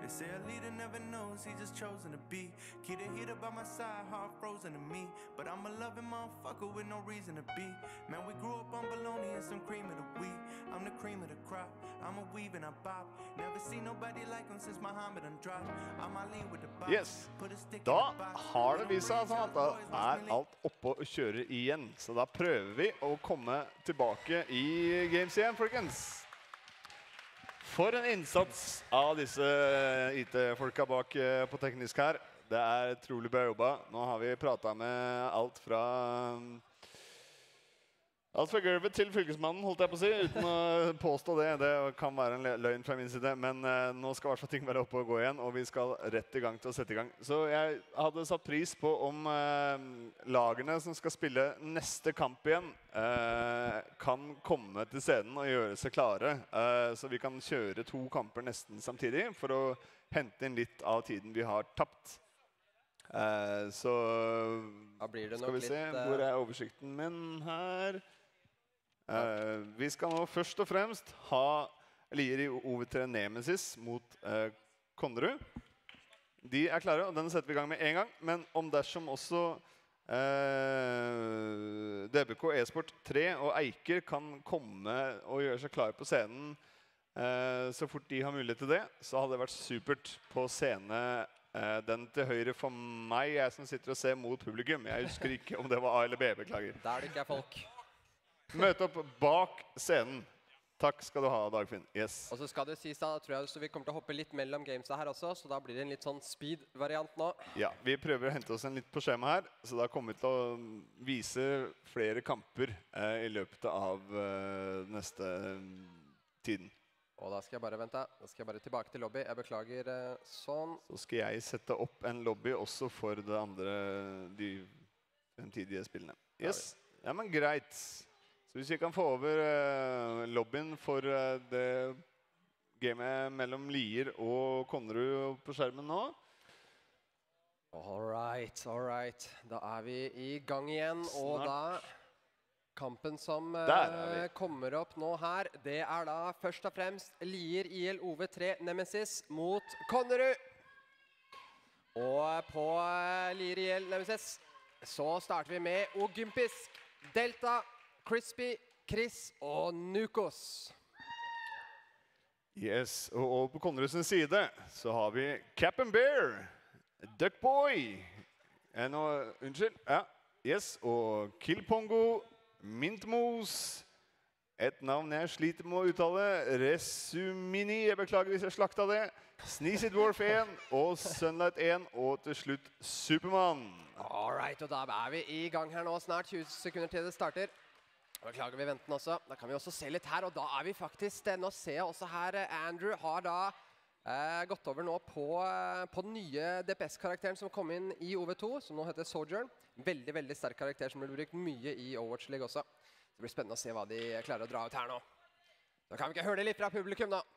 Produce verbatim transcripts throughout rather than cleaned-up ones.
They say a leader never knows, he just chosen to be. Keep the heat up by my side, heart frozen to me. But I'm a loving motherfucker with no reason to be. Man, we grew up on bologna and some cream of the wheat. I'm the cream of the crop, I'm a weave and I bop. Never seen nobody like him since Muhammad done dropped. I'm a lean with the box. Yes, da har det vist seg sånn at da er alt oppe og kjører igjen. Så da prøver vi å komme tilbake i games igjen, folkens. For en innsats av disse I T-folka bak på teknisk her. Det er trolig bra jobba. Nå har vi pratet med alt fra alt fra gulvet til fylkesmannen, holdt jeg på å si, uten å påstå det. Det kan være en løgn fra min side, men uh, nå skal I hvert fall ting være oppe og gå igjen, og vi skal rett I gang til å sette I gang. Så jeg hadde satt pris på om uh, lagene som skal spille neste kamp igjen uh, kan komme til scenen og gjøre seg klare, uh, så vi kan kjøre to kamper nesten samtidig for å hente inn litt av tiden vi har tapt. Uh, så skal vi se, litt, uh... hvor er oversikten min her? Uh, vi skal nå først og fremst ha Lier I O V tre Nemesis mot uh, Konnerud. De er klare, og den setter vi I gang med en gang. Men om dersom også uh, D B K E-sport tre og Eiker kan komme og gjøre seg klare på scenen uh, så fort de har mulighet til det, så hadde det vært supert på scene. Uh, den til høyre for meg, jeg som sitter og ser mot publikum. Jeg husker ikke om det var A eller B, beklager. Der det ikke er folk. Møte opp bak scenen. Takk skal du ha, Dagfinn. Yes. Og så skal det sies da, tror jeg så vi kommer til å hoppe litt mellom gamesa her også, så da blir det en litt sånn speed-variant nå. Ja, vi prøver å hente oss en litt på skjema her, så da kommer vi til å vise flere kamper eh, I løpet av eh, neste tiden. Og da skal jeg bare vente, da skal jeg bare tilbake til lobby. Jeg beklager eh, sånn. Så skal jeg sette opp en lobby også for det andre, de fremtidige spillene. Yes, ja, men greit. Så hvis vi kan få over uh, lobbyen for uh, det gamet mellom Lier og Konnerud på skjermen nå. All right, all right. Da er vi I gang igjen, og Snart. da kampen som uh, kommer opp nå her, det er da først og fremst Lier I L O V tre Nemesis mot Konnerud. Og på uh, Lier I L Nemesis så starter vi med Ogympisk, Delta, Crispy, Chris og Nukos. Yes, og, og på Konnerud sin side så har vi Cap'n Bear, Duckboy, eh, nå, unnskyld, ja, yes, og Killpongo, Mintmos, et navn jeg sliter med å uttale, Resumini, jeg beklager hvis jeg slakta det, Sneezy Dwarf en, og Sunlight en, og til slutt Superman. Alright, og da er vi I gang her nå, snart tjue sekunder til det starter. Beklager vi venten også. Da kan vi også se litt her, og da er vi faktisk, nå ser jeg også her, Andrew har da eh, gått over nå på, på den nye D P S-karakteren som kom inn I O V to, som nå heter Sojourn. Veldig, veldig sterk karakter som blir brukt mye I Overwatch League også. Det blir spennende å se hva de klarer å dra ut her nå. Da kan vi ikke høre det litt fra publikum da.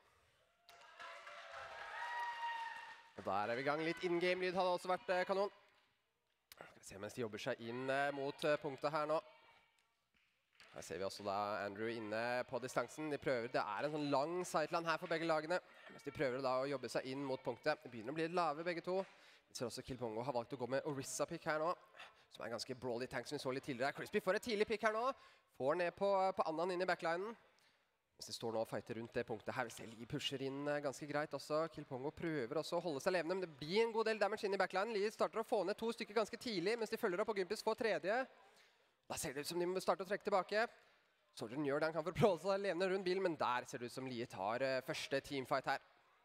Og der er vi I gang. Litt in-game-lyd hadde også vært eh, kanon. Skal vi se mens de jobber seg inn eh, mot eh, punktet her nå. Her ser vi også da Andrew inne på distansen. De prøver, det er en sånn lang sideline her for begge lagene. Mens de prøver da å jobbe seg inn mot punktet. Det begynner å bli lave begge to. Vi ser også Killpongo har valgt å gå med Orisa-pick her nå. Som er en ganske brawly tank som vi så litt tidligere. Crispy får et tidlig pick her nå. Får ned på, på Annan inn I backlinen. Mens de står nå og fighter rundt det punktet her. Vi ser Lee pusher inn ganske greit også. Killpongo prøver også å holde seg levende. Men det blir en god del damage inn I backlinen. Lee starter å få ned to stykker ganske tidlig. Mens de følger opp og Gympis får tredje. Da ser det ut som de må starte å trekke tilbake. Sojourn gjør det han kan for å prøve seg levende rundt bilen, men der ser det ut som Lie tar uh, første teamfight her.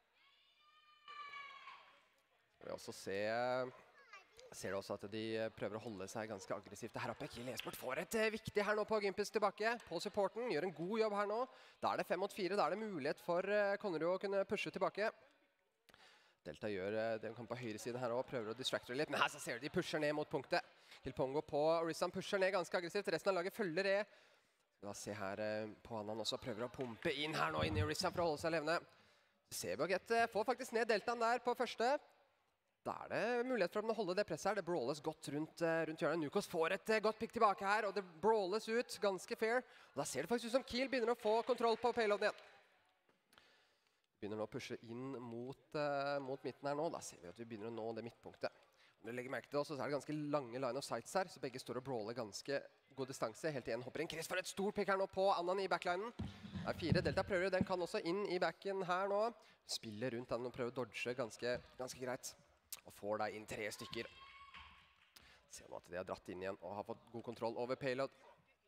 Vi også se, ser det også at de prøver å holde seg ganske aggressivt her oppe. Kiel E-sport får et uh, viktig her nå på Gympis tilbake. På supporten gjør en god jobb her nå. Da er det fem mot fire, da er det mulighet for uh, Konnerud å kunne pushe tilbake. Delta gjør uh, det han kan på høyre siden her også, prøver å distracte litt, men her så ser du de pusher ned mot punktet. Killpongo på Orisa pusher ned ganske aggressivt, resten av laget følger det. La oss se her uh, på han han også prøver å pumpe inn her nå inn I Orisa for å holde seg levende. Sebaget uh, får faktisk ned deltaen der på første. Da er det mulighet for å holde det presset her. Det brawles godt rundt, uh, rundt hjørnet. Nukos får et uh, godt pick tilbake her, og det brawles ut ganske fair. Og da ser det faktisk ut som Kiel begynner å få kontroll på payloaden igjen. Begynner nå å pushe inn mot, uh, mot midten her nå. Da ser vi at vi begynner å nå det midtpunktet. Om du legger merke til også, så er det ganske lange line of sights her, så begge står og brawler ganske god distanse. Helt igjen hopper inn. Chris får et stor pick her nå på Annan i backlinen. Det er fire. Delta prøver, den kan også inn i backen her nå. Spiller rundt den og prøver å dodge ganske, ganske greit. Og får da inn tre stykker. Ser nå at de har dratt inn igjen og har fått god kontroll over payload.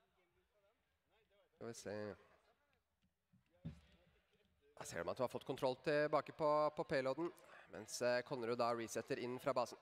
Skal vi se. Da ser de at du har fått kontroll tilbake på, på payloaden, mens eh, Konnerud da resetter inn fra basen.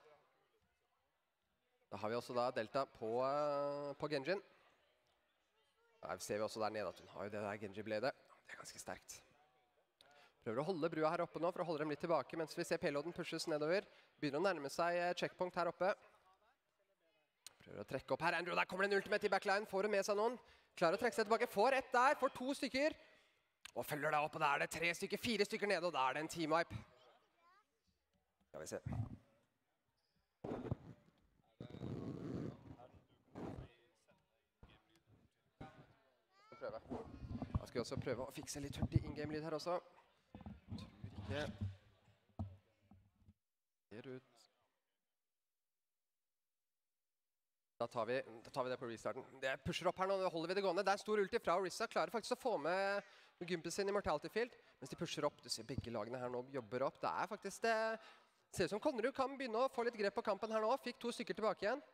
Da har vi også da Delta på, uh, på Genjin. Der ser vi også der nede at hun har jo det der Genji-bladet. Det er ganske sterkt. Prøver å holde brua her oppe nå for å holde dem litt tilbake, mens vi ser payloaden pushes nedover. Begynner å nærme seg uh, checkpoint her oppe. Prøver å trekke opp her. Andrew, der kommer det en ultimate i backline. Får hun med seg noen. Klarer å trekke seg tilbake. Får ett der. Får to stykker. Og følger da opp, og da er det tre stykker, fire stykker nede, og da er det en team-wipe. Skal vi se. Prøve. Da skal vi også prøve å fikse litt hurtig in-game-lyd her også. Tror ikke. Ser ut. Da tar, vi, da tar vi det på restarten. Det pusher opp her nå, da holder vi det gående. Det er en stor ulti fra Orisa, klarer faktisk å få med Gympis sin i Mortality Field, mens de pusher opp. Du ser begge lagene her nå jobber opp. Det er faktisk det. Ser ut som Konnerud kan begynne å få litt grep på kampen her nå. Fikk to stykker tilbake igjen.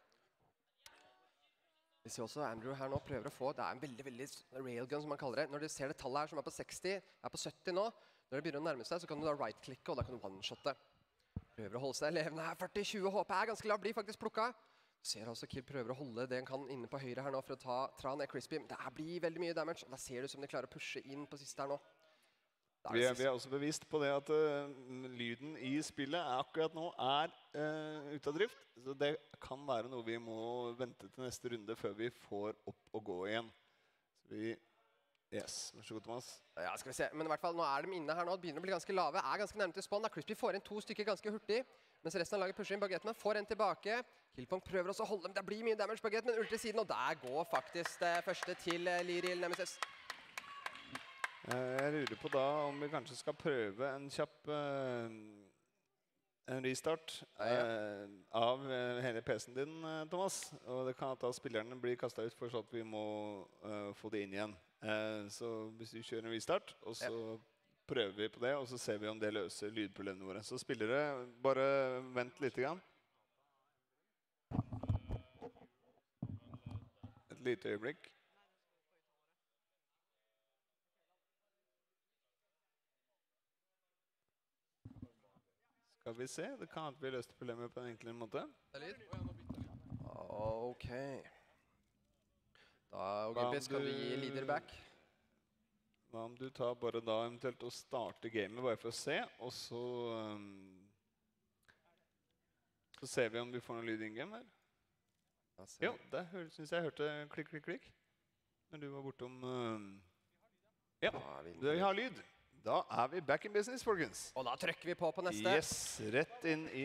Vi ser også Andrew her nå prøver å få, det er en veldig, veldig railgun som man kaller det. Når du ser det tallet her som er på seksti, er på sytti nå, når det begynner å nærme seg, så kan du da right-klikke, og da kan du one-shotte. Prøver å holde seg elevene her. førti tjue H P er ganske lav, blir faktisk plukket. Ser også Kid prøver å holde det han kan inne på høyre her nå for å ta, tra ned Crispy. Det her blir veldig mye damage, og da ser du som de klarer å pushe inn på siste her nå. Er vi, er, vi er også bevisst på det at uh, lyden i spillet er akkurat nå er uh, ute av drift. Så det kan være noe vi må vente til neste runde før vi får opp og gå igjen. Så vi... Yes, vær så god, Thomas. Ja, skal vi se. Men i hvert fall, nå er de inne her nå, begynner å bli ganske lave, er ganske nærmere til spawn. Da Crispy får inn to stykker ganske hurtig, mens resten av laget pusher inn Baguette, men får en tilbake. Killpong prøver også å holde dem. Det blir mye damage Baguette, men ulti siden, og der går faktisk det første til uh, Liril Nemesis. Jeg lurer på da om vi kanskje skal prøve en kjapp uh, en restart uh, ja, ja. av uh, hele P C-en din, uh, Thomas. Og det kan at da spillerne blir kastet ut for så at vi må uh, få det inn igjen. Uh, så hvis vi kjører en restart, og så ja. prøver vi på det, og så ser vi om det løser lydproblemene våre. Så spillere, bare vent litt grann. Et lite øyeblikk. Skal vi se, det kan at vi løste problemet på en enklere måte. Ok. Da, Gympis, skal vi gi leader back? Hva om du tar bare da eventuelt å starte gamet bare for å se, og så um, så ser vi om vi får noe lyd in-game her. Jo, der synes jeg hørte klikk, klikk, klikk. Når du var bortom... Um, ja, du har lyd. Da er vi back in business, folkens. Og da trykker vi på på neste. Yes, rett inn i...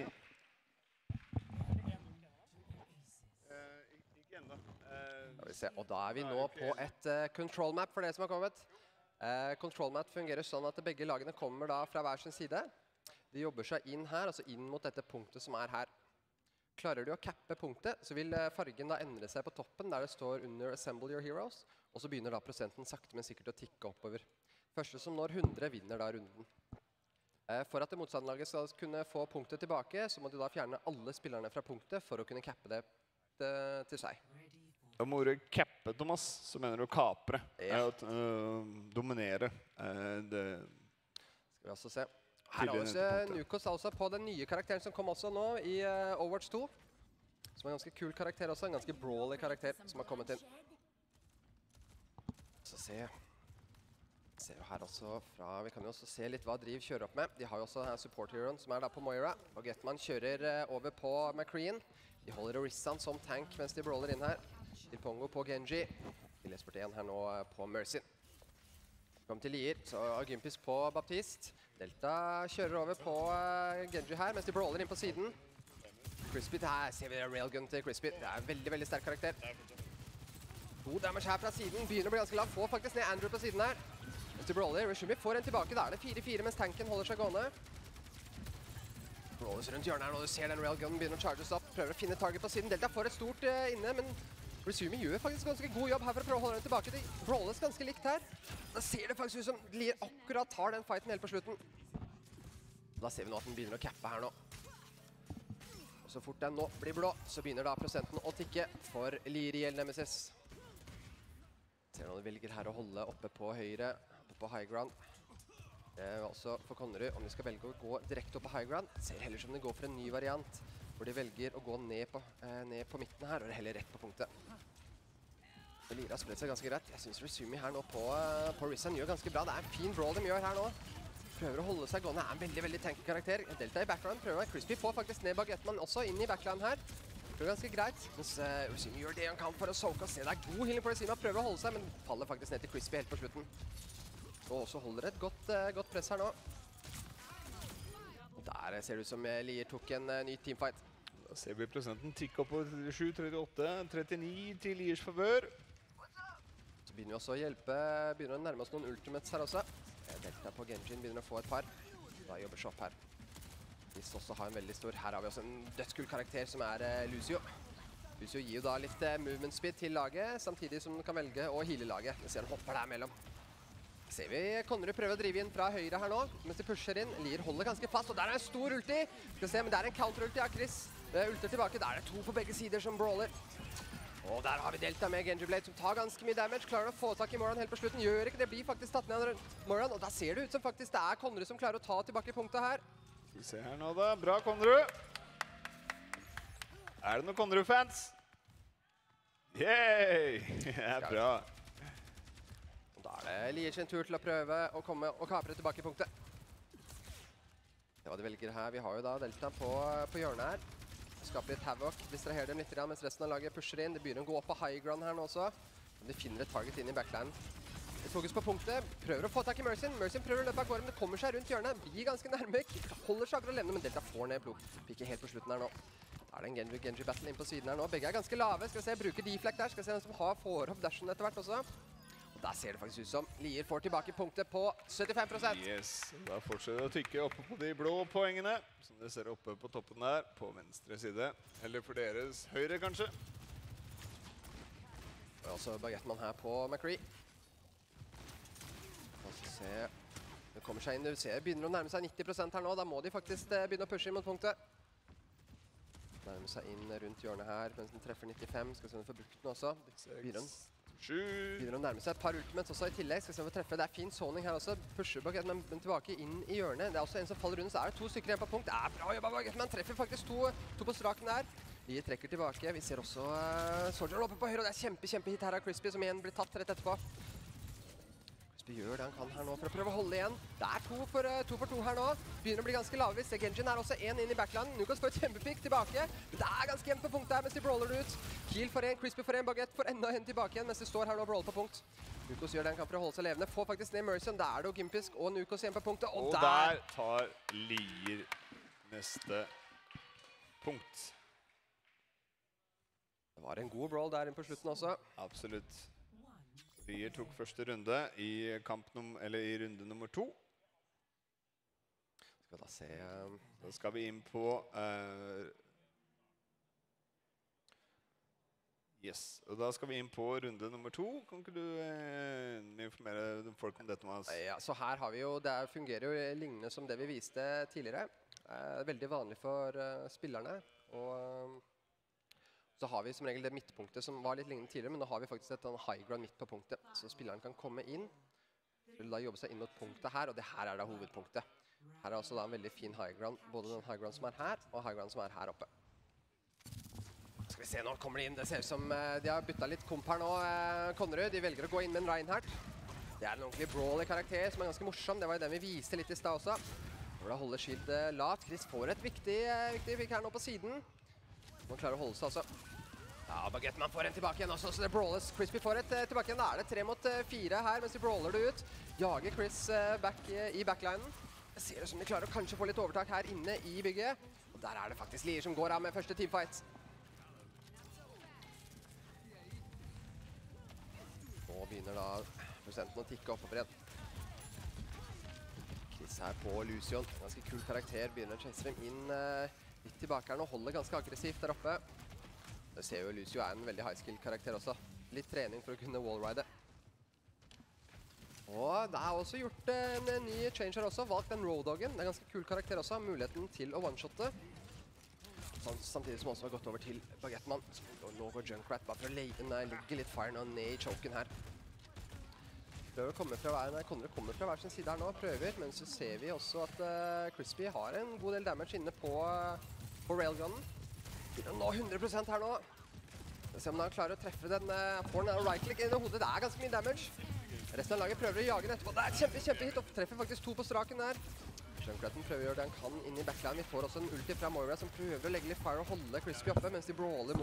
Og da er vi nå på et uh, control map for det som har kommet. Uh, control map fungerer sånn at begge lagene kommer da fra hver sin side. De jobber seg inn her, altså inn mot dette punktet som er her. Klarer du å kappe punktet, så vil uh, fargen da endre seg på toppen, der det står under Assemble Your Heroes. Og så begynner da prosenten sakte, men sikkert å tikke oppover. Første som når hundre vinner da runden. Uh, for at det motstanderlaget skal kunne få punktet tilbake, så må du da fjerne alle spillerne fra punktet for å kunne kappe det uh, til seg. Da må du kappe, Thomas, så mener du kapre. Ja. At, uh, dominere. Uh, det Skal vi også se. Her har vi Nukos altså på den nye karakteren som kom også nå i uh, Overwatch to. Som er en ganske kul karakter også, en ganske brawly karakter som har kommet inn. Så se. Se jo her også fra, vi kan jo også se litt hva Driv kjører opp med. De har jo også denne support heroen som er da på Moira. Og Getman kjører uh, over på McCreen. De holder Orissan som tank mens de brawler inn her. Til Pongo på Genji. Til Esport en her nå på Mercy. Kom til Lier, så Gympis på Baptiste. Delta kjører over på uh, Genji her, mens de brawler inn på siden. Crispy, her ser vi railgun til Crispy. Det er en veldig, veldig sterk karakter. God damage her fra siden. Begynner å bli ganske lav. Får faktisk ned Andrew på siden her. Til Brawler, Rishumi får en tilbake, da er det fire fire mens tanken holder seg gående. Brawlers rundt hjørnet her nå, du ser den railgunnen begynner å charges opp, prøver å finne target på siden. Delta får et stort uh, inne, men Rishumi gjør faktisk ganske god jobb her for å prøve å holde den tilbake. De Brawlers ganske likt her. Da ser det faktisk ut som Lier akkurat tar den fighten helt på slutten. Da ser vi nå at den begynner å cappe her nå. Og så fort den nå blir blå, så begynner da prosenten å tikke for Lier i Nemesis. Ser nå de velger her å holde oppe på høyre, oppe på high ground. Det er også for Konnerud, om de skal velge å gå direkte opp på high ground, ser heller som de går for en ny variant, hvor de velger å gå ned på, eh, ned på midten her, og heller rett på punktet. Lier har spredt seg ganske greit. Jeg synes Rishumi her nå på, uh, på Risen gjør ganske bra. Det er en fin brawl de gjør her nå. Prøver å holde seg gående, er en veldig, veldig tanky karakter. Delta i background, prøver å Crispy får faktisk ned baguetten, også inn i backline her. Det er ganske greit, mens uh, Rishumi gjør det han kan for å soke og se. Det er god healing på Rishumi, prøver å holde seg, men faller faktisk ned til Crispy helt på slutten. Og også holder et godt, uh, godt press her nå. Og der ser det ut som Lier tok en uh, ny teamfight. Da ser vi prosenten tikke opp på sju trettiåtte trettini til Liers favør. Så begynner vi også å hjelpe, begynner å nærme oss noen ultimates her også. Delta på Genjin begynner å få et par. Da jobber Shop her. Hvis også har en veldig stor, her har vi også en dødskul karakter som er uh, Lucio. Lucio gir jo da litt uh, movement speed til laget, samtidig som den kan velge å heale laget. Vi ser han hopper der mellom. Ser vi Konnerud prøve å drive inn fra høyre her nå, mens de pusher inn. Lier holder ganske fast, og der er en stor ulti. Skal se, men det er en counter-ulti av Chris. Det er ulter tilbake, der er det to på begge sider som brawler. Og der har vi Delta med Genji Blade som tar ganske mye damage. Klarer å få tak i Moran helt på slutten. Gjør ikke det, blir faktisk tatt ned av Moran. Og der ser det ut som faktisk det er Konnerud som klarer å ta tilbake punktet her. Skal vi se her nå da. Bra, Konnerud. Er det noen Konnerud-fans? Yay! Det er bra. Og da er det Lier sin tur til å prøve å komme og kapre tilbake i punktet. Det var de velger her. Vi har jo da Delta på, på hjørnet her. Skaper litt havoc, distraherer dem litt, mens resten av laget pusher inn. De begynner å gå opp på high ground her nå også. De finner et target inn i backline. De fokus på punktet, prøver å få tak i Mercy. Mercy prøver å løpe av gårde, men det kommer seg rundt hjørnet. Blir ganske nærme, holder seg akkurat levende, men Delta får ned blod. Pikker helt på slutten her nå. Da er det en Genji, Genji battle inn på siden her nå. Begge er ganske lave. Skal vi se, bruker deflect der. Skal vi se hvem som har får opp dashen etter hvert også. Og der ser det faktisk ut som Lier får tilbake punktet på syttifem prosent. Yes, da fortsetter det å tykke oppe på de blå poengene, som dere ser oppe på toppen der, på venstre side. Eller for deres høyre, kanskje. Og også Baguetteman her på McCree. La oss se. Det kommer seg inn, du ser, begynner å nærme seg nitti prosent her nå. Da må de faktisk begynne å pushe inn mot punktet. Nærmer seg inn rundt hjørnet her, mens den treffer nittifem. Skal se om den får brukt den også. Begynner Sju. Begynner å nærme seg et par ultimates også i tillegg. Skal se om vi treffer. Det er fin zoning her også. Pusher Baguetteman tilbake inn i hjørnet. Det er også en som faller rundt, så er det to stykker igjen på punkt. Det er bra jobba, Baguetteman treffer faktisk to, to på straken der. Lier trekker tilbake. Vi ser også uh, Soldier oppe på høyre, og det er kjempe, kjempe hit her av Crispy, som igjen blir tatt rett etterpå. Crispy gjør det han kan her nå for å prøve å holde igjen. Det er to for, uh, to, for to her nå. Begynner å bli ganske lave. Vi ser Genjin er også en inn i backland. Nukas får et kjempepikk tilbake. Men det er ganske jevnt på punkt der mens de brawler ut. Kiel for en, Crispy for en, Baguette for enda en tilbake igjen mens de står her nå og brawler på punkt. Nukos gjør det han kan for å holde seg levende. Får faktisk ned Mercy. Da er det Gimpisk og Nukos igjen på punktet. Og, og der... der tar Lier neste punkt. Det var en god brawl der inn på slutten også. Absolutt. Lier tok første runde i kamp num eller i runde nummer to. Skal vi da se... Um... Da skal vi inn på... Uh... Yes, og da skal vi inn på runde nummer to. Kan ikke du uh, informere folk om dette, Mas? Ja, så her har vi jo... Det fungerer jo lignende som det vi viste tidligere. Uh, veldig vanlig for uh, spillerne. Og... Um... Så har vi som regel det midtpunktet som var litt lignende tidligere, men nå har vi faktisk et high ground midt på punktet. Så spilleren kan komme inn, vil da jobbe seg inn mot punktet her, og det her er da hovedpunktet. Her er også da en veldig fin high ground, både den high ground som er her, og high ground som er her oppe. Skal vi se, nå kommer de inn. Det ser ut som uh, de har byttet litt komp her nå, uh, Konnerud. De velger å gå inn med en Reinhardt. Det er en ordentlig brawler-karakter som er ganske morsom. Det var jo den vi viste litt i sted også. Hvor da holder Shield uh, lat. Chris får et viktig, uh, viktig fikk her nå på siden. Man klarer å holde seg også. Ja, Baguetteman får en tilbake igjen også, så det brawles. Crispy får et uh, tilbake igjen. Da er det tre mot uh, fire her, mens de brawler det ut. Jager Chris uh, back uh, i backlinen. Jeg ser det som de klarer å kanskje få litt overtak her inne i bygget. Og der er det faktisk Lier som går av med første teamfight. Nå begynner da prosenten å tikke oppover igjen. Chase her på Lucian. Ganske kul karakter. Begynner å chase dem inn uh, litt tilbake her nå. Holder ganske aggressivt der oppe. Det ser jo Lucio er en veldig high skill karakter også. Litt trening for å kunne wallride. Og det er også gjort en, en ny change her også. Valgt den Road Doggen. Det er en ganske kul karakter også. Muligheten til å one-shotte. Samtidig som også har gått over til Baguetteman. Nå går Junkrat bare for å legge litt fire nå ned i choken her. Prøver å komme fra hver, nei, Conrad kommer fra hver sin side her nå, prøver, men så ser vi også at uh, Crispy har en god del damage inne på, uh, på railgunnen. Nå hundre prosent her nå. Vi ser om han klarer å treffe den, uh, får den right-click inn i hodet, det er ganske mye damage. Resten av laget prøver å jage den etterpå, det er kjempe, kjempe hit, og treffer faktisk to på straken der. Junkraten prøver å gjøre det han kan inn i backline. Vi får også en ulti fra Moira som prøver å legge litt fire og holde Crispy oppe mens de brawler mot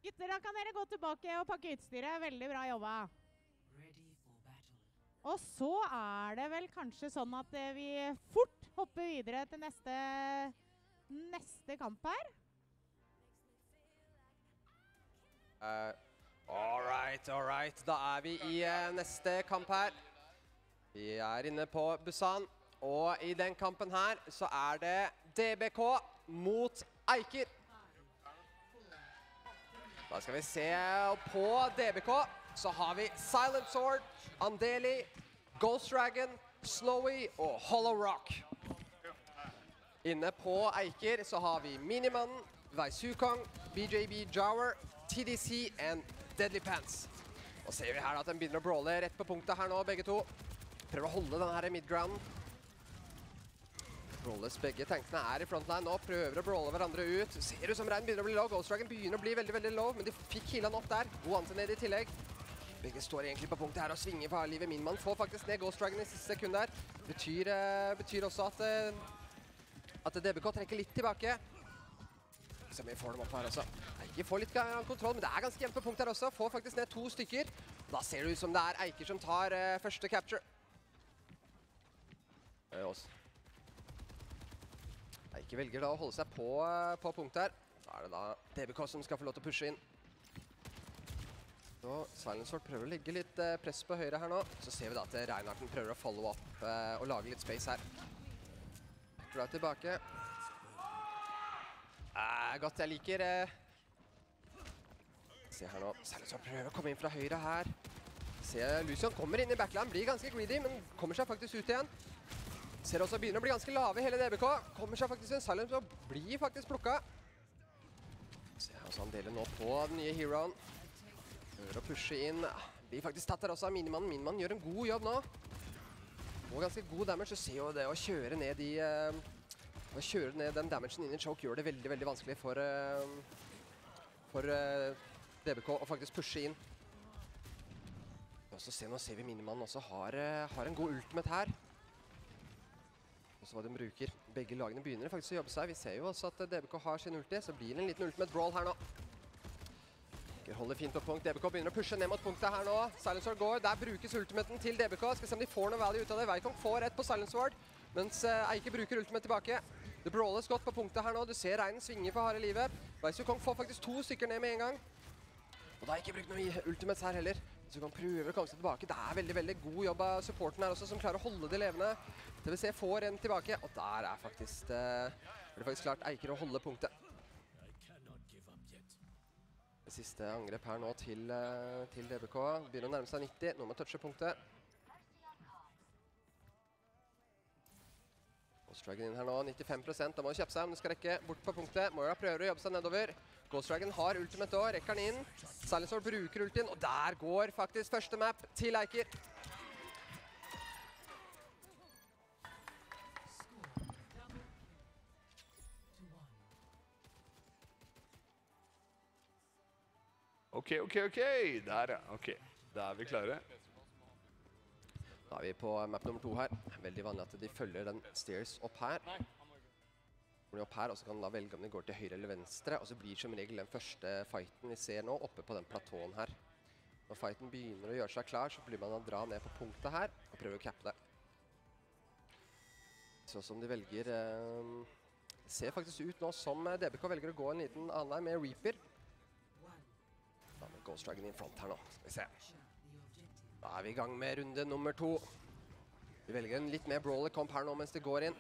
Gutter, da kan dere gå tilbake og pakke utstyret. Veldig bra jobba. Og så er det vel kanskje sånn at eh, vi fort hopper videre til neste, neste kamp her. Uh, all right, all right. Da er vi i uh, neste kamp her. Vi er inne på Busan, og i den kampen her så er det D B K mot Eiker. Da skal vi se på D B K, så har vi Silent Sword, Andeli, Ghost Dragon, Snowy og Hollow Rock. Inne på Eiker så har vi Minimannen, Vaisukong, B J B Jower, T D C og Deadly Pants. Og ser vi her at den begynner å brawle rett på punktet her nå, begge to. Prøver å holde denne her midground. Brawles, begge tankene er i frontline nå, prøver å brawle hverandre ut. Ser ut som Rein begynner å bli low, Ghost Dragon begynner å bli veldig, veldig low, men de fikk healet han opp der. God anse ned i tillegg. Begge står egentlig på punktet her og svinger for livet. Minman får faktisk ned Ghost Dragon i siste sekund der. Betyr, uh, betyr også at, uh, at D B K trekker litt tilbake. Så vi får dem opp her også. Eiker får litt kontroll, men det er ganske jevnt på punkt her også. Får faktisk ned to stykker. Da ser det ut som det er Eiker som tar uh, første capture. Uh, også. Eiker velger da å holde seg på, uh, på punkt her. Da er det da D B K som skal få lov til å pushe inn. Så Silent Sword prøver å legge litt uh, press på høyre her nå. Så ser vi da at Reinhardten prøver å follow up uh, og lage litt space her. Dra tilbake. Uh, godt, jeg liker... Uh. Se her nå. Silent Sword prøver å komme inn fra høyre her. Se, Lucian kommer inn i backline, blir ganske greedy, men kommer seg faktisk ut igjen. Ser også begynner å bli ganske lave hele D B K. Kommer seg faktisk en Silent Sword, blir faktisk plukket. Se her også, han deler nå på den nye heroen. Prøver å pushe inn. Blir faktisk tatt her også av Minimannen. Minimannen gjør en god jobb nå. Og ganske god damage. Så ser jo det å kjøre ned de... Uh, å kjøre ned den damagen inn i choke gjør det veldig, veldig vanskelig for... Uh, for uh, D B K å faktisk pushe inn. Og så ser, nå ser vi Minimannen også har, uh, har en god ultimate her. Og så hva de bruker. Begge lagene begynner faktisk å jobbe seg. Vi ser jo også at D B K har sin ulti, så blir det en liten ultimate brawl her nå. Eiker holder fint på punkt. D B K begynner å pushe ned mot punktet her nå. Silent Sword går. Der brukes ultimaten til D B K. Skal se om de får noe value ut av det. Weikong får ett på Silent Sword, mens uh, Eiker bruker ultimate tilbake. Det brawles godt på punktet her nå. Du ser Reinen svinge for harde livet. Weisukong får faktisk to stykker ned med en gang. Og da har ikke brukt noe ultimates her heller. Weisukong prøver å komme seg tilbake. Det er veldig, veldig god jobb av supporten her også, som klarer å holde de levende. T V C får en tilbake, og der er faktisk, uh, er det faktisk klart Eiker å holde punktet. Det siste angrep her nå til, uh, til D B K. Begynner å nærme seg nitti. Nå må touche punktet. Ghost Dragon inn her nå, nittifem prosent. Da må du kjøpe seg om du skal rekke bort på punktet. Moira prøver å jobbe seg nedover. Ghost Dragon har ultimate også, rekker den inn. Silent Sword bruker ultien, og der går faktisk første map til Eiker. Ok, ok, ok. Der, ja. Ok. Da er vi klare. Da er vi på map nummer to her. Veldig vanlig at de følger den stairs opp her. Går de opp her, og så kan de da velge om de går til høyre eller venstre, og så blir som regel den første fighten vi ser nå oppe på den platåen her. Når fighten begynner å gjøre seg klar, så blir man å dra ned på punktet her og prøve å cappe det. Sånn som de velger... Eh, ser faktisk ut nå som D B K velger å gå en liten annen vei med Reaper. Da med Ghost Dragon in front her nå, skal vi se. Da er vi i gang med runde nummer to. Vi velger en litt mer brawler comp her nå mens det går inn.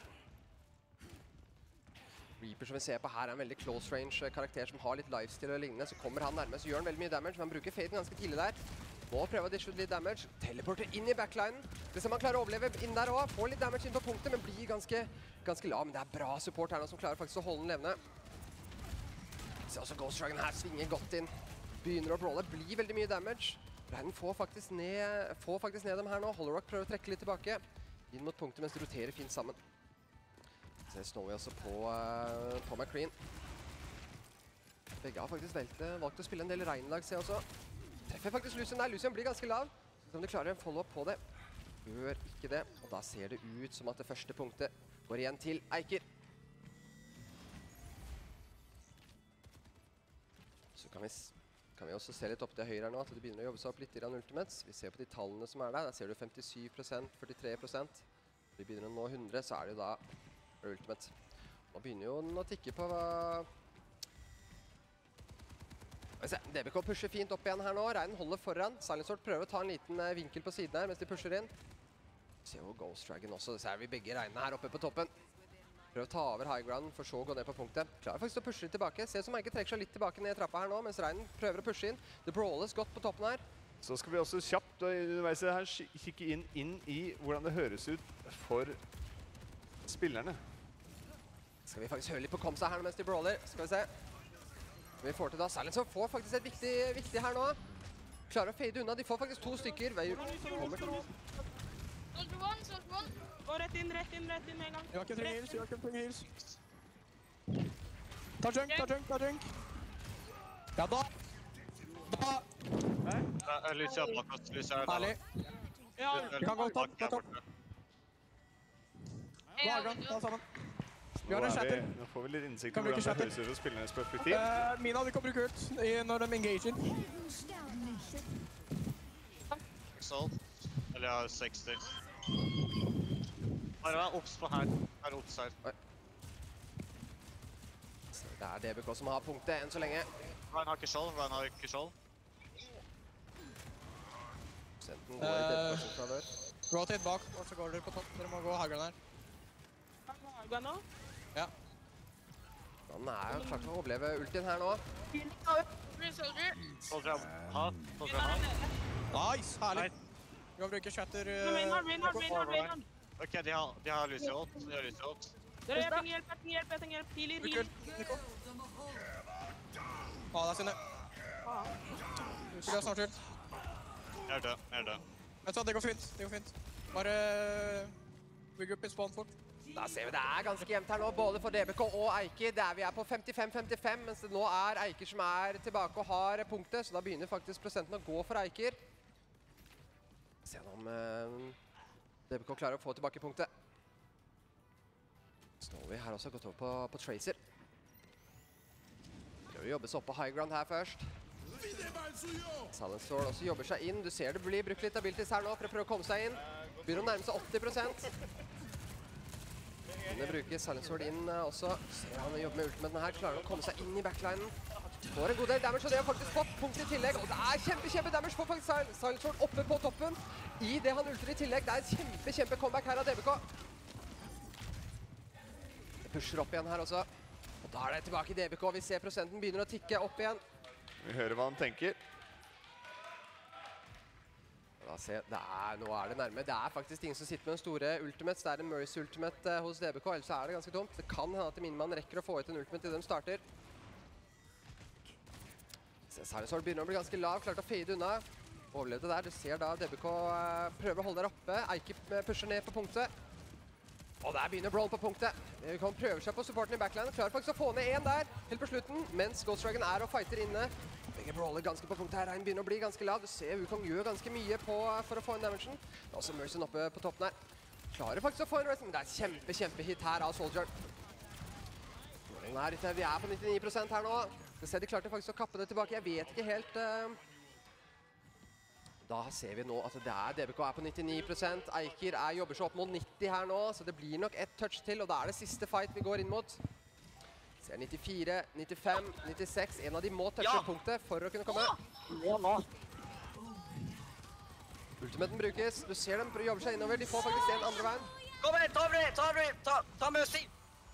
Reaper som vi ser på her er en veldig close range karakter som har litt lifesteal og lignende. Så kommer han nærmest, så gjør han veldig mye damage, men han bruker faden ganske tidlig der. Må prøve å dishe ut litt damage. Teleporter inn i backlinen. Det ser man klarer å overleve inn der også. Får litt damage inn på punktet, men blir ganske, ganske lav. Men det er bra support her nå som klarer faktisk å holde den levende. Se også Ghost Dragon her svinger godt inn. Begynner å brawle, blir veldig mye damage. Reinen får faktisk ned, får faktisk ned dem her nå. Hollow Rock prøver å trekke litt tilbake. Inn mot punktet mens de roterer fint sammen. Så snår vi også på, uh, på McCreen. Begge har faktisk valgt, valgt å spille en del Rein-lag, ser jeg også. Treffer faktisk Lucian der. Lucian blir ganske lav. Så om de klarer en follow-up på det. Gjør ikke det. Og da ser det ut som at det første punktet går igjen til Eiker. Så kan vi Kan vi også se litt opp til høyre her nå, at de begynner å jobbe seg opp litt i Ultimates. Vi ser på de tallene som er der. Der ser du femtisju prosent, førtitre prosent. Når de begynner å nå hundre, så er det jo da Ultimate. Nå begynner jo den å tikke på hva... D B K pusher fint opp igjen her nå. Reinen holder foran. Silenceword prøver å ta en liten vinkel på siden her mens de pusher inn. Se jo Ghost Dragon også. Så er vi begge reinene her oppe på toppen. Prøver å ta over high ground for så å gå ned på punktet. Klarer faktisk å pushe litt tilbake. Ser som Eike trekker seg litt tilbake ned i trappa her nå, mens reinen prøver å pushe inn. Det brawles godt på toppen her. Så skal vi også kjapt og underveis her kikke inn, inn i hvordan det høres ut for spillerne. Skal vi faktisk høre litt på Komsa her mens de brawler. Skal vi se. Vi får til da. Silencer får faktisk et viktig, viktig her nå. Klarer å fade unna. De får faktisk to stykker. Kommer til nå. Gå rett inn, rett inn, rett inn med en gang. Joakim trenger hils, Joakim trenger hils. Ta junk, ta junk, ta junk. Ja da. Da. Lucia bak oss, Lucia er der. Herlig. Ja, Vi kan gå topp, gå topp. Gå Argan, ta sammen. Vi har en shatter. Nå får vi litt innsikt i Kan bruke hvordan det shatter. høres ut fra spillernes perspektiv. Uh, Mina, du kan bruke ult i, når de engager. Sold. Eller jeg har seksti. Bare vær obs på her. Her obs her. Det er D B K som har punktet enn så lenge. Ryan har ikke skjold, Ryan har ikke skjold. Prosenten går i D B K sin favør. Rotate bak, og så går dere på topp. Dere må gå hagren her. gå nå. Ja. Han er jo klart til å overleve ultien her nå. Soldier har. Soldier har. Nice, herlig. Vi kan bruke shatter. Kom inn, Harvin, Harvin, Harvin. Ok, de har, de har Lucia ult. De har Lucia ult. Dere, jeg trenger hjelp, jeg trenger hjelp, jeg trenger hjelp. Healer, Bruk healer. ult, Nico. Ah, det er sinne. Vi har snart ult. Jeg er død, jeg er død. Vet du hva, det går fint, det går fint. Bare bygge opp i spawn fort. Da ser vi det er ganske jevnt her nå, både for D B K og Eiker. Der vi er på femtifem femtifem, mens det nå er Eiker som er tilbake og har punktet. Så da begynner faktisk prosenten å gå for Eiker. Se om uh, D B K klarer å få tilbake punktet. Så nå har vi her også gått over på, på Tracer. Prøver å jobbe seg opp på high ground her først. Silenceword også jobber seg inn. Du ser det blir brukt litt abilities her nå for å prøve å komme seg inn. Begynner å nærme seg åtti prosent. Kunne bruke Silenceword inn uh, også. Ser han jobber med ultimaten her. Klarer han å komme seg inn i backlinen. Får en god del damage, og det har faktisk fått punkt i tillegg. Og det er kjempe, kjempe damage for faktisk Silenceword oppe på toppen. I det han ulter i tillegg. Det er et kjempe, kjempe comeback her av D B K. Det pusher opp igjen her også. Og da er det tilbake i D B K. Vi ser prosenten begynner å tikke opp igjen. Vi hører hva han tenker. La oss se, det er, nå er det nærme. Det er faktisk ingen som sitter med den store ultimates. Det er en Mercy ultimate uh, hos D B K, ellers er det ganske tomt. Det kan hende at Minman rekker å få ut en ultimate idet de starter. Silenceword begynner å bli ganske lav, klart å fade unna. Overlevde der, du ser da D B K uh, prøver å holde der oppe. Eiker pusher ned på punktet. Og der begynner Brawl på punktet. D B K prøver seg på supporten i backline. Klarer faktisk å få ned en der, helt på slutten, mens Ghost Dragon er og fighter inne. Begge brawler ganske på punktet her. Rein begynner å bli ganske lav. Du ser Wukong gjør ganske mye på, for å få en damagen. Det er også Mercy oppe på toppen her. Klarer faktisk å få en rest, men det er et kjempe, kjempe hit her av Soldier. Her, vi er på nittini prosent her nå. Du ser de klarte faktisk å kappe det tilbake. Jeg vet ikke helt... Uh... Da ser vi nå at det er D B K er på nittini prosent. Eiker er, jobber seg opp mot nitti her nå, så det blir nok ett touch til, og da er det siste fight vi går inn mot. Ser nittifire, nittifem, nittiseks. En av de må touche ja. punktet for å kunne komme. Ja, nå. Ultimaten brukes. Du ser dem jobber seg innover. De får faktisk en andre veien. Kom her, ta over, ta over, ta, ta Mercy.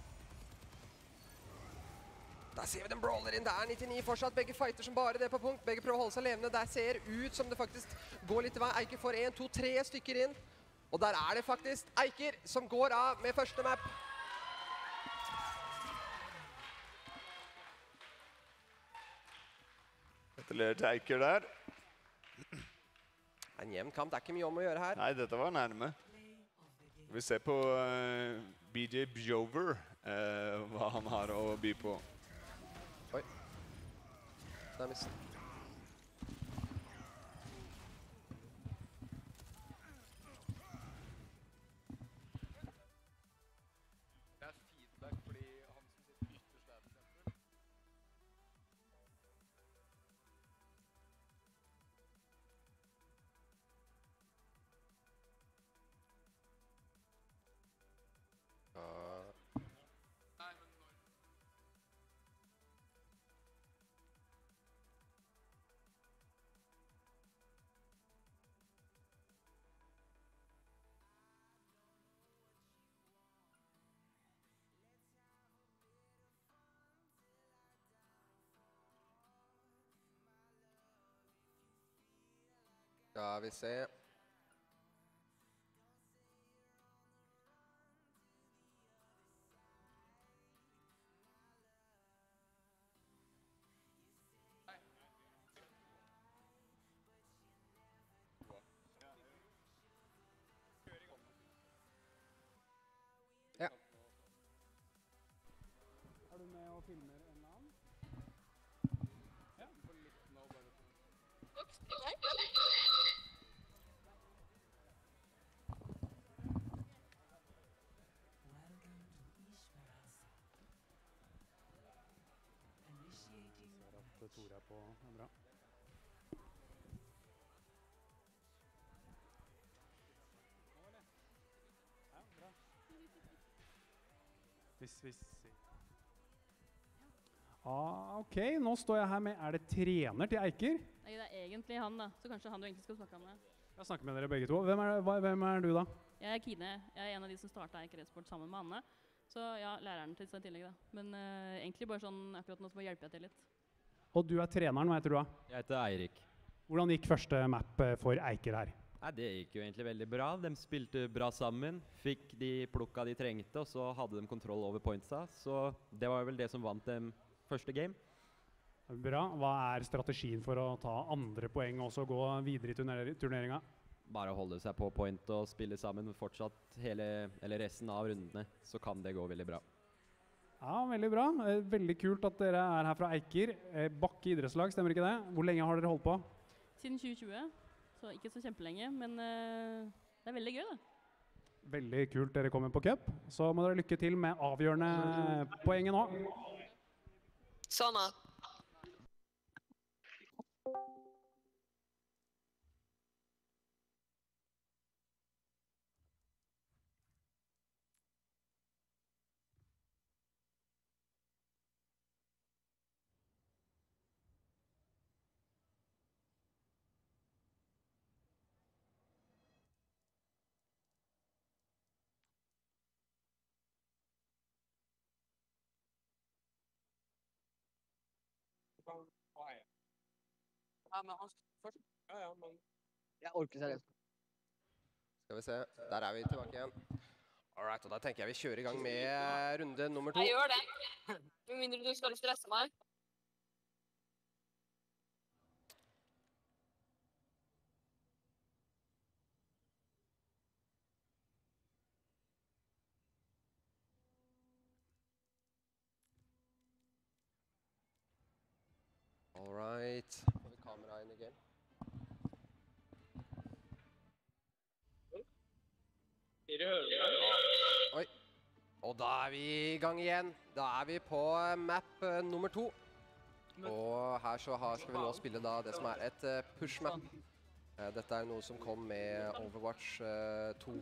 Der ser vi den brawler inn. Det er nittini fortsatt. Begge fighter som bare det på punkt. Begge prøver å holde seg levende. Der ser ut som det faktisk går litt i vei. Eiker får en, to, tre stykker inn. Og der er det faktisk Eiker som går av med første map. Gratulerer til Eiker der. En jevn kamp, det er ikke mye om å gjøre her. Nei, dette var nærme. Vi ser på uh, B J Bjover, uh, hva han har å by på. Oi. Det er mistet. Det er feedback fordi han som sitter ytterst der, for eksempel. Skal vi se. Ja. Er du med og filmer en annen? Ja. Ser at Tore er på. Det er bra. Ja, bra. Hvis vi ser. Ah, ok, nå står jeg her med, er det trener til Eiker? Nei, det er egentlig han da, så kanskje han du egentlig skal snakke med. Jeg snakker med dere begge to. Hvem er, hva, hvem er du da? Jeg er Kine, jeg er en av de som startet Eiker e-sport sammen med Anne. Så ja, læreren til seg tillegg da. Men uh, egentlig bare sånn akkurat nå så må jeg hjelpe jeg til litt. Og du er treneren, hva heter du da? Jeg heter Eirik. Hvordan gikk første map for Eiker her? Nei, det gikk jo egentlig veldig bra. De spilte bra sammen, fikk de plukka de trengte, og så hadde de kontroll over pointsa. Så det var vel det som vant dem første game. Bra. Hva er strategien for å ta andre poeng og så gå videre i turneringa? Bare holde seg på point og spille sammen fortsatt hele, eller resten av rundene, så kan det gå veldig bra. Ja, veldig bra. Veldig kult at dere er her fra Eiker. Bakke idrettslag, stemmer ikke det? Hvor lenge har dere holdt på? Siden tjue tjue, så ikke så kjempelenge, men uh, det er veldig gøy da. Veldig kult dere kommer på cup. Så må dere lykke til med avgjørende poenget nå. Sånn da. Ja, men han først. Ja, ja, men... Jeg orker seriøst. Skal vi se, der er vi tilbake igjen. Alright, og da tenker jeg vi kjører i gang med runde nummer to. Jeg gjør det. Med mindre du skal stresse meg. Alright, får vi kamera inn i game? Oi, og da er vi i gang igjen. Da er vi på map uh, nummer to. Og her så har, skal vi nå spille da det som er et uh, push-map. Uh, dette er noe som kom med Overwatch uh, to.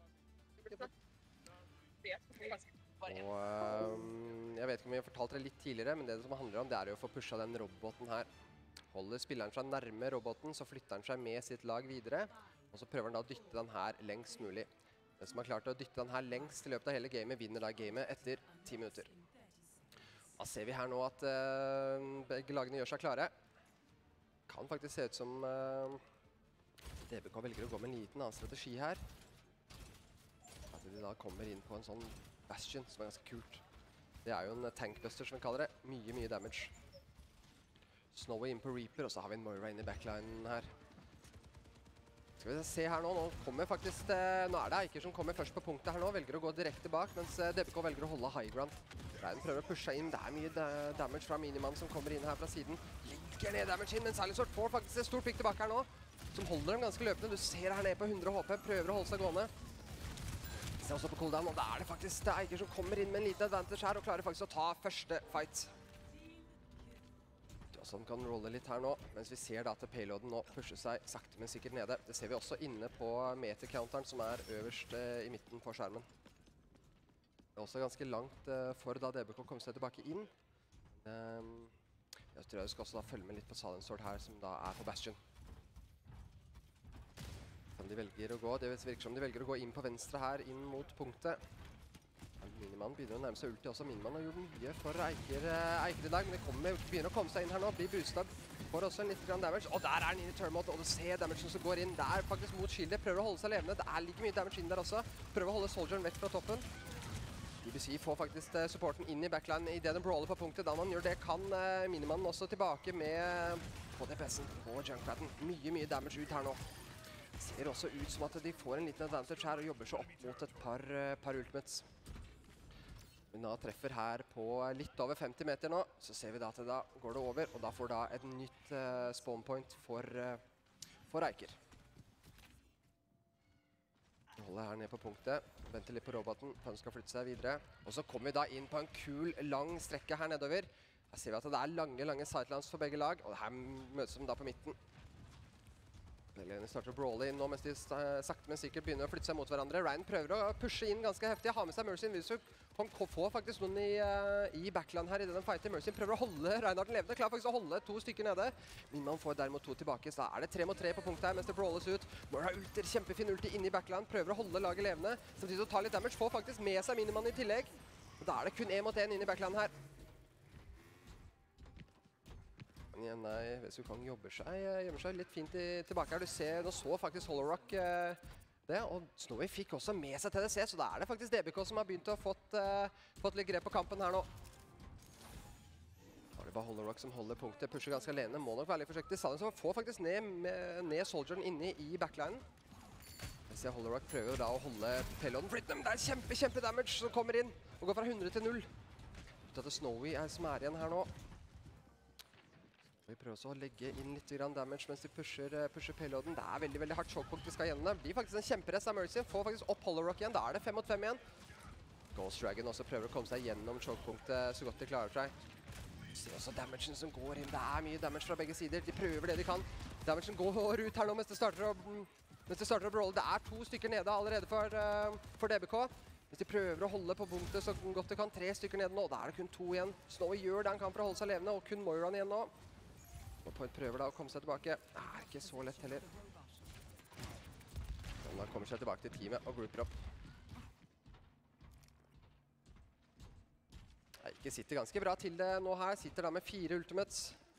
Og um, jeg vet ikke om jeg fortalte det litt tidligere, men det som handler om det er jo å få pusha den roboten her. Holder spilleren seg nærme roboten, så flytter han seg med sitt lag videre. Og så prøver han da å dytte den her lengst mulig. Den som har klart å dytte den her lengst i løpet av hele gamet, vinner da gamet etter ti minutter. Da ser vi her nå at uh, begge lagene gjør seg klare. Kan faktisk se ut som uh, D B K velger å gå med en liten annen strategi her. At de da kommer inn på en sånn Bastion, som er ganske kult. Det er jo en tankbuster, som vi kaller det. Mye, mye damage. Snowy inn på Reaper, og så har vi en Moira inn i backlinen her. Skal vi se her nå, nå kommer faktisk, eh, nå er det Eiker som kommer først på punktet her nå, velger å gå direkte bak, mens eh, D B K velger å holde high ground. Rein prøver å pushe inn, det er mye da damage fra Miniman som kommer inn her fra siden. Ligger ned damage inn, men Silenceword får faktisk et stort pikk tilbake her nå, som holder dem ganske løpende. Du ser her nede på hundre H P, prøver å holde seg gående. Ser også på cooldown, og da er det faktisk det Eiker som kommer inn med en liten advantage her, og klarer faktisk å ta første fight. Som kan rolle litt her nå, mens vi ser da at payloaden nå pusher seg sakte, men sikkert nede. Det ser vi også inne på meter-counteren, som er øverst uh, i midten på skjermen. Det er også ganske langt uh, for da D B K kommer seg tilbake inn. Um, jeg tror jeg skal også da følge med litt på Silenceword her, som da er på Bastion. Som de velger å gå, det virker som de velger å gå inn på venstre her, inn mot punktet. Miniman begynner å nærme seg ulti også. Miniman har gjort mye for Eiker, Eiker i dag, men det kommer, begynner å komme seg inn her nå, blir boostet. får også en litt grann damage. Og der er han inn i Turmoil, og du ser damagen som går inn. Det er faktisk mot Shieldet, prøver å holde seg levende. Det er like mye damage inn der også. Prøver å holde Soldieren vekk fra toppen. D B C får faktisk uh, supporten inn i backline i det den brawler på punktet. Da man gjør det, kan uh, Minimannen også tilbake med på D P S-en på Junkraten. Mye, mye damage ut her nå. Ser også ut som at de får en liten advantage her og jobber seg opp mot et par, uh, par ultimates. Men da treffer her på litt over femti meter nå, så ser vi da at da går det over, og da får da et nytt uh, spawn point for, uh, for Eiker. Holder her ned på punktet, venter litt på roboten, han skal flytte seg videre. Og så kommer vi da inn på en kul, lang strekke her nedover. Her ser vi at det er lange, lange sidelines for begge lag, og her møtes de da på midten. Belgierne starter å brawle inn nå, mens de sakte men sikkert begynner å flytte seg mot hverandre. Ryan prøver å pushe inn ganske heftig, har med seg Mercy Invisible. Han får faktisk noen i, uh, i backland her i denne fighten. Mercy prøver å holde Reinhardt levende, klarer faktisk å holde to stykker nede. Men man får derimot to tilbake, så da er det tre mot tre på punktet her, mens det brawles ut. Mora ulter, kjempefin ulti inn i backland, prøver å holde laget levende. Samtidig å ta litt damage, får faktisk med seg Miniman i tillegg. Og da er det kun en mot en inn i backland her. Men igjen, nei, hvis Wukong jobber seg, gjemmer seg litt fint i, tilbake her. Du ser, nå så faktisk Holorock uh, det, og Snowy fikk også med seg T D C, så da er det faktisk D B K som har begynt å fått, uh, fått litt grep på kampen her nå. Da er det bare Holorock som holder punktet, pusher ganske alene, må nok være litt forsiktig. Silencer får faktisk ned, med, ned Soldieren inne i backlinen. Jeg ser Holorock prøver da å holde payloaden flyttende, men det er kjempe, kjempe damage som kommer inn, og går fra hundre til null. Dette Snowy er som er igjen her nå. Vi prøver også å legge inn litt grann damage mens de pusher, pusher payloaden. Det er veldig, veldig hardt chokepunkt de skal gjennom. Det blir faktisk en kjemperest av Mercy. Får faktisk opp Holorock igjen. Da er det fem mot fem igjen. Ghost Dragon også prøver å komme seg gjennom chokepunktet så godt de klarer seg. Du ser også damagen som går inn. Det er mye damage fra begge sider. De prøver det de kan. Damagen går ut her nå mens det starter å, mens det starter å brawle. Det er to stykker nede allerede for, uh, for D B K. Hvis de prøver å holde på punktet så godt de kan. Tre stykker nede nå. Da er det kun to igjen. Snowy gjør det han kan for å holde seg levende, og kun Moiran igjen nå. Og Point prøver da å komme seg tilbake. Det er ikke så lett heller. Men han kommer seg tilbake til teamet og grouper opp. Eike sitter ganske bra til det nå her. Sitter da med fire ultimates.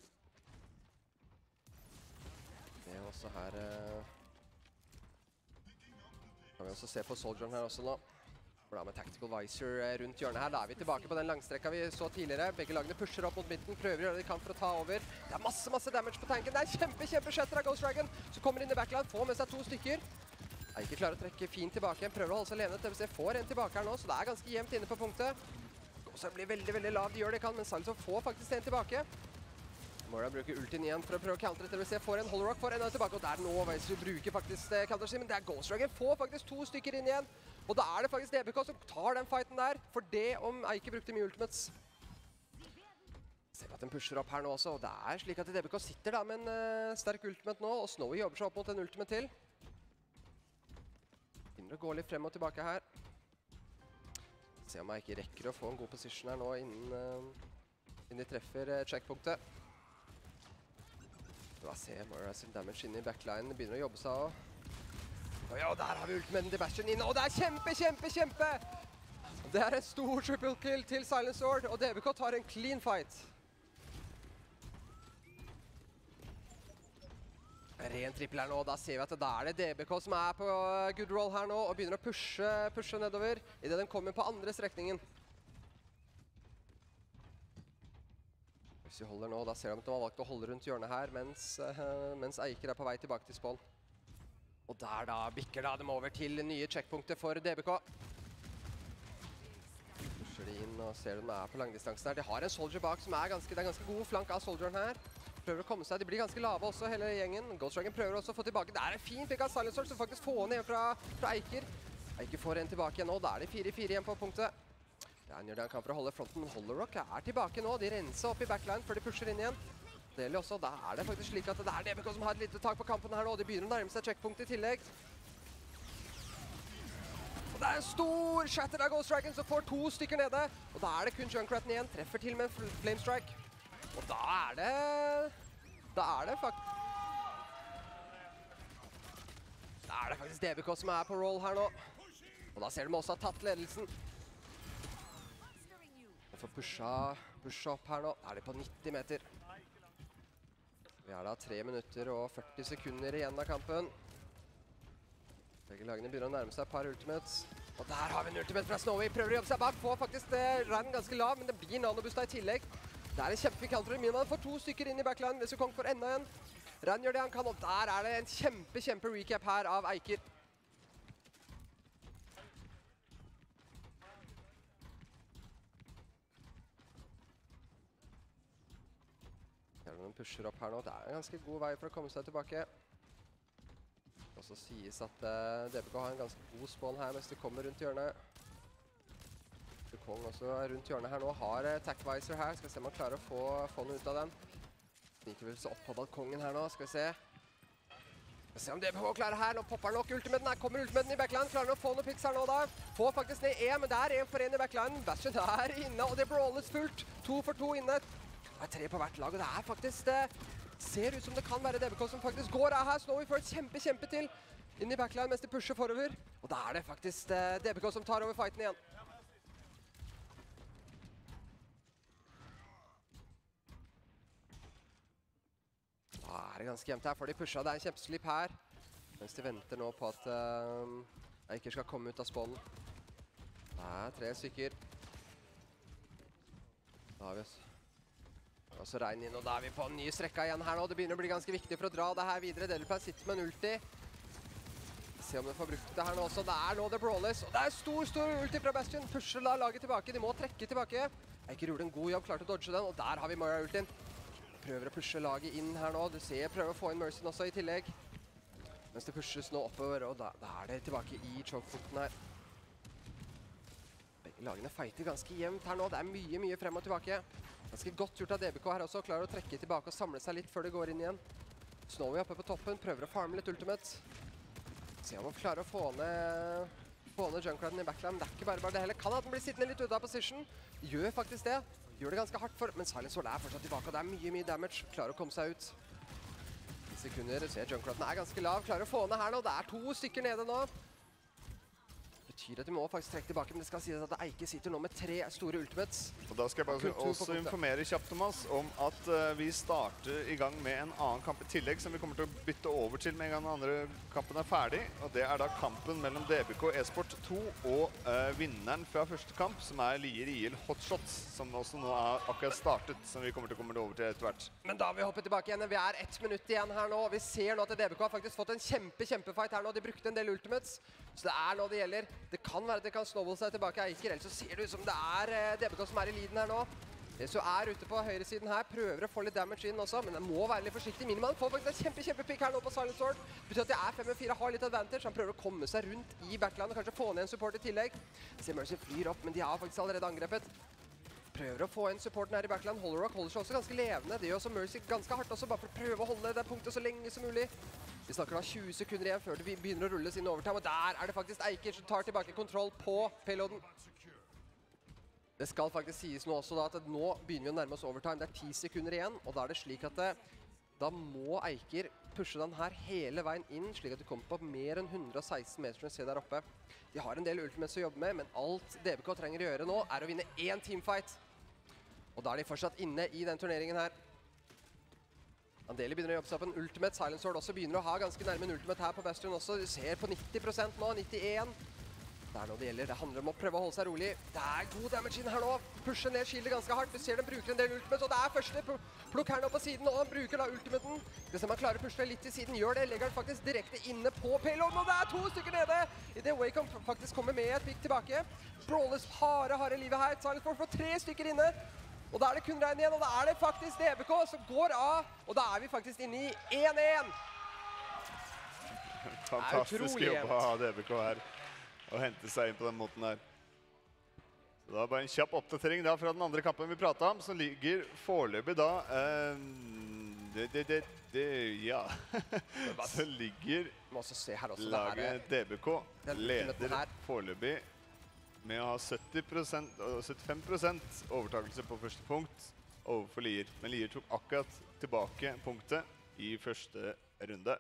Det er også her... Eh, kan vi også se på Soldieren her også nå. Bra med Tactical Visor rundt hjørnet her. Da er vi tilbake på den langstrekka vi så tidligere. Begge lagene pusher opp mot midten, prøver å gjøre det de kan for å ta over. Det er masse, masse damage på tanken. Det er kjempe, kjempe shatter av Ghost Dragon. Så kommer inn i backline, får med seg to stykker. Eike klarer å trekke fint tilbake, prøver å holde seg levende. T V C får en tilbake her nå, så det er ganske jevnt inne på punktet. Ghost Dragon blir veldig, veldig lav. De gjør det de kan, men Silencer får faktisk en tilbake. Mora bruker ultien igjen for å prøve å countere. T V C får en, Holorock får en tilbake, og der nå Visor bruker faktisk counter sin, men det er Ghost Dragon. Får faktisk to stykker inn igjen. Og da er det faktisk D B K som tar den fighten der, for det om Eike brukte mye ultimates. Ser at den pusher opp her nå også, og det er slik at D B K sitter da med en uh, sterk ultimate nå, og Snowy jobber seg opp mot en ultimate til. Begynner å gå litt frem og tilbake her. Se om Eike rekker å få en god position her nå innen, uh, innen de treffer uh, checkpunktet. Da ser Mora sin damage inn i backline, begynner å jobbe seg også. Og ja, der har vi ultimaten til Bastion inn, og det er kjempe, kjempe, kjempe! Det er en stor triple kill til Silent Sword, og D B K tar en clean fight. Ren trippel her nå, da ser vi at da er det D B K som er på good roll her nå, og begynner å pushe, pushe nedover, i det den kommer på andre strekningen. Hvis vi holder nå, da ser de at de har valgt å holde rundt hjørnet her, mens, uh, mens Eiker er på vei tilbake til spawn. Og der da bikker da dem over til nye checkpunkter for D B K. Pusher de inn og ser de er på langdistansen her. De har en soldier bak som er ganske, det er ganske god flank av soldieren her. Prøver å komme seg, de blir ganske lave også hele gjengen. Ghost Dragon prøver også å få tilbake. Det er en fin pick av Silent Sword som faktisk får ned fra, fra Eiker. Eiker får en tilbake igjen nå, da er det fire fire igjen på punktet. Ja, han gjør det han kan for å holde fronten, men Holorock er tilbake nå. De renser opp i backline før de pusher inn igjen. Delig også, da er det faktisk slik at det er D B K som har et lite tak på kampen her nå, og de begynner å nærme seg checkpunkt i tillegg. Og det er en stor shatter av Ghost Dragon som får to stykker nede, og da er det kun Junkraten igjen, treffer til med en Flame Strike. Og da er det... Da er det faktisk... Da er det faktisk D B K som er på roll her nå. Og da ser de også ha tatt ledelsen. Og får pusha, pusha opp her nå, da er det på nitti meter. Vi er da tre minutter og førti sekunder igjen av kampen. Begge lagene begynner å nærme seg et par ultimates. Og der har vi en ultimate fra Snowy. Prøver å jobbe seg bak. Får faktisk eh, Ran ganske lav, men det blir nanobusta i tillegg. Det er en kjempefin counter. Miniman får to stykker inn i backline. Wesukong får enda en. Ran gjør det han kan, og der er det en kjempe, kjempe recap her av Eiker. Kjærlund pusher opp her nå. Det er en ganske god vei for å komme seg tilbake. Og så sies at uh, D B K har en ganske god spawn her mens de kommer rundt hjørnet. Wesukong også er rundt hjørnet her nå. Har uh, Tackvisor her. Skal vi se om han klarer å få, få noe ut av den. Sniker vel så opp på balkongen her nå. Skal vi se. Skal vi se om D B K klarer her. Nå popper han nok ultimaten. Her kommer ultimaten i backline. Klarer han å få noen picks her nå da. Får faktisk ned en, men det er en for en i backline. Bastion er inne, og det brawles fullt. To for to inne. Det er tre på hvert lag, og det er faktisk det ser ut som det kan være D B K som faktisk går av her. Snowy får et kjempe, kjempe til inn i backline mens de pusher forover. Og da er det faktisk D B K som tar over fighten igjen. Da er det ganske jevnt her, for de pusha. Det er en kjempeslip her, mens de venter nå på at um, Eiker skal komme ut av spawnen. Det er tre stykker. Da har vi oss. Og så regn inn, og da er vi på en ny strekka igjen her nå. Det begynner å bli ganske viktig for å dra det her videre. Deadlyplan sitter med en ulti. Se om de får brukt det her nå også. Det er nå det brawles, og det er stor, stor ulti fra Bastion. Pusher da laget tilbake. De må trekke tilbake. Eiker gjorde en god jobb, klarte å dodge den, og der har vi Moira ultien. Prøver å pushe laget inn her nå. Du ser, prøver å få inn Mercy også i tillegg. Mens det pushes nå oppover, og da, da er det tilbake i chokeporten her. Begge lagene fighter ganske jevnt her nå. Det er mye, mye frem og tilbake. Ganske godt gjort av D B K her også, klarer å trekke tilbake og samle seg litt før det går inn igjen. Snowy oppe på toppen, prøver å farme litt ultimate. Se om han klarer å få ned, få ned Junkratien i backline. Det er ikke bare bare det heller. Kan at den blir sittende litt ute av position. Gjør faktisk det. Gjør det ganske hardt for, men Silenceor er fortsatt tilbake, og det er mye, mye damage. Klarer å komme seg ut. ti sekunder, du ser Junkratien er ganske lav. Klarer å få ned her nå. Det er to stykker nede nå. Betyr at de må faktisk trekke tilbake, men det skal sies at Eiker sitter nå med tre store ultimates. Og da skal jeg bare også informere kjapt, Thomas, om at uh, vi starter i gang med en annen kamp i tillegg, som vi kommer til å bytte over til med en gang den andre kampen er ferdig. Og det er da kampen mellom D B K eSport to og uh, vinneren fra første kamp, som er Lier I L Hotshots, som også nå er akkurat startet, som vi kommer til å komme over til etter hvert. Men da har vi hoppet tilbake igjen. Vi er ett minutt igjen her nå, og vi ser nå at D B K har faktisk fått en kjempe, kjempefight her nå. De brukte en del ultimates, så det er nå det gjelder. Det kan være at det kan snowball seg tilbake Eiker, ellers så ser det ut som det er eh, D B K som er i leaden her nå. Esu er ute på høyresiden her, prøver å få litt damage inn også, men den må være litt forsiktig. Miniman får faktisk en kjempe, kjempe pick her nå på Silenceor. Det betyr at de er fem fire, har litt advantage. Han prøver å komme seg rundt i backline og kanskje få ned en support i tillegg. Se Mercy flyr opp, men de har faktisk allerede angrepet. Prøver å få inn supporten her i backline. Hollerock holder seg også ganske levende. Det gjør også Mercy ganske hardt også, bare for å prøve å holde det punktet så lenge som mulig. Vi snakker da tjue sekunder igjen før det begynner å rulle sin overtime, og der er det faktisk Eiker som tar tilbake kontroll på payloaden. Det skal faktisk sies nå også da at nå begynner vi å nærme oss overtime. Det er ti sekunder igjen, og da er det slik at det, da må Eiker pushe den her hele veien inn, slik at du kommer på mer enn hundre og seksten meter som vi ser der oppe. De har en del ultimates å jobbe med, men alt D B K trenger å gjøre nå er å vinne én teamfight. Og da er de fortsatt inne i den turneringen her. Andeli begynner å jobbe seg på en ultimate. Silenceor også begynner å ha ganske nærme en ultimate her på Bastion også. Du ser på nitti prosent nå, nittien. Det er noe det gjelder. Det handler om å prøve å holde seg rolig. Det er god damage inn her nå. Pusher ned shieldet ganske hardt. Du ser den bruker en del ultimates, og det er første plukk her nå på siden, og han bruker da ultimaten. Skal se om han klarer å pushe det litt til siden. Gjør det, legger han faktisk direkte inne på payloaden, og det er to stykker nede. I det Wacom faktisk kommer med et pick tilbake. Brawles harde, harde livet her. Silenceor får tre stykker inne. Og da er det kun regn igjen, og da er det faktisk D B K som går av, og da er vi faktisk inne i én én. Fantastisk jobba av D B K her, å hente seg inn på den måten her. Så da er bare en kjapp oppdatering da fra den andre kampen vi pratet om, som ligger foreløpig da, eh, det, det, det, det, ja, så ligger laget D B K leder foreløpig, med å ha sytti prosent og syttifem prosent overtakelse på første punkt overfor Lier. Men Lier tok akkurat tilbake punktet i første runde.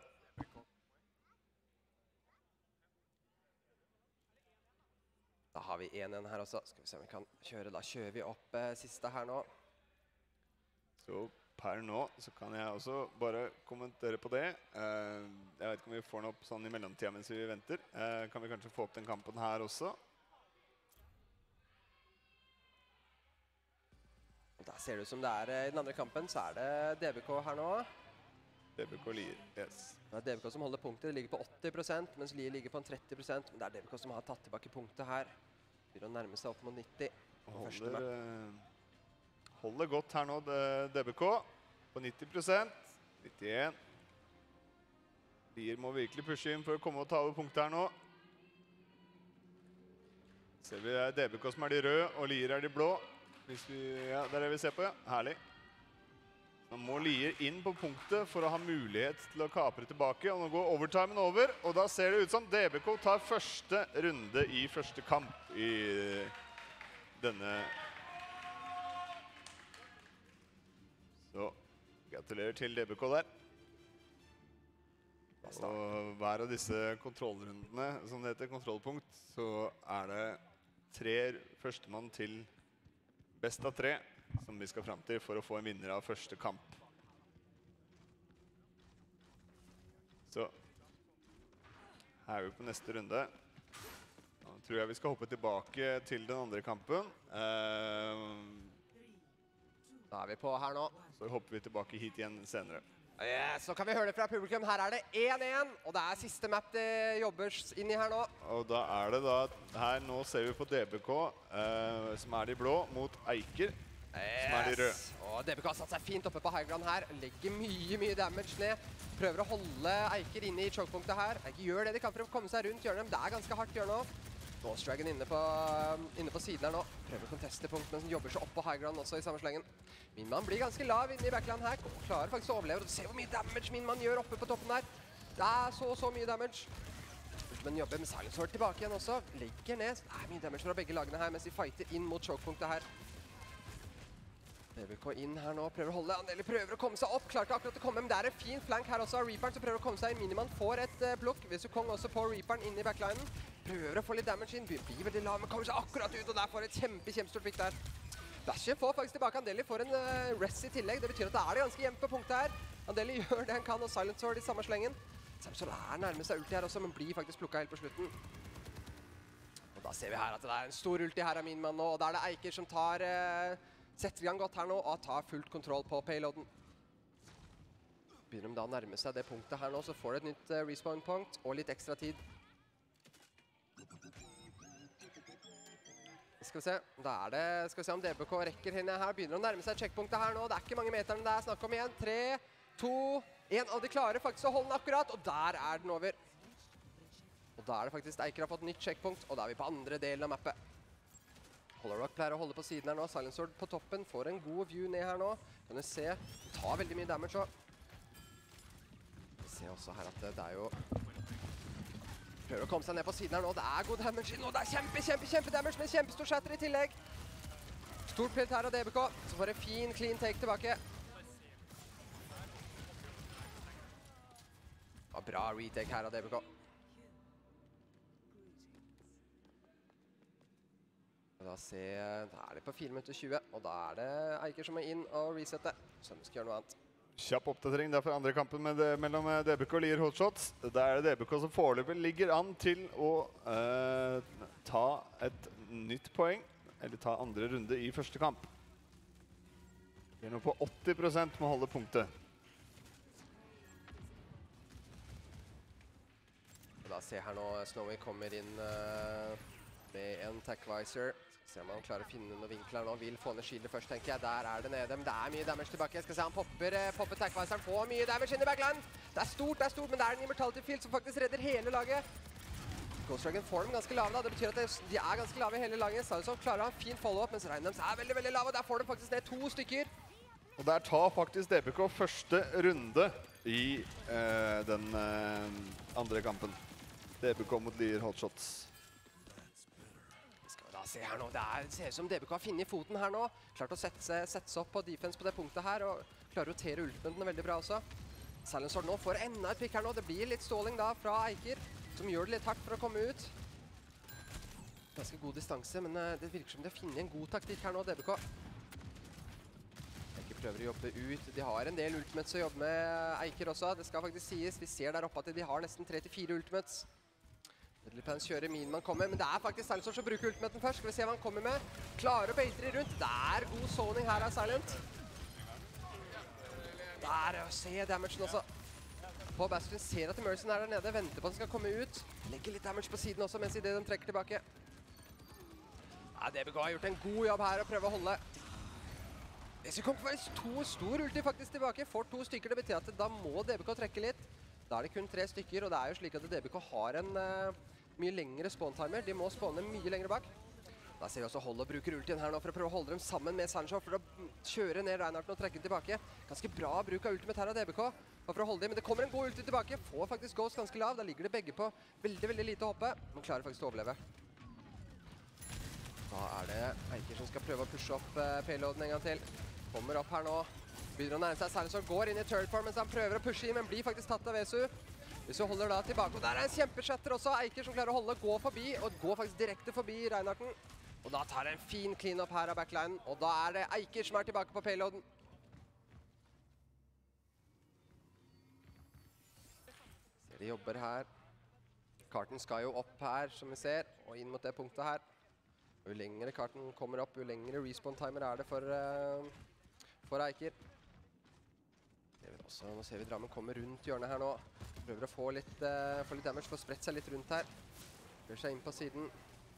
Da har vi én igjen her også. Skal vi se om vi kan kjøre. Da kjører vi opp eh, siste her nå. Så per nå, så kan jeg også bare kommentere på det. Eh, jeg vet ikke om vi får den opp sånn i mellomtida mens vi venter. Eh, kan vi kanskje få opp den kampen her også? Der ser det ut som det er i den andre kampen, så er det D B K her nå. D B K Lier, yes. Det er D B K som holder punktet, det ligger på åtti prosent, mens Lier ligger på en tretti prosent. Men det er D B K som har tatt tilbake punktet her. Begynner å nærme seg opp mot nitti. Holder, eh, holder godt her nå, D B K, på nitti prosent. nittien. Lier må virkelig pushe inn for å komme og ta over punktet her nå. Ser vi det er D B K som er de røde, og Lier er de blå. Hvis vi, ja, det er det vi ser på, ja. Herlig. Nå må Lier inn på punktet for å ha mulighet til å kapre tilbake. Og nå går overtimen over, og da ser det ut som D B K tar første runde i første kamp i denne. Så gratulerer til D B K der. Og hver av disse kontrollrundene, som det heter, kontrollpunkt, så er det tre førstemann til best av tre som vi skal frem til for å få en vinner av første kamp. Så her er vi på neste runde. Nå tror jeg vi skal hoppe tilbake til den andre kampen. Eh, Da er vi på her nå. Så hopper vi tilbake hit igjen senere. Yes, så kan vi høre det fra publikum. Her er det én én, og det er siste map det jobbers inn i her nå. Og da er det da, her nå ser vi på D B K, eh, som er de blå, mot Eiker, yes. Som er de røde. Og D B K har satt seg fint oppe på high ground her, legger mye, mye damage ned. Prøver å holde Eiker inne i chokepunktet her. Eiker gjør det de kan for å komme seg rundt hjørnet, men det er ganske hardt hjørne nå. Ghost Dragon inne på, inne på siden her nå. Prøver å conteste punkt, men jobber seg opp på high ground også i samme slengen. Min mann blir ganske lav inne i backland her, og klarer faktisk å overleve. Se hvor mye damage min mann gjør oppe på toppen her. Det er så, så mye damage. Men jobber med Silent Sword tilbake igjen også. Legger ned. Det er mye damage fra begge lagene her, mens de fighter inn mot chokepunktet her. D B K inn her nå, prøver å holde. Andeli prøver å komme seg opp, klarte akkurat å komme, men det er en fin flank her også av Reaperen, som prøver å komme seg inn. Miniman får et uh, blokk. Vesukong også på Reaperen inn i backlinen. Prøver å få litt damage inn, blir veldig lav, men kommer seg akkurat ut, og der får et kjempe, kjempestort pick der. Bastion får faktisk tilbake. Andeli får en uh, rest i tillegg. Det betyr at det er det ganske jevnt på punktet her. Andeli gjør det han kan, og Silent Sword i samme slengen. Silent Sword er nærmest seg ulti her også, men blir faktisk plukket helt på slutten. Og da ser vi her at det er en stor ulti her av min mann nå, og da er det Eiker som tar, uh, setter i gang godt her nå, og tar fullt kontroll på payloaden. Begynner de da å nærme seg det punktet her nå, så får de et nytt uh, respawn punkt, og litt ekstra tid. Skal vi se, da er det, skal vi se om D B K rekker henne her, begynner å nærme seg checkpunktet her nå, det er ikke mange meterne det er snakk om igjen, tre, to, en, og de klarer faktisk å holde den akkurat, og der er den over. Og da er det faktisk Eiker har fått nytt checkpunkt, og da er vi på andre delen av mappet. Hollerrock pleier å holde på siden her nå, Silent Sword på toppen, får en god view ned her nå, kan du se, tar veldig mye damage også. Vi ser også her at det, det er jo... Prøver å komme seg ned på siden her nå, det er god damage inn, og det er kjempe, kjempe, kjempe damage med kjempestor shatter i tillegg. Stort pilt her av D B K, så får en fin clean take tilbake. Ja, bra retake her av D B K. Da, se, da er det på fire minutter tjue, og da er det Eiker som må inn og resette, så vi skal gjøre noe annet. Kjapp oppdatering derfor andre kampen med det, mellom D B K og Lier Hotshots. Der er det D B K som foreløpig ligger an til å eh, ta et nytt poeng, eller ta andre runde i første kamp. Vi er nå på åtti prosent med å holde punktet. Og da ser her nå, Snowy kommer inn uh, med en Tackvisor. Se om han klarer å finne noen vinkler nå. Vil få ned skillet først, tenker jeg. Der er det nede, men det er mye damage tilbake. Jeg skal se, han popper, uh, popper Tackvisoren, får mye damage inn i backline. Det er stort, det er stort, men det er en Immortality Field som faktisk redder hele laget. Ghost Dragon får dem ganske lave da, det betyr at det, de er ganske lave i hele laget. Salison klarer han fin follow-up, mens Reindems er veldig, veldig lave, og der får de faktisk ned to stykker. Og der tar faktisk D B K første runde i eh, den eh, andre kampen. D B K mot Lier Hotshots. Skal vi da se her nå, det, er, det ser ut som D B K har finnet foten her nå. Klart å sette seg, sette seg opp på defense på det punktet her, og klarer å rotere ultimaten veldig bra også. Silent Sword nå får enda et pick her nå, det blir litt stalling da fra Eiker, som gjør det litt hardt for å komme ut. Ganske god distanse, men uh, det virker som de har funnet en god taktikk her nå, D B K. prøver å jobbe ut. De har en del ultimates å jobbe med Eiker også. Det skal faktisk sies. Vi ser der oppe at de har nesten tre til fire ultimates. Deadlypans kjører Miniman kommer, men det er faktisk Silent som bruker ultimaten først. Skal vi se hva han kommer med. Klarer å belte de rundt. Det er god zoning her av Silent. Der, se damagen også. På Bastion ser at Mercy er der nede, venter på at den skal komme ut. Legger litt damage på siden også, mens i det de trekker tilbake. Ja, D B K har gjort en god jobb her å prøve å holde. Hvis vi kommer på en to stor ulti faktisk tilbake, får to stykker, det betyr at da må D B K trekke litt. Da er det kun tre stykker, og det er jo slik at D B K har en uh, mye lengre spawn-timer. De må spawne mye lenger bak. Da ser vi også Hollow bruker ultien her nå for å prøve å holde dem sammen med Sancho for å kjøre ned Reinhardten og trekke den tilbake. Ganske bra bruk av ultimate her av D B K for å holde dem, men det kommer en god ulti tilbake. Får faktisk Ghost ganske lav, da ligger det begge på veldig, veldig lite å hoppe. Men klarer faktisk å overleve. Da er det Eiker som skal prøve å pushe opp uh, payloaden en gang til. Kommer opp her nå. Begynner å nærme seg Silencer, går inn i turret form mens han prøver å pushe inn, men blir faktisk tatt av Vesu. Vesu holder da tilbake, og der er en kjempeshatter også. Eiker som klarer å holde, gå forbi, og går faktisk direkte forbi Reinhardten. Og da tar det en fin clean-up her av backlinen, og da er det Eiker som er tilbake på payloaden. Ser de jobber her. Karten skal jo opp her, som vi ser, og inn mot det punktet her. Og jo lengre karten kommer opp, jo lengre respawn-timer er det for, uh, for Eiker. Også, nå ser vi Drammen kommer rundt hjørnet her nå. Prøver å få litt, uh, få litt damage, få spredt seg litt rundt her. Gjør seg inn på siden.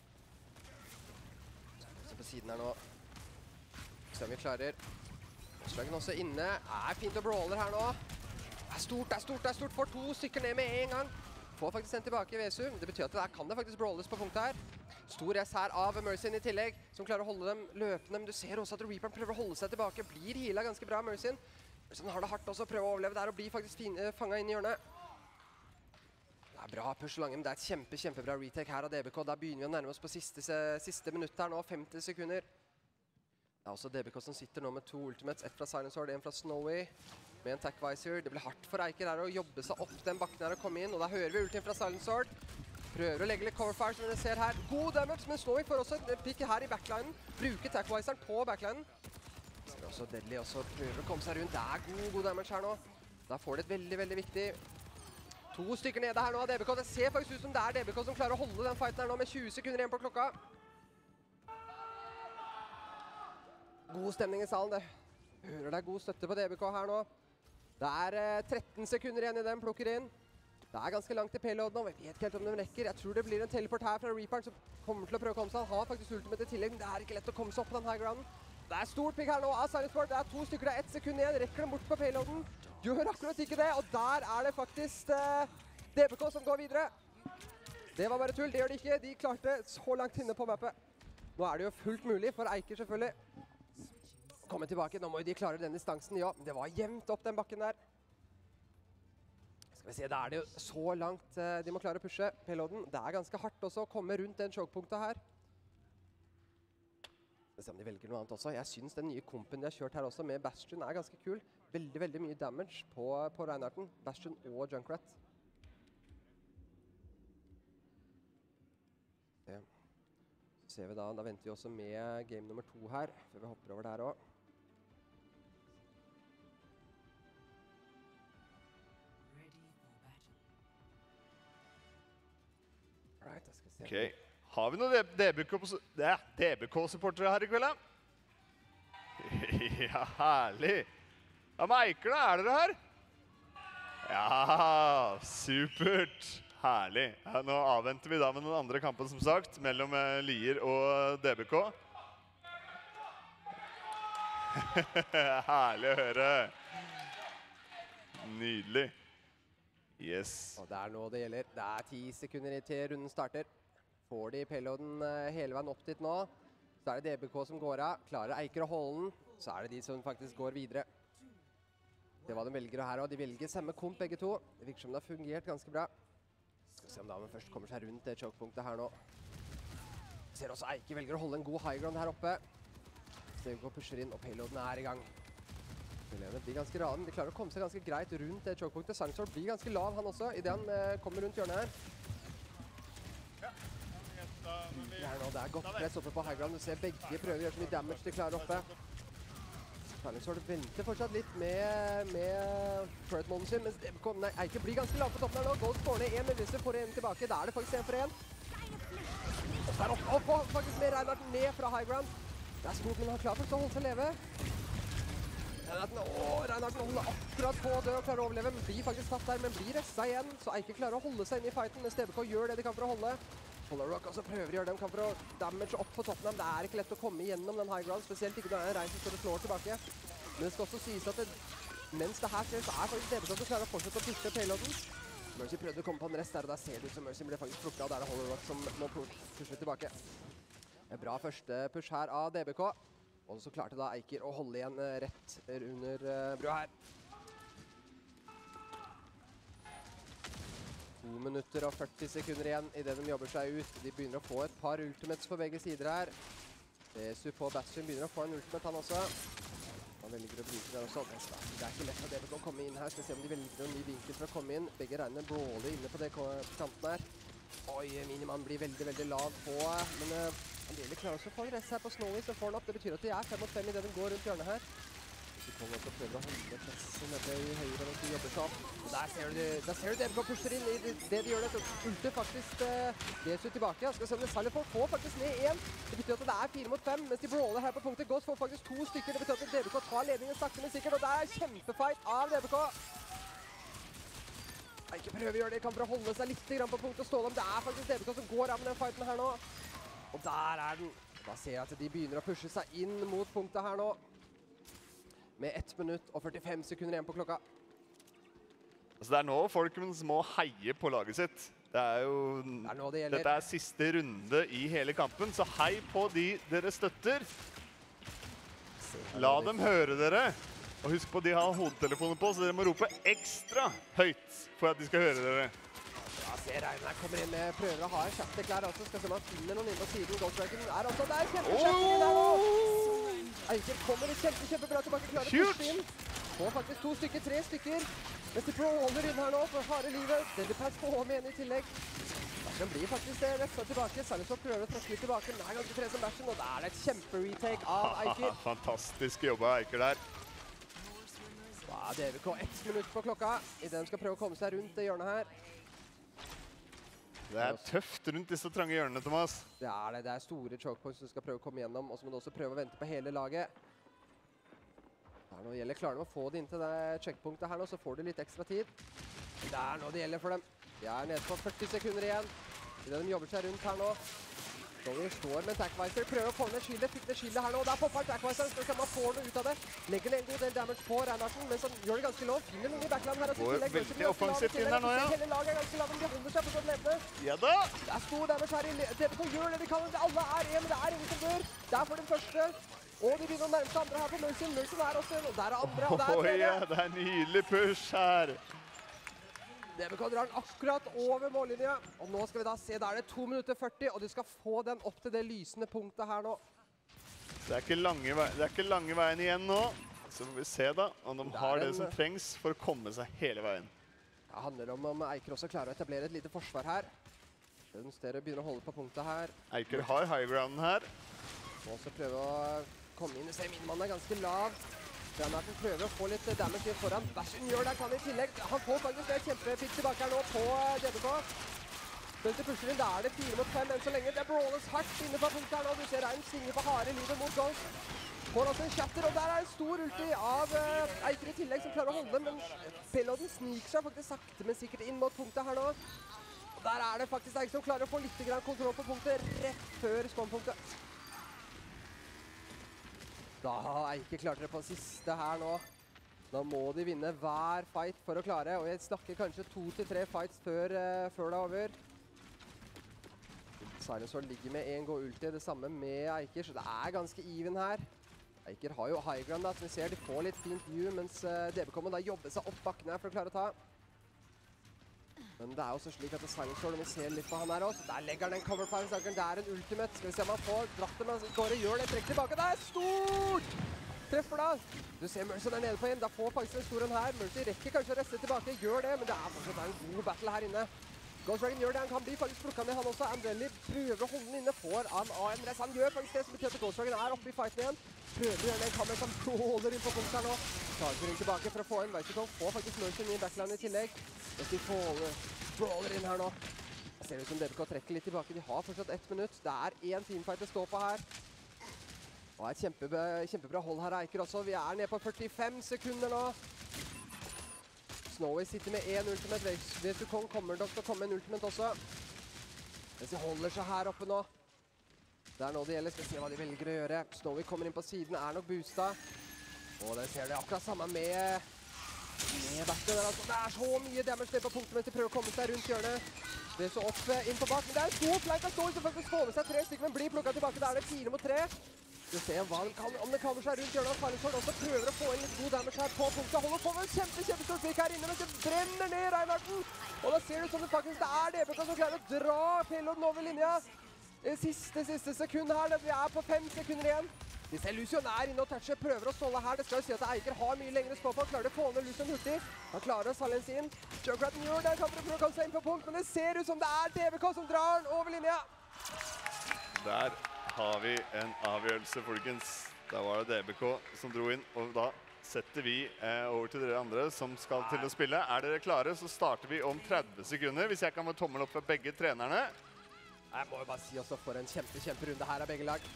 På siden her nå. Se om vi klarer. Slagen også inne. Er fint å brawler her nå. Det er stort, det er stort, det er stort. Får to stykker ned med en gang. Får faktisk sendt tilbake i Vesu. Det betyr at der kan det faktisk brawles på punktet her. Stor S her av Mercyn i tillegg, som klarer å holde dem løpende. Men du ser også at Reaperen prøver å holde seg tilbake. Blir healet ganske bra, Mercyn. Mercyn har det hardt også å prøve å overleve der og blir faktisk fin, uh, fanget inn i hjørnet. Det er bra push lange, men det er et kjempe, kjempebra retake her av D B K. Da begynner vi å nærme oss på siste, siste minutt her nå, femti sekunder. Det er også D B K som sitter nå med to ultimates, ett fra Silent Sword, en fra Snowy, med en Tack Visor. Det blir hardt for Eiker her å jobbe seg opp den bakken her og komme inn, og da hører vi ultien fra Silent Sword. Prøver å legge litt coverfire, som dere ser her. God damage, men Snowy får også et pick her i backlinen. Bruker Tack Visoren på backlinen. Ser også Deadly også prøver å komme seg rundt. Det er god, god damage her nå. Da får det et veldig, veldig viktig. To stykker nede her nå av D B K. Det ser faktisk ut som det er D B K som klarer å holde den fighten her nå med tjue sekunder igjen på klokka. God stemning i salen, det. Hører det er god støtte på D B K her nå. Det er eh, tretten sekunder igjen i den, plukker inn. Det er ganske langt til payload nå. Jeg vet ikke helt om den rekker. Jeg tror det blir en teleport her fra Reaperen som kommer til å prøve å komme seg. Han har faktisk ultimate i tillegg, men det er ikke lett å komme seg opp på den high grounden. Det er stort pick her nå av Silent Sword. Det er to stykker, det er ett sekund igjen. Rekker dem bort på payloaden. Gjør akkurat ikke det, og der er det faktisk uh, D B K som går videre. Det var bare tull, det gjør de ikke. De klarte så langt inne på mappet. Nå er det jo fullt mulig for Eiker selvfølgelig å komme tilbake. Nå må jo de klare den distansen, ja. Det var jevnt opp den bakken der. Skal vi se, da er det jo så langt uh, de må klare å pushe payloaden. Det er ganske hardt også å komme rundt den chokepunktet her. Vi ser om de velger noe annet også. Jeg synes den nye kompen de har kjørt her også med Bastion er ganske kul. Veldig, veldig mye damage på, på Reinhardten, Bastion og Junkrat. Det. Så ser vi da, da venter vi også med game nummer to her, før vi hopper over der også. Right, da skal vi se. Okay. Har vi noen D B K-supportere her i kveld, da? Ja, herlig. Ja, men Eiker da, er dere her? Ja, supert. Herlig. Ja, nå avventer vi da med noen andre kamper, som sagt, mellom eh, Lier og D B K. Herlig å høre. Nydelig. Yes. Og det er nå det gjelder. Det er ti sekunder til runden starter. Får de payloaden hele veien opp dit nå, så er det D B K som går av. Klarer Eiker å holde den, så er det de som faktisk går videre. Det var de velger her, og de velger samme komp begge to. Det virker som det har fungert ganske bra. Skal vi se om damen først kommer seg rundt det chokepunktet her nå. Vi ser også Eiker velger å holde en god high ground her oppe. D B K pusher inn, og payloaden er i gang. Payloaden blir ganske raden. De klarer å komme seg ganske greit rundt det chokepunktet. Sangsor blir ganske lav han også, i det han eh, kommer rundt hjørnet her. Det er, nå, det er godt press oppe på high ground. Du ser begge prøver å gjøre så mye damage de klarer oppe. Silencer venter fortsatt litt med, med Fred-moden sin, mens D B K, nei, Eiker blir ganske lav på toppen her nå. Ghost får ned en, men hvis du får en tilbake, da er det faktisk en for en. Og så er opp, opp, opp, faktisk med Reinhardt ned fra high ground. Det er stort, men han klarer faktisk å holde seg leve. Reinhardt, åh, Reinhardt holder akkurat på å dø og klarer å overleve, men blir faktisk tatt der, men blir resta igjen. Så Eiker klarer å holde seg inn i fighten, mens D B K gjør det de kan for å holde. Polar Rock også prøver å gjøre det de kan for å damage opp på toppen av. Det er ikke lett å komme igjennom den high ground, spesielt ikke når det er en reis som står og slår tilbake. Men det skal også sies at det, mens det her skjer, så er faktisk D B K som klarer å fortsette å pushe payloaden. Mercy prøvde å komme på en rest der, og der ser det ut som Mercy ble faktisk plukket av. Der er det Polar Rock som må pushe tilbake. En bra første push her av D B K. Og så klarte da Eiker å holde igjen rett under uh, brua her. to minutter og førti sekunder igjen i det de jobber seg ut. De begynner å få et par ultimates på begge sider her. Besu på Bastion begynner å få en ultimate han også. Han velger å bruke der også. Det er ikke lett for D B K å komme inn her. Skal vi se om de velger en ny vinkel for å komme inn. Begge regnene brawler inne på det kanten her. Oi, Miniman blir veldig, veldig lav på. Men uh, han vil klare også å få en rest her på Snowy, så får han opp. Det betyr at de er fem mot fem i det de går rundt hjørnet her. De kommer også prøver å holde pressen nede i høyre mens de jobber seg opp. Og der ser du, der ser du D B K pusher inn i det, det de gjør det. Så ulter faktisk uh, Besu tilbake. Han skal se om det Silent får faktisk ned én. Det betyr at det er fire mot fem, mens de brawler her på punktet. Ghost får faktisk to stykker. Det betyr at D B K tar ledningen sakte, men sikkert. Og det er kjempefight av D B K. Eiker prøver å gjøre det. Kan for å holde seg litt grann på punktet og stå dem. Det er faktisk D B K som går av med den fighten her nå. Og der er den. Da ser jeg at de begynner å pushe seg inn mot punktet her nå. Med ett minutt og førtifem sekunder igjen på klokka. Altså det er nå folkens må heie på laget sitt. Det er jo... Det er nå det gjelder. Dette er siste runde i hele kampen, så hei på de dere støtter. La dem høre dere. Og husk på, de har hodetelefoner på, så dere må rope ekstra høyt for at de skal høre dere. Ja, se Reiner kommer inn med prøver å ha en kjappe klær også. Skal se om han finner noen inn på siden. Ghostbreaken er også der. Kjempekjøpning der nå! Eiker kommer kjempe, kjempebra tilbake. Klarer å pushe inn. Får faktisk to stykker, tre stykker. Mens de brawler inn her nå for harde livet. Dedipass får med en i tillegg. Den blir faktisk det rett tilbake. Silencer prøver å tråkke litt tilbake. Den er ganske tre som Bastion, og da er det et kjempe-retake av Eiker. Fantastisk jobba Eiker der. Da er D B K ett minutt på klokka. I den skal prøve å komme seg rundt det hjørnet her. Det er tøft rundt disse trange hjørnene, Thomas. Det er det. Det er store choke points du skal prøve å komme gjennom, og så må du også prøve å vente på hele laget. Der nå gjelder klarer de å få det inn til det checkpunktet her nå, så får du litt ekstra tid. Det er nå det gjelder for dem. De er nede på førti sekunder igjen. I det de jobber seg rundt her nå. Snowy står med Tackwiser, prøver å få ned skillet, fikk ned skillet her nå, og der popper Tackwiser, skal se om han får noe ut av det. Legger ned en god del damage på Reinhardsen, mens han gjør det ganske lov, finner noen i backland her. Går veldig offensivt inn her nå, ja. Hele laget er ganske lav, men de holder seg på sånn levende. Ja da! Det er stor damage her, D B K gjør det de kan, alle er en, men det er ingen som dør. Der får den første, og de begynner å nærme seg andre her på Mercy. Mercy er også en, og der er andre, og der er tredje. Oi, ja, det er en nydelig push her. D B K drar den akkurat over mållinja, og nå skal vi da se, da er det to minutter førti, og du skal få den opp til det lysende punktet her nå. Det er ikke lange, vei, det er ikke lange veien igjen nå, så må vi se da om de har det som trengs for å komme seg hele veien. Det handler om om Eiker også klarer å etablere et lite forsvar her. Den stedet begynner å holde på punktet her. Eiker har high grounden her. Må også prøve å komme inn, se Miniman er ganske lav. Reinhardt prøver å få litt damage inn foran. Bastion gjør det, kan i tillegg. Han får faktisk et kjempepikk tilbake her nå på D B K. Mens de pusher inn, da er det fire mot fem enn så lenge. Det brawles hardt inne på punktet her nå. Du ser Rein svinger på harde livet mot Ghost. Får også en chatter, og der er en stor ulti av uh, Eiker i tillegg som klarer å holde, men payloaden sniker seg faktisk sakte, men sikkert inn mot punktet her nå. Og der er det faktisk Eiker som klarer å få litt grann kontroll på punktet rett før spawnpunktet. Da har Eiker klart det på siste her nå. Da må de vinne hver fight for å klare, og jeg snakker kanskje to til tre fights før, uh, før det er over. Silencer ligger med en gå ulti, det samme med Eiker, så det er ganske even her. Eiker har jo high ground da, som vi ser, de får litt fint view, mens uh, D B K må da jobbe seg opp bakken her for å klare å ta. Men det er også slik at det Silencer, når vi ser litt på han her også, der legger han en cover fire, det er en ultimate. Skal vi se om han får dratt det, men går og gjør det, trekker tilbake, det er stort! Treffer da! Du ser Mercy der nede på en, da får faktisk en stor en her. Mercy rekker kanskje å reste tilbake, gjør det, men det er fortsatt en god battle her inne. Ghost Dragon gjør det, han kan bli faktisk plukket ned han også. Andrelli prøver å holde den inne, får han A M rest. Han gjør faktisk det som betyr at Ghost Dragon er oppe i fighten igjen. Prøver å gjøre det, Kammer som brawler inn på punkt her nå. Klarer å ringe tilbake for å få en Veisikov, får faktisk Mercy i backline i tillegg. Hvis de brawler inn her nå. Det ser ut som D B K trekker litt tilbake, de har fortsatt ett minutt. Det er en teamfight å stå på her. Og et kjempe, kjempebra hold her, Eiker også. Vi er nede på førtifem sekunder nå. Snowy sitter med en ultimate. Vesukong kommer nok til å komme med en ultimate også. Mens de holder seg her oppe nå. Det er nå det gjelder. Skal se hva de velger å gjøre. Snowy kommer inn på siden, er nok boostet. Og det ser de akkurat sammen med, med backen der. Altså. Det er så mye damage det på punktet mens de prøver å komme seg rundt hjørnet. Det er så opp inn på bak. Men det er en stor flank av Snowy som faktisk får med seg tre stykker, men blir plukket tilbake. Da er det fire mot tre. Vi ser hva han kan, om det kommer seg rundt hjørnet. Farlingsford også prøver å få inn litt god damage her på punktet. Holder på med en kjempe, kjempe stor klikk her inne, mens det brenner ned Reinhardsen. Og da ser det ut som det faktisk det er D B K som klarer å dra Pelloden over linja. Siste, siste sekund her, vi er på fem sekunder igjen. Vi ser Lucian er inne og toucher, prøver å ståle her. Det skal jo si at Eiker har mye lengre spå på. Han klarer å få ned Lucian hurtig. Han klarer å silence inn. Junkratien gjør det, han kan prøve å komme seg inn på punkt, men det ser ut som det er D B K som drar den over linja. Der har vi en avgjørelse, folkens. Da var det D B K som dro inn, og da setter vi eh, over til dere andre som skal til å spille. Er dere klare, så starter vi om tretti sekunder. Hvis jeg kan få tommel opp for begge trenerne. Jeg må jo bare si også for en kjempe, kjempe runde her av begge lag.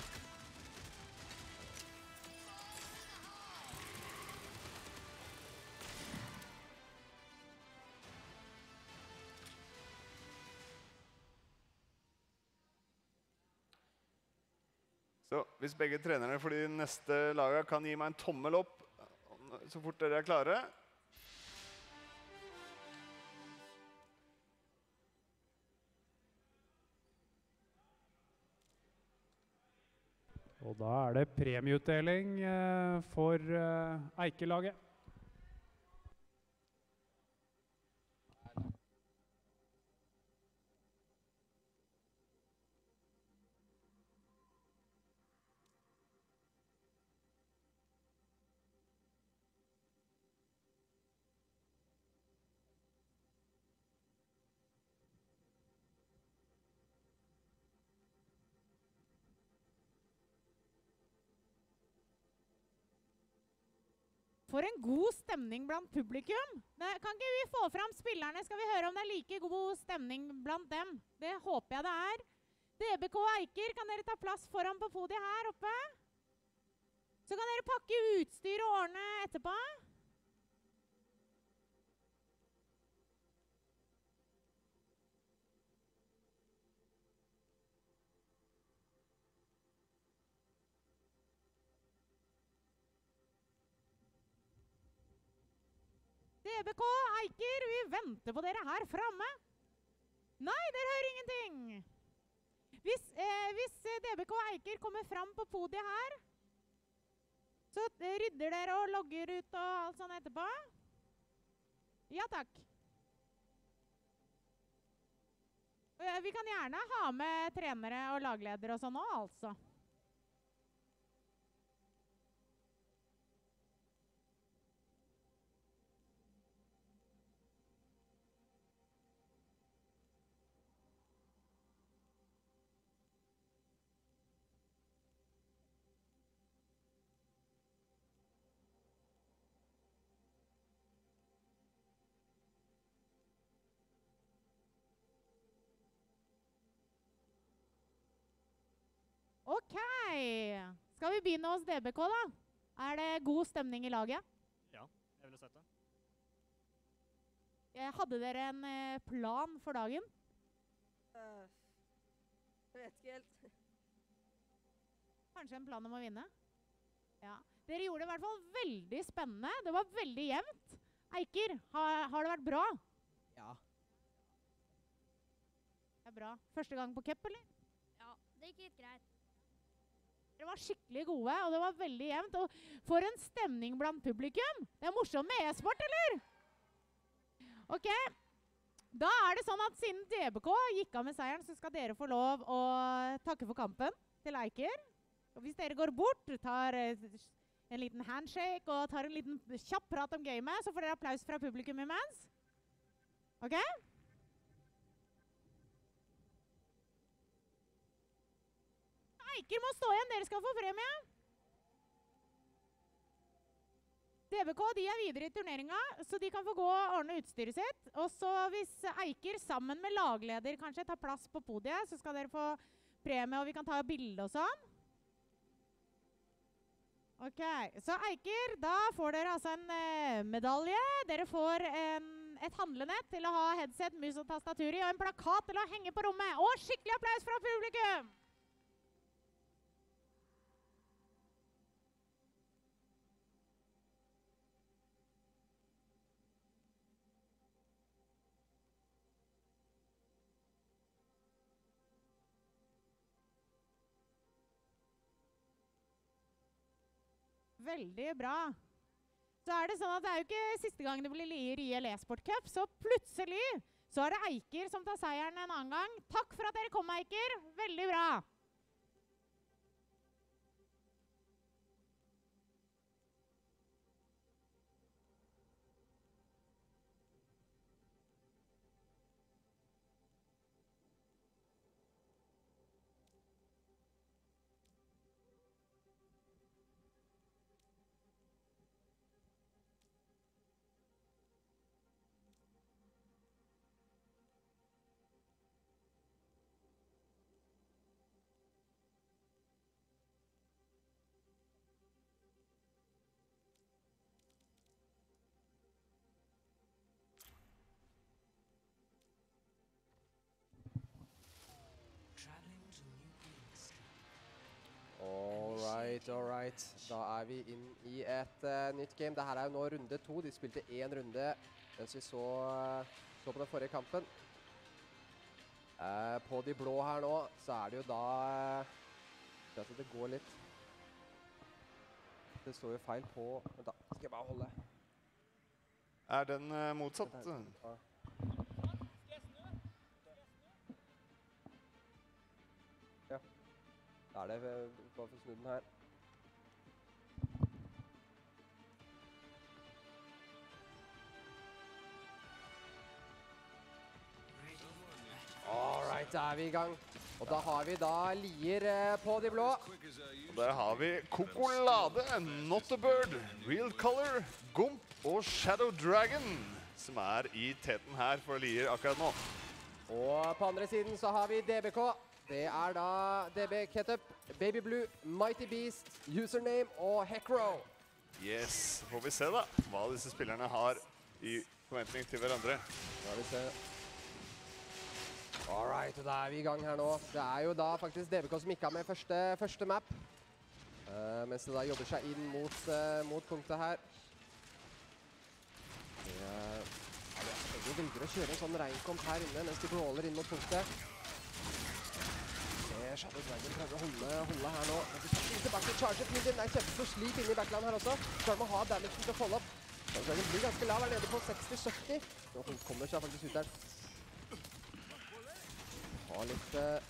Så hvis begge trenerne for de neste lagene kan gi meg en tommel opp så fort dere er klare. Og da er det premieutdeling eh, for eh, Eikelaget. For en god stemning blant publikum. Det, kan ikke vi få fram spillerne? Skal vi høre om det er like god stemning blant dem? Det håper jeg det er. D B K og Eiker, kan dere ta plass foran på podiet her oppe? Så kan dere pakke utstyr og ordne etterpå. D B K, Eiker, vi venter på dere her fremme. Nei, dere hører ingenting. Hvis, eh, hvis D B K og Eiker kommer fram på podiet her, så rydder dere og logger ut og alt sånt etterpå. Ja, takk. Vi kan gjerne ha med trenere og lagledere og sånn også, altså. Ok, skal vi begynne hos D B K da? Er det god stemning i laget? Ja, jeg ville sett det. Hadde dere en eh, plan for dagen? Uh, jeg vet ikke helt. Kanskje en plan om å vinne? Ja. Dere gjorde det i hvert fall veldig spennende. Det var veldig jevnt. Eiker, har, har det vært bra? Ja. Det er bra. Første gang på cup, eller? Ja, det gikk helt greit. Dere var skikkelig gode, og det var veldig jevnt. Og for en stemning blant publikum! Det er morsomt med e-sport, eller? Ok, da er det sånn at siden D B K gikk av med seieren, så skal dere få lov å takke for kampen til Eiker. Og hvis dere går bort, tar en liten handshake og tar en liten kjapp prat om gamet, så får dere applaus fra publikum imens. Ok? Eiker må stå igjen, dere skal få premie. D B K de er videre i turneringen, så de kan få gå og ordne utstyret sitt. Og så hvis Eiker sammen med lagleder kanskje tar plass på podiet, så skal dere få premie, og vi kan ta bilde og sånn. Ok, så Eiker, da får dere altså en eh, medalje. Dere får en, et handlenett til å ha headset, mus og tastatur i, og en plakat til å henge på rommet. Og skikkelig applaus fra publikum! Veldig bra. Så er det sånn at det er jo ikke siste gang det blir Lier I L E-sport cup, så plutselig så er det Eiker som tar seieren en annen gang. Takk for at dere kom, Eiker. Veldig bra. Alright, alright. Da er vi inn i et uh, nytt game. Dette er jo nå runde to. De spilte én runde mens vi så, uh, så på den forrige kampen. Uh, på de blå her nå, så er det jo da uh, at det går litt. Det står jo feil på. Vent da, skal jeg bare holde. Er den uh, motsatt? Ja. Ja. Da er det uh, bare for å snu den her. Alright, da er vi i gang. Og da har vi da Lier eh, på de blå. Og der har vi Kokolade, Not a Bird, Real Color, Gump og Shadow Dragon, som er i teten her for Lier akkurat nå. Og på andre siden så har vi D B K. Det er da D B Ketup, Baby Blue, Mighty Beast, Username og Hekro. Yes, får vi se da hva disse spillerne har i forventning til hverandre. Da vi se. Alright, og da er vi i gang her nå. Det er jo da faktisk D B K som ikke har med første, første map. Uh, mens det da jobber seg inn mot, uh, mot punktet her. Det, uh, ja, de velger å kjøre en sånn reinkomp her inne mens de brawler inn mot punktet. Det Shadow Dragon prøver å holde, holde her nå. Men de skal tilbake til charge til den. Det er kjempestor sleep inne i backland her også. Så de må ha damagen til å folde opp. Shadow Dragon blir ganske lav, er nede på seksti sytti. Nå kommer seg faktisk ut der. Ha litt uh,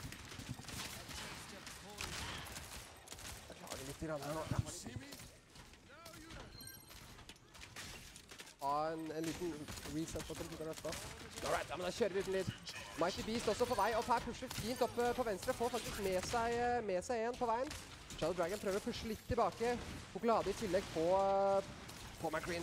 Jeg klarer litt grann her nå. Ha en, en liten reset på computeren etterpå. Alright, ja, men da kjører vi uten lyd. Mighty Beast også på vei opp her, pusher fint opp uh, på venstre. Får faktisk med seg, uh, med seg en på veien. Shadow Dragon prøver å pushe litt tilbake. Kokolade i tillegg på, uh, på McQueen.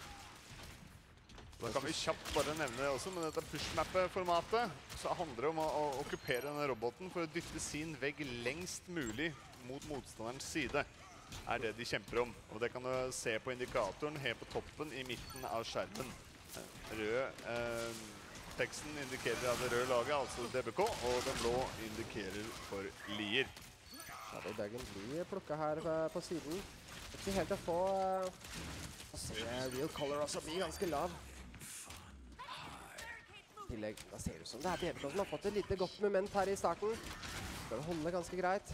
Da kan vi kjapt bare nevne det også, men dette pushmap-formatet så handler det om å, å okkupere denne roboten for å dytte sin vegg lengst mulig mot motstanderens side, er det de kjemper om. Og det kan du se på indikatoren helt på toppen i midten av skjermen. Rød eh, teksten indikerer av det røde laget, altså D B K, og den blå indikerer for Lier. Shadow Dragon blir plukket her på siden. Det er ikke helt å få å se Real Color også blir ganske lav. Tillegg, da ser det ut som det er D B K som har fått et lite godt moment her i starten. Skal det holde ganske greit.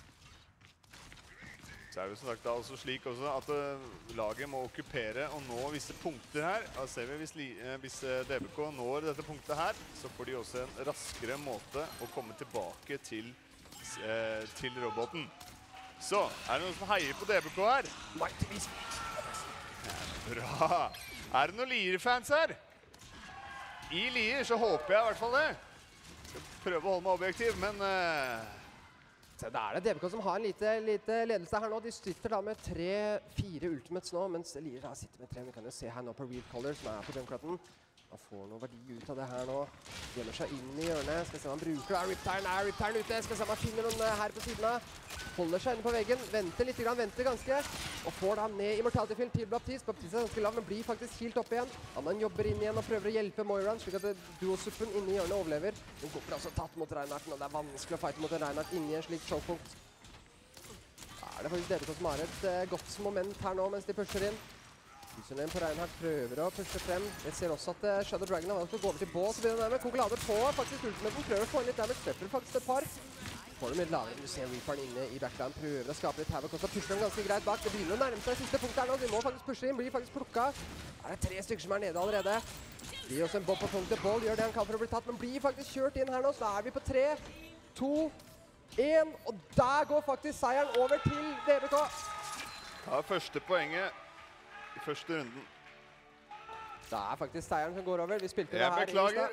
Så er det som sagt da også slik også at uh, laget må okkupere og nå visse punkter her. Da ser vi hvis, uh, hvis uh, D B K når dette punktet her, så får de også en raskere måte å komme tilbake til, uh, til roboten. Så, er det noen som heier på D B K her? Mighty Beast. Ja, bra! Er det noen Lier-fans her? I Lier så håper jeg i hvert fall det. Jeg skal prøve å holde meg objektiv, men uh, Så da er det D B K som har en lite, lite ledelse her nå. De sitter da med tre fire ultimates nå, mens Lier da sitter med tre. Vi kan jo se her nå på Real Color, som er på Junkrat'en. Han får noe verdi ut av det her nå. Gjemmer seg inn i hjørnet. Skal se om han bruker det. Riptaren er Riptaren ute. Skal se om han finner noen her på siden av. Holder seg inne på veggen. Venter litt, grann, venter ganske. Og får da ned Immortality Field til Baptiste. Baptiste er ganske lav, men blir faktisk helt opp igjen. Han jobber inn igjen og prøver å hjelpe Moiran, slik at duosuppen inne i hjørnet overlever. Hun går altså tatt mot Reinhardt, og det er vanskelig å fighte mot en Reinhardt inne i en slik chokepunkt. Da er det faktisk D B K som har et uh, godt moment her nå, mens de pusher inn. Lyser på Reinhardt, prøver å pushe frem. Jeg ser også at uh, Shadow Dragon har valgt å gå over til bål, så begynner den med Kokolade på faktisk ultimaten. Prøver å få inn litt damage, treffer faktisk et par. Får dem litt lavere, men du ser Reaperen inne i backline, prøver å skape litt havoc, og så pusher dem ganske greit bak. Det begynner å nærme seg siste punkt her nå, de må faktisk pushe inn, blir faktisk plukka. Her er tre stykker som er nede allerede. Gir også en bob på punktet, Boll gjør det han kan for å bli tatt, men blir faktisk kjørt inn her nå, så da er vi på tre, to, en, og der går faktisk seieren over til D B K. Ja, første poenget i første runden. Det er faktisk seieren som går over. Vi spilte det Jeg her beklager.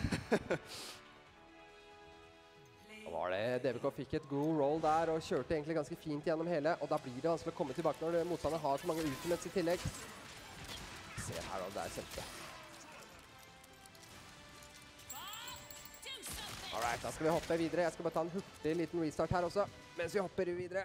Da var det D B K fikk et god roll der og kjørte egentlig ganske fint gjennom hele, og da blir det vanskelig å komme tilbake når motstanderen har så mange ultimates i tillegg. Se her da, det er kjempe. Alright, da skal vi hoppe videre. Jeg skal bare ta en hurtig liten restart her også, mens vi hopper videre.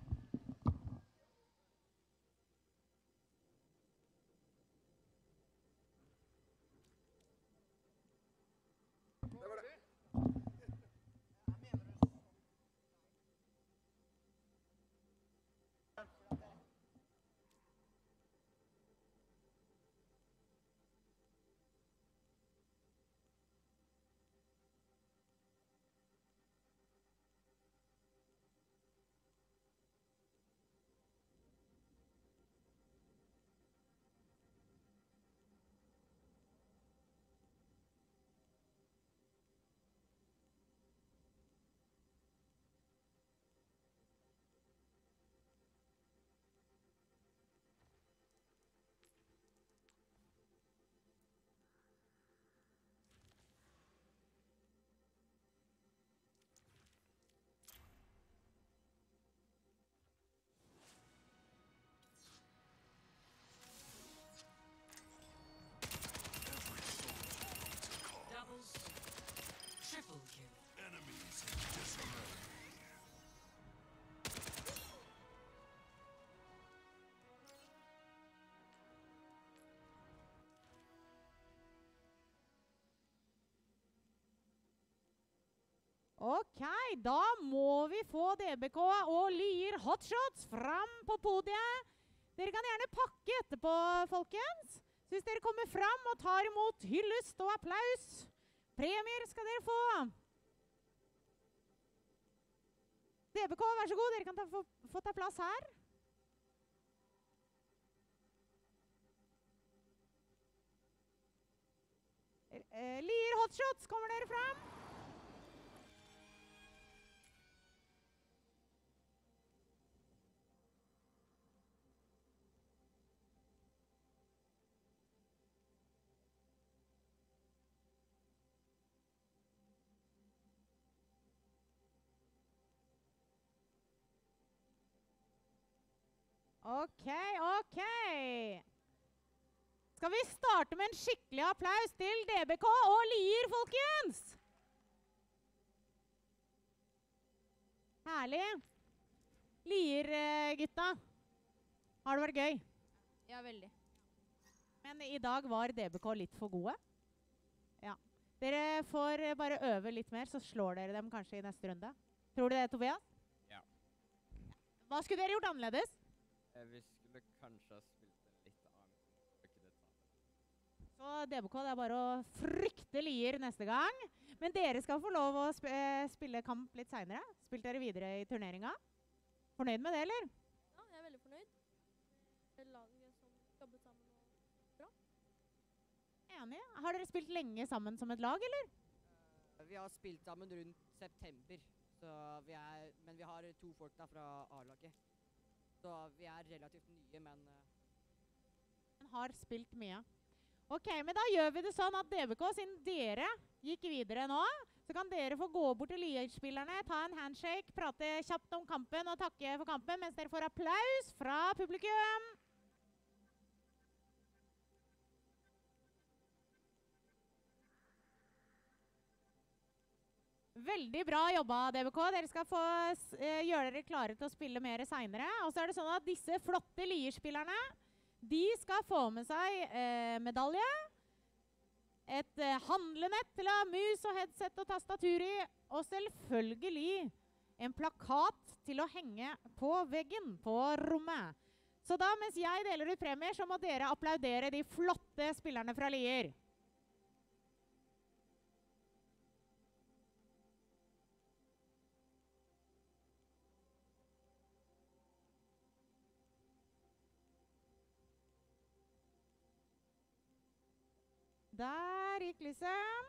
Ok, da må vi få D B K og Lier hotshots fram på podiet. Dere kan gjerne pakke etterpå, folkens. Så hvis dere kommer fram og tar imot hyllest og applaus, premier skal dere få. D B K, vær så god, dere kan ta, få, få ta plass her. Eh, Lier hotshots, kommer dere fram? Ok, ok. Skal vi starte med en skikkelig applaus til D B K og Lier, folkens? Herlig. Lier, gutta. Har det vært gøy? Ja, veldig. Men i dag var D B K litt for gode. Ja. Dere får bare øve litt mer, så slår dere dem kanskje i neste runde. Tror du det, Tobias? Ja. Hva skulle dere gjort annerledes? Vi skulle kanskje ha spilt en litt annen. Så D B K, det er bare å frykte Lier neste gang. Men dere skal få lov å sp spille kamp litt senere. Spilte dere videre i turneringa? Fornøyd med det, eller? Ja, jeg er veldig fornøyd. Laget som jobbet sammen og bra. Enig. Har dere spilt lenge sammen som et lag, eller? Vi har spilt sammen rundt september, så vi er, men vi har to folk da fra A-laget. Så vi er relativt nye, men... Uh, har spilt mye. Ok, men da gjør vi det sånn at D B K, siden dere gikk videre nå, så kan dere få gå bort til Lier-spillerne, ta en handshake, prate kjapt om kampen og takke for kampen, mens dere får applaus fra publikum. Veldig bra jobba, D B K. Dere skal få uh, gjøre dere klare til å spille mer senere. Og så er det sånn at disse flotte Lier-spillerne, de skal få med seg uh, medalje, et uh, handlenett til å ha mus og headset og tastatur i, og selvfølgelig en plakat til å henge på veggen på rommet. Så da, mens jeg deler ut premier, så må dere applaudere de flotte spillerne fra Lier. Der gikk lyset.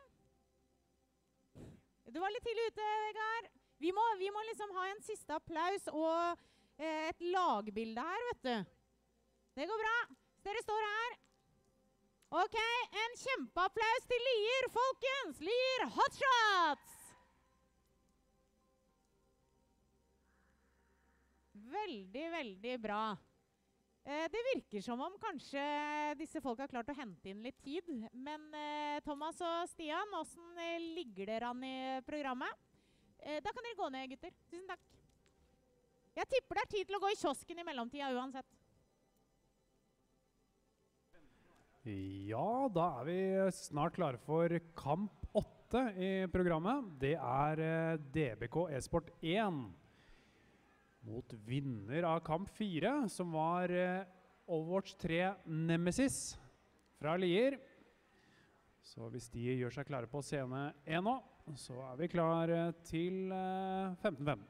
Du var litt tidlig ute, Vegard. Vi må, vi må liksom ha en siste applaus og eh, et lagbilde her, vet du. Det går bra. Dere står her. Ok, en kjempeapplaus til Lier, folkens. Lier Hotshots. Veldig, veldig bra. Det virker som om kanskje disse folk har klart å hente inn litt tid. Men eh, Thomas og Stian, hvordan ligger dere an i programmet? Eh, da kan dere gå ned, gutter. Tusen takk. Jeg tipper det er tid til å gå i kiosken i mellomtida uansett. Ja, da er vi snart klare for kamp åtte i programmet. Det er eh, D B K e-sport én. Mot vinner av kamp fire, som var eh, Overwatch tre Nemesis fra Lier. Så hvis de gjør seg klare på scene én nå, så er vi klare til eh, femten fem.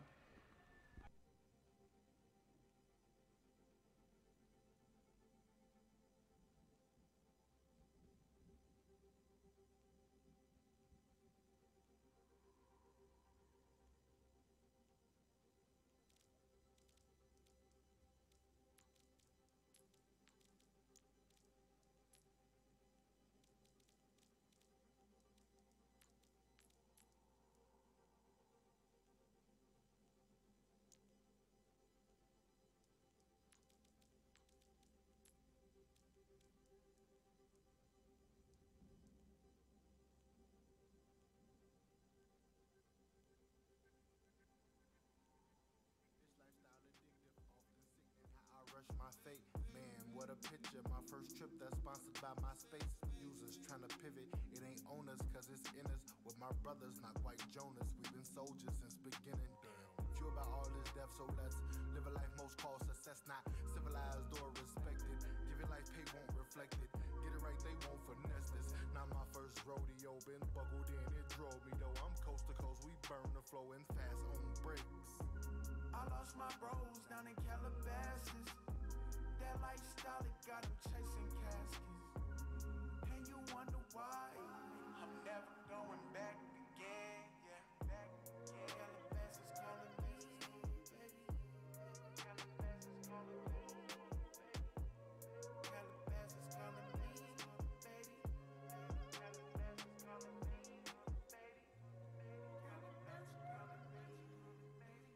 What a picture, my first trip that's sponsored by my space. Users trying to pivot, it ain't owners, cause it's in us. With my brothers, not quite Jonas. We've been soldiers since beginning, damn. Few about all this death, so let's live a life most call success, not civilized or respected. Give it life, pay won't reflect it. Get it right, they won't finesse this. Not my first rodeo, been buckled in, it drove me though. I'm coast to coast, we burn the flow and fast on bricks. I lost my bros down in Calabasas. That lifestyle, it got them chasing caskets. And you wonder why I'm never going back again. Yeah, back again. Calabasas calling me, baby. Calabasas calling me, baby. Calabasas calling me, baby. Calabasas calling me, baby. Calabasas calling me, baby.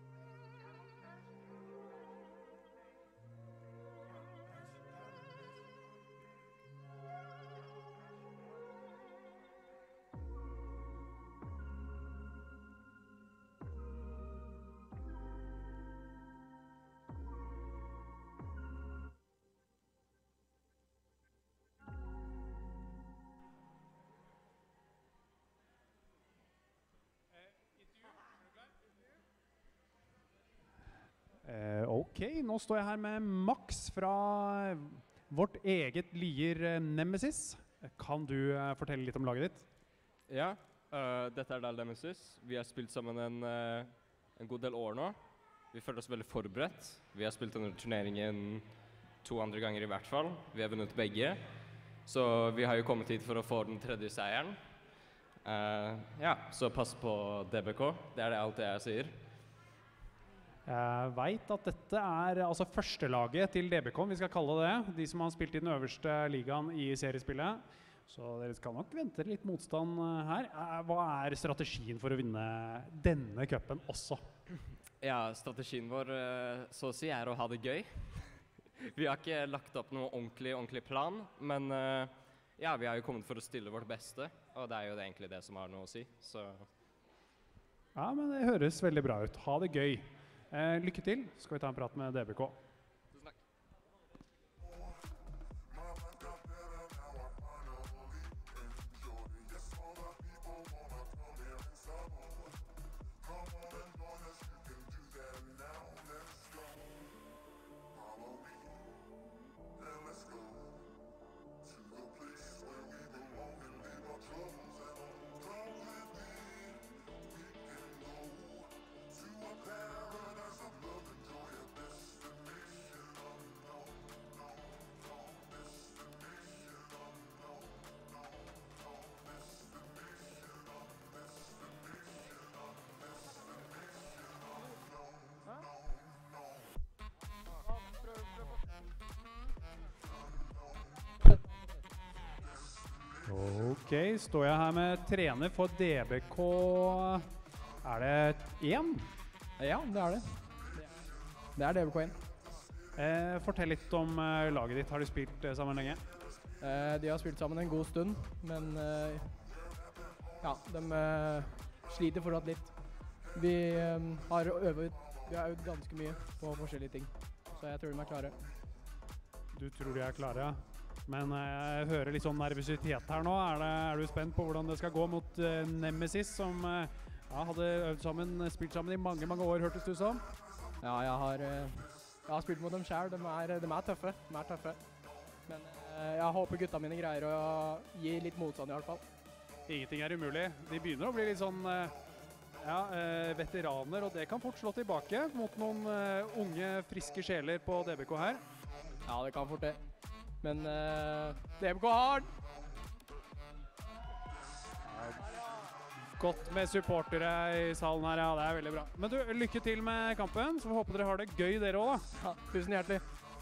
Eh, ok, nå står jeg her med Max fra vårt eget Lier eh, Nemesis. Kan du eh, fortelle litt om laget ditt? Ja, uh, dette er Dal Nemesis. Vi har spilt sammen en, uh, en god del år nå. Vi føler oss veldig forberedt. Vi har spilt denne turneringen to andre ganger i hvert fall. Vi har vunnet begge. Så vi har jo kommet hit for å få den tredje seieren. Uh, ja, så pass på D B K. Det er det alt det jeg sier. Jeg vet at dette er altså førstelaget til D B K, vi skal kalle det. De som har spilt i den øverste ligaen i seriespillet. Så dere skal nok vente litt motstand her. Hva er strategien for å vinne denne cupen også? Ja, strategien vår så å si er å ha det gøy. Vi har ikke lagt opp noe ordentlig, ordentlig plan, men ja, vi har jo kommet for å stille vårt beste, og det er jo det egentlig det som har noe å si. Så. Ja, men det høres veldig bra ut. Ha det gøy. Eh, lykke til. Skal vi ta en prat med D B K. Tusen takk. Ok, står jeg her med trener for D B K. Er det én? Ja, det er det. Det er D B K én. Eh, fortell litt om eh, laget ditt. Har du spilt eh, sammen lenge? Eh, de har spilt sammen en god stund, men eh, ja, de eh, sliter fortsatt litt. Vi eh, har øvet, vi har øvd ganske mye på forskjellige ting, så jeg tror de er klare. Du tror de er klare, ja. Men jeg hører litt sånn nervøsitet her nå. Er, det, er du spent på hvordan det skal gå mot uh, Nemesis, som uh, ja, hadde øvd sammen, spilt sammen i mange, mange år, hørtes du som? Ja, jeg har, uh, jeg har spilt mot dem selv. De er, de er tøffe. De er tøffe. Men uh, jeg håper gutta mine greier å gi litt motstand i hvert fall. Ingenting er umulig. De begynner å bli litt sånn uh, ja, uh, veteraner, og det kan fort slå tilbake mot noen uh, unge, friske sjeler på D B K her. Ja, det kan fort det. Men uh, D B K har den! Godt med supportere i salen her, ja, det er veldig bra. Men du, lykke til med kampen, så vi håper dere har det gøy dere også da. Ja, tusen hjertelig.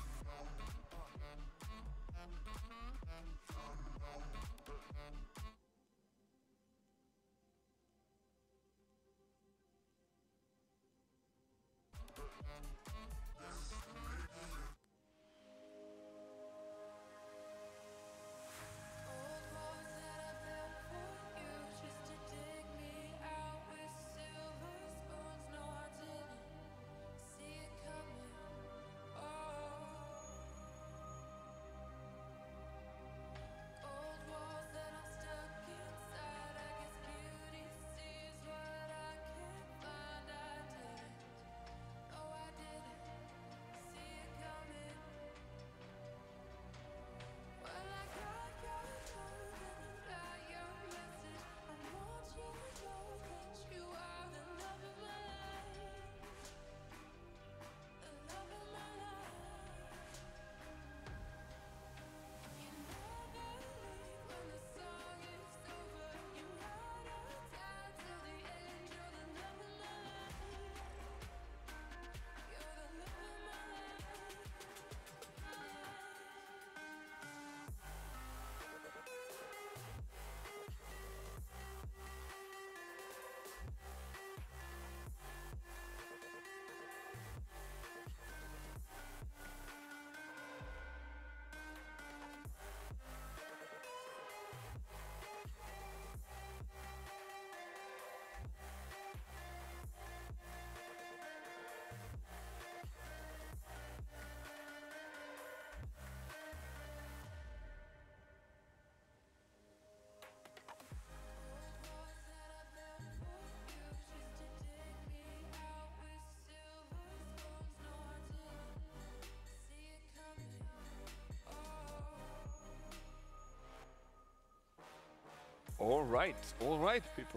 All right, all right, people.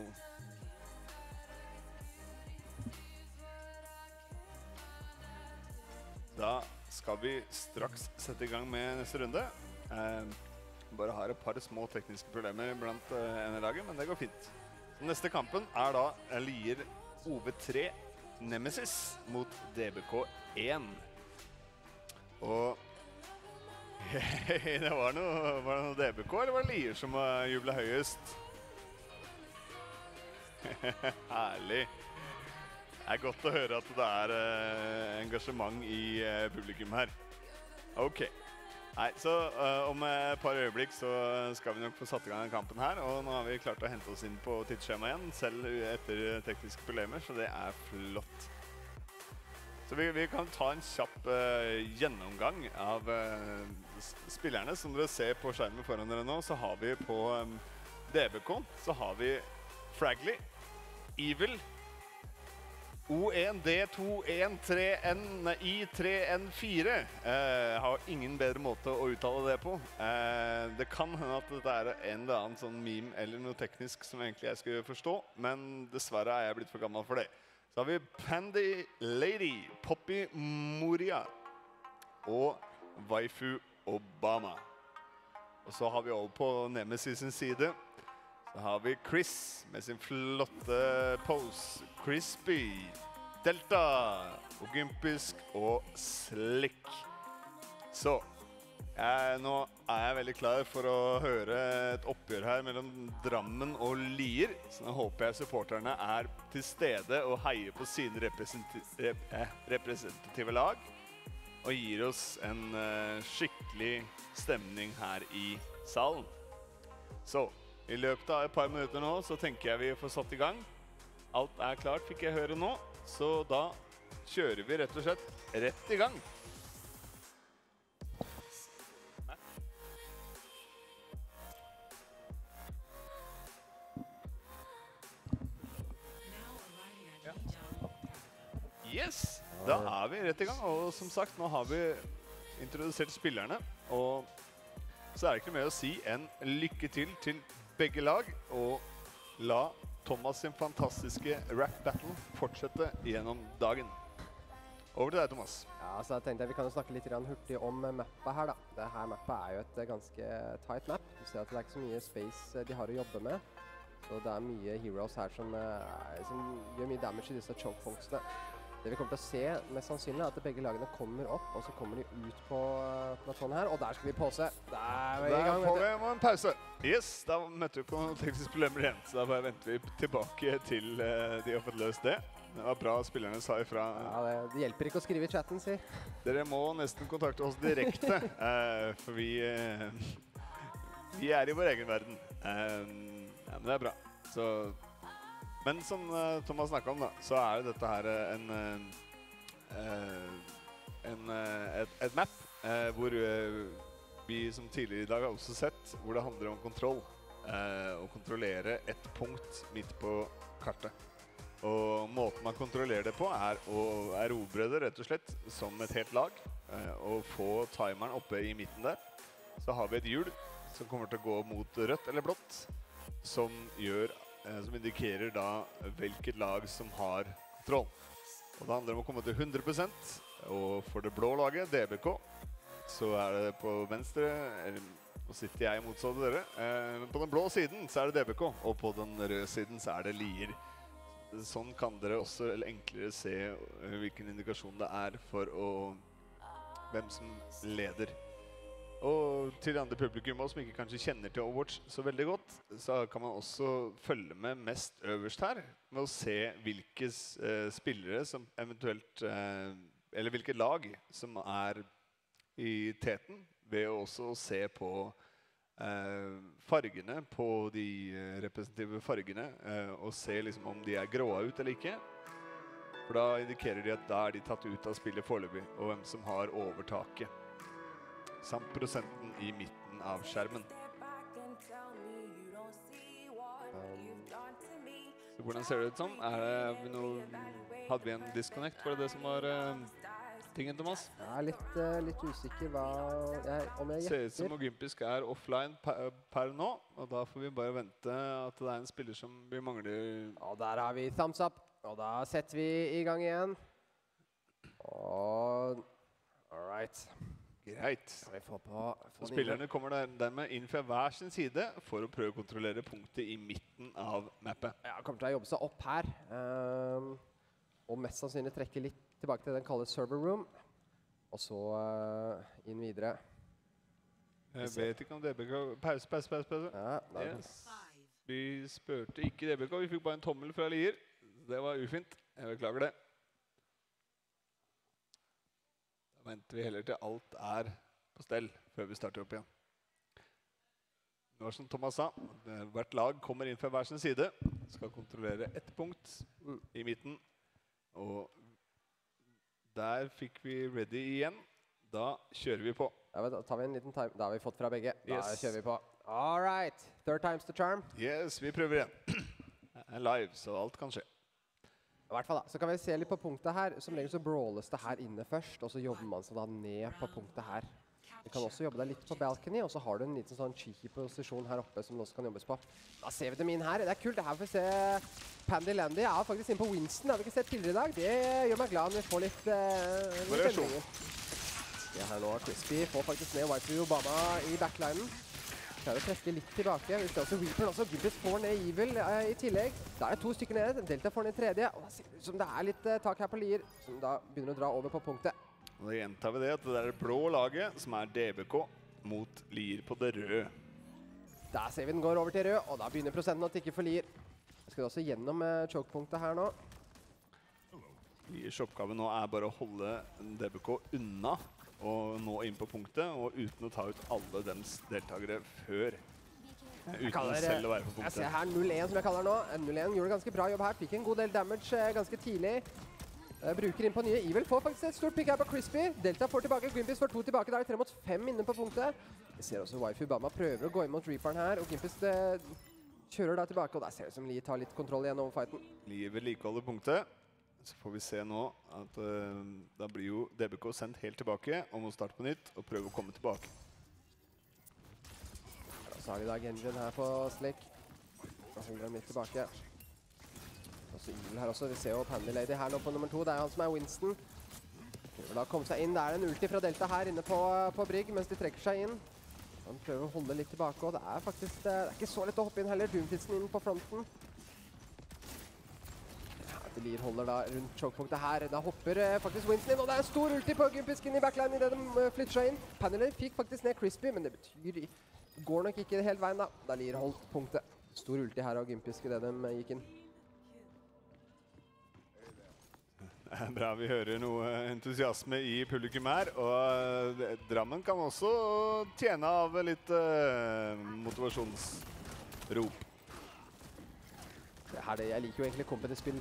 Da skal vi straks sette i gang med neste runde. Eh, bare har et par små tekniske problemer blant eh, ene laget, men det går fint. Den neste kampen er da Lier O V tre Nemesis mot D B K én. Og det var noe, var det noe D B K, eller var det Lier som jublet høyest? Herlig. Det er godt å høre at det er uh, engasjement i uh, publikum her. Ok. Nei, så uh, om et par øyeblikk så skal vi nok få satt i gang den kampen her, og nå har vi klart å hente oss inn på tidsskjema igjen, selv etter tekniske problemer, så det er flott. Så vi, vi kan ta en kjapp uh, gjennomgang av uh, spillerne. Som dere ser på skjermen foran dere nå, så har vi på um, D B K, så har vi Fragley, Evil, O en D to en tre N I tre N fire. Jeg har ingen bedre måte å uttale det på. Eh, det kan hende at dette er en eller annen sånn meme eller noe teknisk som egentlig jeg skal forstå, men dessverre er jeg blitt for gammel for det. Så har vi Pandy Lady, Poppy Moria og Waifu Obama. Og så har vi over på Nemesis sin side. Så har vi Chris med sin flotte pose. Crispy, Delta, Ogympisk og Slick. Så, jeg, nå er jeg veldig klar for å høre et oppgjør her mellom Drammen og Lier. Så nå håper jeg supporterne er til stede og heier på sine representi rep eh, representative lag. Og gir oss en uh, skikkelig stemning her i salen. Så, i løpet av et par minutter nå, så tenker jeg vi får satt i gang. Alt er klart, fikk jeg høre nå. Så da kjører vi rett og slett rett i gang. Yes, da er vi rett i gang. Og som sagt, nå har vi introdusert spillerne. Og så er det ikke mer å si enn lykke til til begge lag, og la Thomas sin fantastiske rap battle fortsette gjennom dagen. Over til deg, Thomas. Ja, så jeg tenkte jeg vi kan jo snakke litt hurtig om mappa her da. Det her mappa er jo et ganske tight map. Du ser at det er ikke så mye space de har å jobbe med. Så det er mye heroes her som, som gjør mye damage i disse chokepunktene. Det vi kommer til å se mest sannsynlig er at begge lagene kommer opp, og så kommer de ut på platåen her, og der skal vi pause. Der er vi i gang. Der får vi en pause. Yes, da møtte vi på noen tekniske problemer igjen, så da bare venter vi tilbake til uh, de har fått løst det. Det var bra spillerne sa ifra. Ja, det, det hjelper ikke å skrive i chatten, si. Dere må nesten kontakte oss direkte, uh, for vi, uh, vi er i vår egen verden. Uh, ja, men det er bra. Så... Men som uh, Thomas snakket om da, så er dette her en, uh, en, uh, et, et map uh, hvor uh, vi som tidligere i dag har også sett hvor det handler om kontroll. Uh, å kontrollere et punkt midt på kartet. Og måten man kontrollerer det på er å erobre det rett og slett som et helt lag. Uh, og få timeren oppe i midten der. Så har vi et hjul som kommer til å gå mot rødt eller blått, som gjør som indikerer da hvilket lag som har kontroll. Og det handler om å komme til hundre prosent, og for det blå laget, D B K, så er det på venstre, eller, nå sitter jeg motsatt dere, eh, men på den blå siden så er det D B K, og på den røde siden så er det Lier. Sånn kan dere også eller enklere se hvilken indikasjon det er for å, hvem som leder. Og til andre publikum som ikke kanskje kjenner til Overwatch så veldig godt, så kan man også følge med mest øverst her, med å se hvilke eh, spillere som eventuelt, eh, eller hvilke lag som er i teten, ved å også se på eh, fargene, på de representative fargene, eh, og se liksom om de er gråa ut eller ikke. For da indikerer de at da er de tatt ut av spillet foreløpig, og hvem som har overtaket. Samt prosenten i midten av skjermen. Um, så hvordan ser det ut sånn? Er det noe, hadde vi en disconnect? Var det det som var uh, tingen, Thomas? Jeg er litt, uh, litt usikker hva jeg, om jeg gjetter. Ser ut som Ogympisk er offline per, per nå, og da får vi bare vente at det er en spiller som vi mangler. Og der har vi thumbs up, og da setter vi i gang igjen. Og... all right. Greit. Få på, få så spillerne kommer der, dermed inn fra hver sin side for å prøve å kontrollere punktet i midten av mappet. Ja, kommer til å jobbe seg opp her. Um, og mest sannsynlig trekke litt tilbake til den kalde server room. Og så uh, inn videre. Jeg vet ikke om D B K... Pause, pause, pause, pause. Ja, yes. Vi spurte ikke D B K, vi fikk bare en tommel fra Lier. Det var ufint. Jeg beklager det. Da venter vi heller til alt er på stell før vi starter opp igjen. Det var som Thomas sa, hvert lag kommer inn fra hver sin side, skal kontrollere ett punkt mm. i midten, og der fikk vi ready igjen. Da kjører vi på. Ja, da tar vi en liten time. Da har vi fått fra begge. Da yes. kjører vi på. All right. Third time's the charm. Yes, vi prøver igjen. Det er live, så alt kan skje. I hvert fall da, så kan vi se litt på punktet her. Som regel så brawles det her inne først, og så jobber man seg da ned på punktet her. Du kan også jobbe deg litt på balcony, og så har du en liten sånn cheeky posisjon her oppe som også kan jobbes på. Da ser vi dem inn her. Det er kult. Det her får vi se Pandy Landy er faktisk inne på Winston. Det har vi ikke sett tidligere i dag. Det gjør meg glad når vi får litt, uh, litt endringer. Det her nå, Crispy får faktisk ned Wifey Obama i backlinen. Klarer å presse litt tilbake. Vi ser også Reaper også. Gimpus får ned Evil uh, i tillegg. Da er det to stykker nede. Delta får ned tredje. Og da ser det ut som det er litt uh, tak her på Lier, som da begynner å dra over på punktet. Og da gjentar vi det at det er det blå laget som er D B K mot Lier på det røde. Der ser vi den går over til rød, og da begynner prosenten å tikke for Lier. Jeg skal også gjennom uh, choke-punktet her nå. Liers oppgave nå er bare å holde D B K unna og nå inn på punktet, og uten å ta ut alle dems deltakere før. Uten kaller, selv å være på punktet. Jeg ser her null én som jeg kaller nå. null én gjorde ganske bra jobb her, fikk en god del damage uh, ganske tidlig. Uh, bruker inn på nye Evil, får faktisk et stort pick her på Crispy. Delta får tilbake, Gimpus får to tilbake, da er det tre mot fem inne på punktet. Vi ser også Wifey Obama prøver å gå inn mot Reaperen her, og Gimpus uh, kjører da tilbake, og der ser det ut som Lee tar litt kontroll igjen over fighten. Lee vedlikeholder punktet. Så får vi se nå at uh, da blir jo D B K sendt helt tilbake og må starte på nytt og prøve å komme tilbake. Ja, så har vi da Genjin her på Slick. Da holder han litt tilbake. Og så Evil her også. Vi ser jo Pandy Lady her nå på nummer to. Det er han som er Winston. Prøver da å komme seg inn. Det er en ulti fra Delta her inne på, på Brygg mens de trekker seg inn. Han prøver å holde litt tilbake, og det er faktisk det er ikke så lett å hoppe inn heller. Doomfisten inn på fronten. Lier holder da rundt chokepunktet her. Da hopper uh, faktisk Winston inn, og det er en stor ulti på Gimpisken i backline i det de uh, flytter seg inn. Panelay fikk faktisk ned Crispy, men det betyr det går nok ikke helt veien da. Da Lier holdt punktet. Stor ulti her av Gimpisk i det de uh, gikk inn. Det er bra vi hører noe entusiasme i publikum her, og uh, Drammen kan også tjene av litt uh, motivasjonsrop. Det her, det, jeg liker jo egentlig company-spill.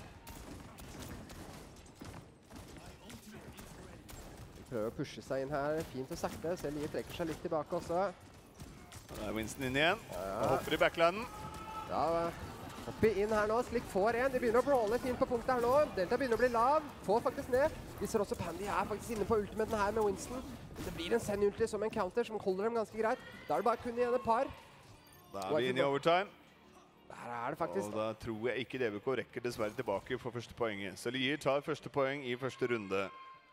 Prøver å pushe seg inn her, fint og sakte, så Lier trekker seg litt tilbake også. Da er Winston inn igjen, ja. Og hopper i backlinen. Ja, hopper inn her nå, Slick får en, de begynner å brawle fint på punktet her nå. Delta begynner å bli lav, får faktisk ned. Vi ser også Pandy er faktisk inne på ultimaten her med Winston. Det blir en send-ulti som en counter som holder dem ganske greit. Da er det bare kun igjen et par. Da er vi inne i overtime. Der er det faktisk. Og da tror jeg ikke D B K rekker dessverre tilbake for første poenget. Så Lier tar første poeng i første runde.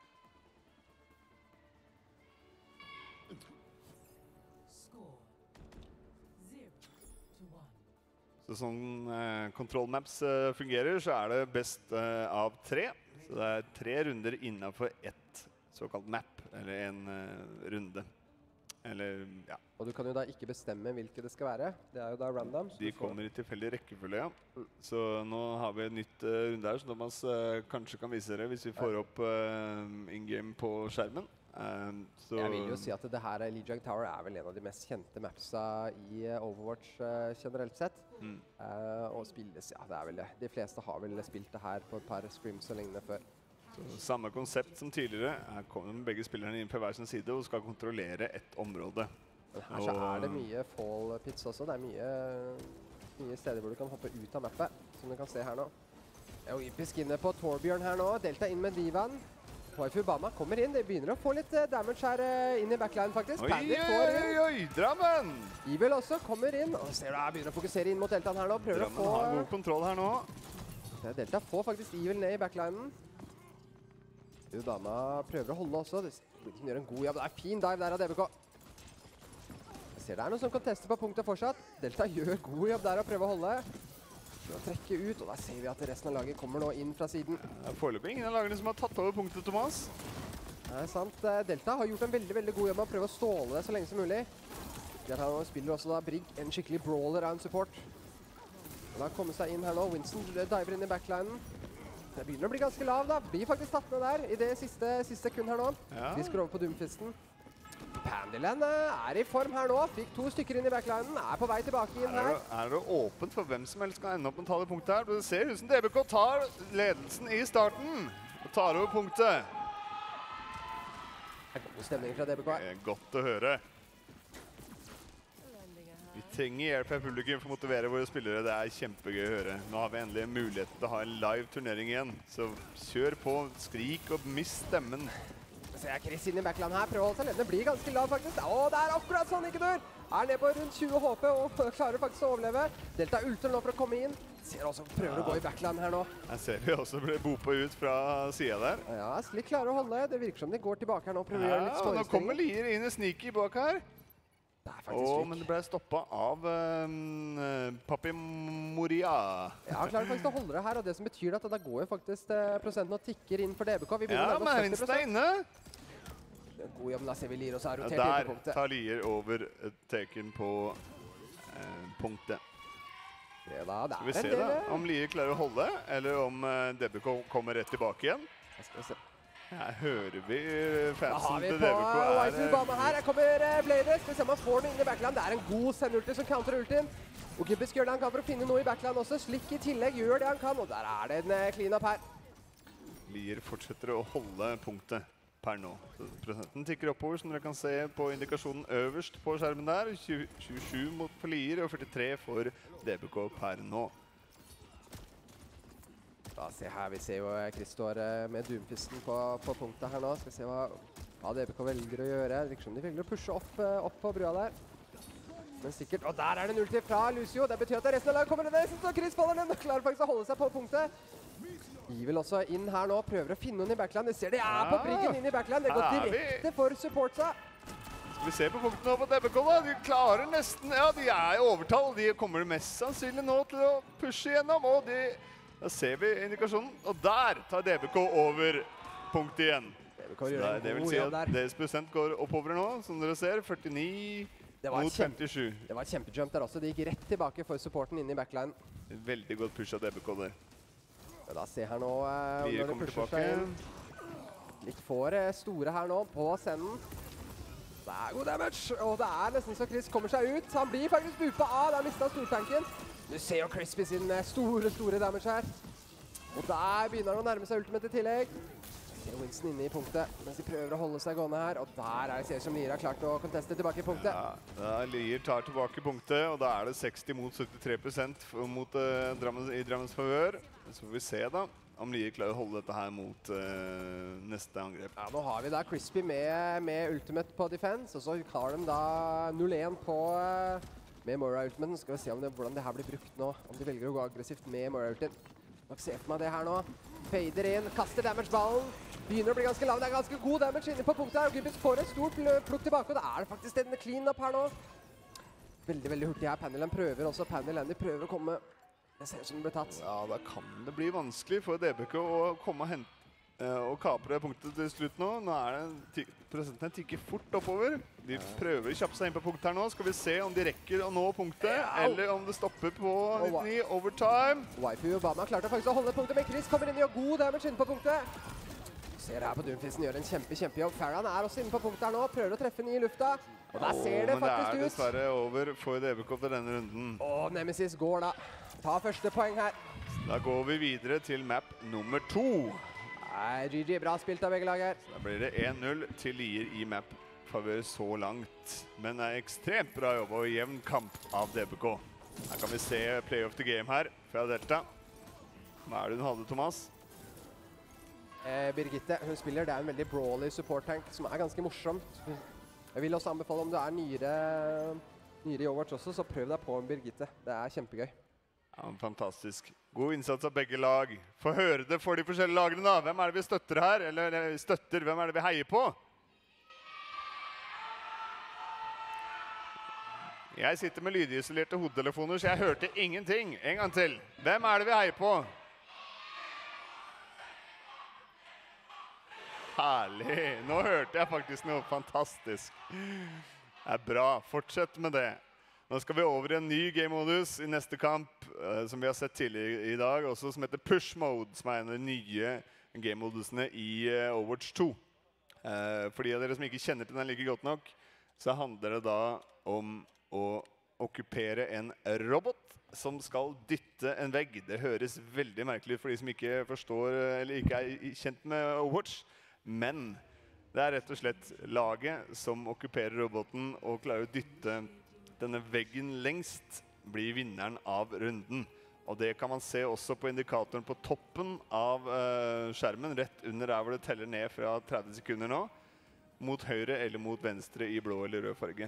Så sånn eh, control maps eh, fungerer, så er det best eh, av tre. Så det er tre runder innenfor ett såkalt map, eller en eh, runde. Eller, ja. Og du kan jo da ikke bestemme hvilke det skal være. Det er jo da random. De kommer i tilfeldig rekkefølge, ja. Mm. Så nå har vi et nytt uh, runde her, så Thomas uh, kanskje kan vise dere hvis vi får opp uh, in-game på skjermen. Um, så jeg vil jo si at det her, Lijiang Tower er vel en av de mest kjente mapsa i uh, Overwatch uh, generelt sett. Mm. Uh, og spilles, ja det er vel det. De fleste har vel spilt det her på et par scrims og lignende før. Så samme konsept som tidligere. Her kommer begge spillerne inn på hver sin side og skal kontrollere et område. Men her så er det mye fall pits også. Det er mye, mye steder hvor du kan hoppe ut av mappet, som du kan se her nå. Jeg er jo Impisk inne på Torbjørn her nå. Delta inn med Divan. Wifey Obama kommer inn. Det begynner å få litt uh, damage her uh, inn i backline faktisk. Oi, oi, oi, oi, Drammen! Evil også kommer inn. Og ser du, jeg begynner å fokusere inn mot Deltaen her nå. Prøver Drammen å få... har god kontroll her nå. Delta får faktisk Evil ned i backlinen. Obama prøver å holde også. De gjør en god jobb. Det er fin dive der av D B K. Jeg ser det er noen som kan teste på punktet fortsatt. Delta gjør god jobb der å prøve å holde. Prøver å trekke ut, og da ser vi at resten av laget kommer nå inn fra siden. Det er foreløpig ingen av lagene som har tatt over punktet, Thomas. Det er sant. Delta har gjort en veldig, veldig god jobb med å prøve å ståle det så lenge som mulig. Delta spiller også da Brigg, en skikkelig brawler av en support. Og da kommer seg inn her nå. Winston diver inn i backlinen. Det begynner å bli ganske lav da. Blir faktisk tatt ned der i det siste, siste sekund her nå. Ja. Vi skal over på Doomfisten. Pandyland er i form her nå. Fikk to stykker inn i backlinen. Er på vei tilbake inn her. Er det, er det åpent for hvem som helst kan ende opp med å ta det punktet her? Du ser ut som D B K tar ledelsen i starten og tar over punktet. Det er god stemning fra D B K. Det er godt å høre. Vi trenger hjelp av publikum for å motivere våre spillere. Det er kjempegøy å høre. Nå har vi endelig en mulighet til å ha en live turnering igjen. Så kjør på, skrik og mist stemmen. Så jeg Chris inn i backline her, prøver å holde seg ledende. Blir ganske lav faktisk. Å, det er akkurat sånn ikke dør! Er ned på rundt tjue H P og klarer faktisk å overleve. Delta ulter nå for å komme inn. Ser også, prøver ja. å gå i backline her nå. Jeg ser vi også ble bopa ut fra siden der. Ja, Slick klarer å holde. Det virker som de går tilbake her nå. Prøver ja, å gjøre litt og nå kommer Lier inn i sneaky bak her. Det er faktisk Åh, slik. men det ble stoppet av um, Papi Moria. Ja, klarer faktisk å holde det her, og det som betyr at da går jo faktisk uh, prosenten og tikker inn for D B K. Vi ja, men Winston er inne. God jobb, da ser vi Lier også er rotert ja, inn på punktet. Der tar Lier over uh, teken på uh, punktet. Det da, det skal vi se da, om Lier klarer å holde, eller om uh, D B K kommer rett tilbake igjen. Jeg skal se. Her hører vi fansen til D B K. Da har vi på Whiteful-bane her. Her kommer uh, Blader. Skal vi se om han får den inn i backland. Det er en god send-ulti som counter ultien. Og Gibbis gjør det han kan for å finne noe i backland også. Slick i tillegg gjør det han kan, og der er det en uh, clean-up her. Lier fortsetter å holde punktet per nå. Så prosenten tikker oppover, som dere kan se på indikasjonen øverst på skjermen der. tjuesju mot for Lier og førtitre for D B K per nå. Da se her, vi ser jo Chris står med Doomfisten på, på punktet her nå. Skal vi se hva, hva D B K velger å gjøre. Det virker som de velger å pushe opp, opp på brua der. Men sikkert, og der er det en ulti fra Lucio. Det betyr at resten av laget kommer ned, så Chris faller ned og klarer faktisk å holde seg på punktet. Givel også inn her nå, prøver å finne noen i backland. De ser de er på Briggen inn i backland. Det går direkte for supportsa. Skal vi se på punkten nå på D B K da. De klarer nesten, ja, de er i overtall. De kommer mest sannsynlig nå til å pushe igjennom, og de... Da ser vi indikasjonen, og der tar D B K over punktet igjen. D B K gjør en det vil god si jobb at der. deres prosent går oppover nå, som dere ser. førtini mot femtisju. Det var et kjempejump der også. De gikk rett tilbake for supporten inn i backline. Veldig godt push av D B K der. Ja, da se her nå, uh, Lier når de kommer pusher tilbake. seg inn. Litt får uh, store her nå på senden. Det er god damage, og det er nesten så Chris kommer seg ut. Han blir faktisk bupa av, der mistet stortanken. Du ser jo Crispy sin uh, store, store damage her. Og der begynner han å nærme seg ultimate i tillegg. Ser Winston inne i punktet, mens de prøver å holde seg gående her. Og der er det ser som Lier har klart å conteste tilbake i punktet. Ja, da Lier tar tilbake punktet, og da er det seksti mot syttitre prosent mot, uh, Drammens, i Drammens favør. Så får vi se da, om Lier klarer å holde dette her mot uh, neste angrep. Ja, nå har vi da Crispy med, med ultimate på defense, og så har de da null én på... Uh, med Moira ultimaten. Skal vi se om det, hvordan det her blir brukt nå. Om de velger å gå aggressivt med Moira ultimaten. Nok se for meg det her nå. Fader inn, kaster damage-ballen. Begynner å bli ganske lav. Det er ganske god damage inne på punktet her. Og Gibbis får et stort plukk tilbake, og det er faktisk en clean-up her nå. Veldig, veldig hurtig her. Pandyland prøver også. Pandyland prøver å komme. Det ser ut som det ble tatt. Ja, da kan det bli vanskelig for D B K å komme og hente og kapre punktet til slutt nå. Nå er det prosentene tikker fort oppover. De prøver å kjappe seg inn på punktet her nå. Skal vi se om de rekker å nå punktet, eller om det stopper på nittini overtime. Waifu Obama klarte faktisk å holde punktet, men Chris kommer inn i og god damage inn på punktet. Ser her på Doomfisten gjør en kjempe, kjempejobb. Farran er også inne på punktet her nå, prøver å treffe den i lufta. Og der ser det faktisk ut. Men det er dessverre over for D B K til denne runden. Og Nemesis går da. Ta første poeng her. Da går vi videre til map nummer to. Nei, G G, bra spilt av begge lager. Da blir det en null til Lier i map-favør så langt. Men det er ekstremt bra jobb og jevn kamp av D B K. Her kan vi se play of the game her fra Delta. Hva er det hun hadde, Thomas? Eh, Birgitte, hun spiller. Det er en veldig brawly support-tank som er ganske morsomt. Jeg vil også anbefale om du er nyere, nyere i Overwatch også, så prøv deg på en Birgitte. Det er kjempegøy. Ja, fantastisk. God innsats av begge lag. Få høre det for de forskjellige lagene da. Hvem er det vi støtter her? Eller, eller støtter, hvem er det vi heier på? Jeg sitter med lydisolerte hodetelefoner, så jeg hørte ingenting. En gang til. Hvem er det vi heier på? Herlig. Nå hørte jeg faktisk noe fantastisk. Det er bra. Fortsett med det. Nå skal vi over i en ny game-modus i neste kamp, uh, som vi har sett tidligere i dag, også som heter Push Mode, som er en av de nye game-modusene i uh, Overwatch to. Uh, for de av dere som ikke kjenner til den like godt nok, så handler det da om å okkupere en robot som skal dytte en vegg. Det høres veldig merkelig ut for de som ikke forstår, eller ikke er kjent med Overwatch, men det er rett og slett laget som okkuperer roboten og klarer å dytte denne veggen lengst, blir vinneren av runden. Og det kan man se også på indikatoren på toppen av uh, skjermen, rett under der hvor det teller ned fra tretti sekunder nå, mot høyre eller mot venstre i blå eller rød farge.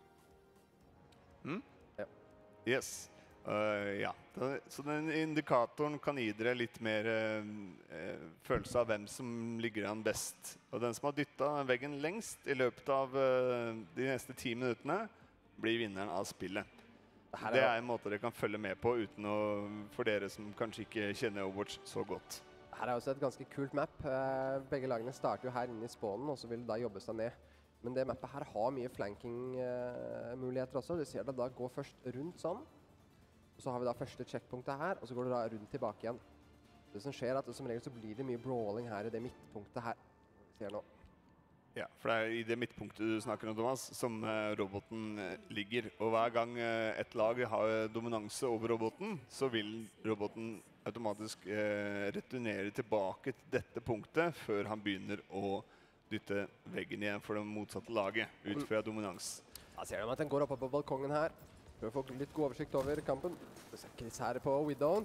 Mm? Ja. Yes. Uh, ja. Den, så den indikatoren kan gi dere litt mer uh, uh, følelse av hvem som ligger an best. Og den som har dyttet veggen lengst i løpet av uh, de neste ti minuttene, blir vinneren av spillet. Er det er en måte dere kan følge med på uten å, for dere som kanskje ikke kjenner Overwatch så godt. Her er også et ganske kult map. Uh, begge lagene starter jo her inne i spawnen, og så vil det da jobbe seg ned. Men det mappet her har mye flanking-muligheter uh, også. Du ser det da går først rundt sånn. Og så har vi da første checkpunktet her, og så går det da rundt tilbake igjen. Det som skjer er at det, som regel så blir det mye brawling her i det midtpunktet her. Ser nå. Ja, for det er i det midtpunktet du snakker om, Thomas, som uh, roboten uh, ligger. Og hver gang uh, et lag har dominanse over roboten, så vil roboten automatisk uh, returnere tilbake til dette punktet før han begynner å dytte veggen igjen for det motsatte laget, ut fra dominans. Da ser de at den går oppe på balkongen her. Prøver å få litt god oversikt over kampen. Vi ser Chris her på Widowen.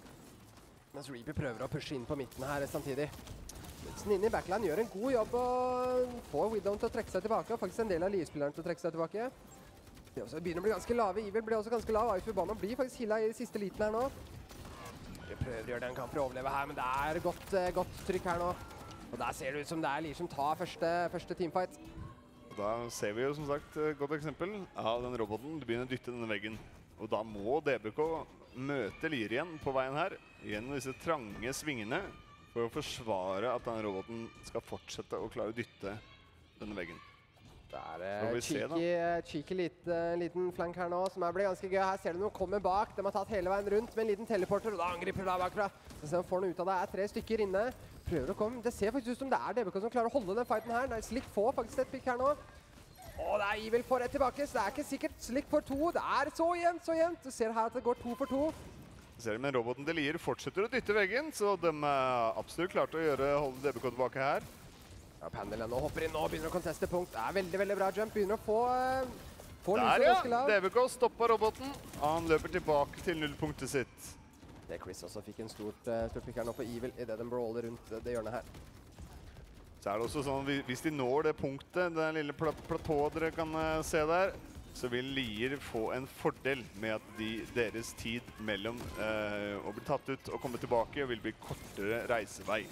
Mens Reaper prøver å pushe inn på midten her samtidig. Wilson inne i backline gjør en god jobb og får Widowen til å trekke seg tilbake, og faktisk en del av livspilleren til å trekke seg tilbake. Det også begynner å bli ganske lave. Evil blir også ganske lav. Ifubana blir faktisk healet i siste liten her nå. Vi prøver å gjøre den kampen å overleve her, men det er godt, godt trykk her nå. Og der ser det ut som det er Lier som tar første, første teamfight. Og da ser vi jo som sagt et godt eksempel av den roboten. Du begynner å dytte denne veggen. Og da må D B K møte Lier igjen på veien her, gjennom disse trange svingene, for å forsvare at denne roboten skal fortsette å klare å dytte denne veggen. Det er cheeky, cheeky lite, liten flank her nå, som blir ganske gøy. Her ser du noen kommer bak. De har tatt hele veien rundt med en liten teleporter, og da angriper de bakfra. Så ser man får noe ut av det. Det er tre stykker inne. Prøver å komme. Det ser faktisk ut som det er D B K som klarer å holde den fighten her. Slick får faktisk et pick her nå. Å, det er Evil for ett tilbake, så det er ikke sikkert Slick for to. Det er så jevnt, så jevnt. Du ser her at det går to for to. Ser du, men roboten til Lier fortsetter å dytte veggen, så de er absolutt klart å gjøre, holde D B K tilbake her. Ja, Pandelen nå hopper inn nå, begynner å conteste punkt. Det er veldig, veldig bra jump. Begynner å få... Uh, få Der ja, D B K stopper roboten. Han løper tilbake til nullpunktet sitt. Det Chris også fikk en stort, uh, stort pick her nå på Evil i det den brawler rundt uh, det hjørnet her. Så er det også sånn, hvis de når det punktet, det lille plat platået dere kan uh, se der, så vil Lier få en fordel med at de, deres tid mellom uh, å bli tatt ut og komme tilbake vil bli kortere reisevei.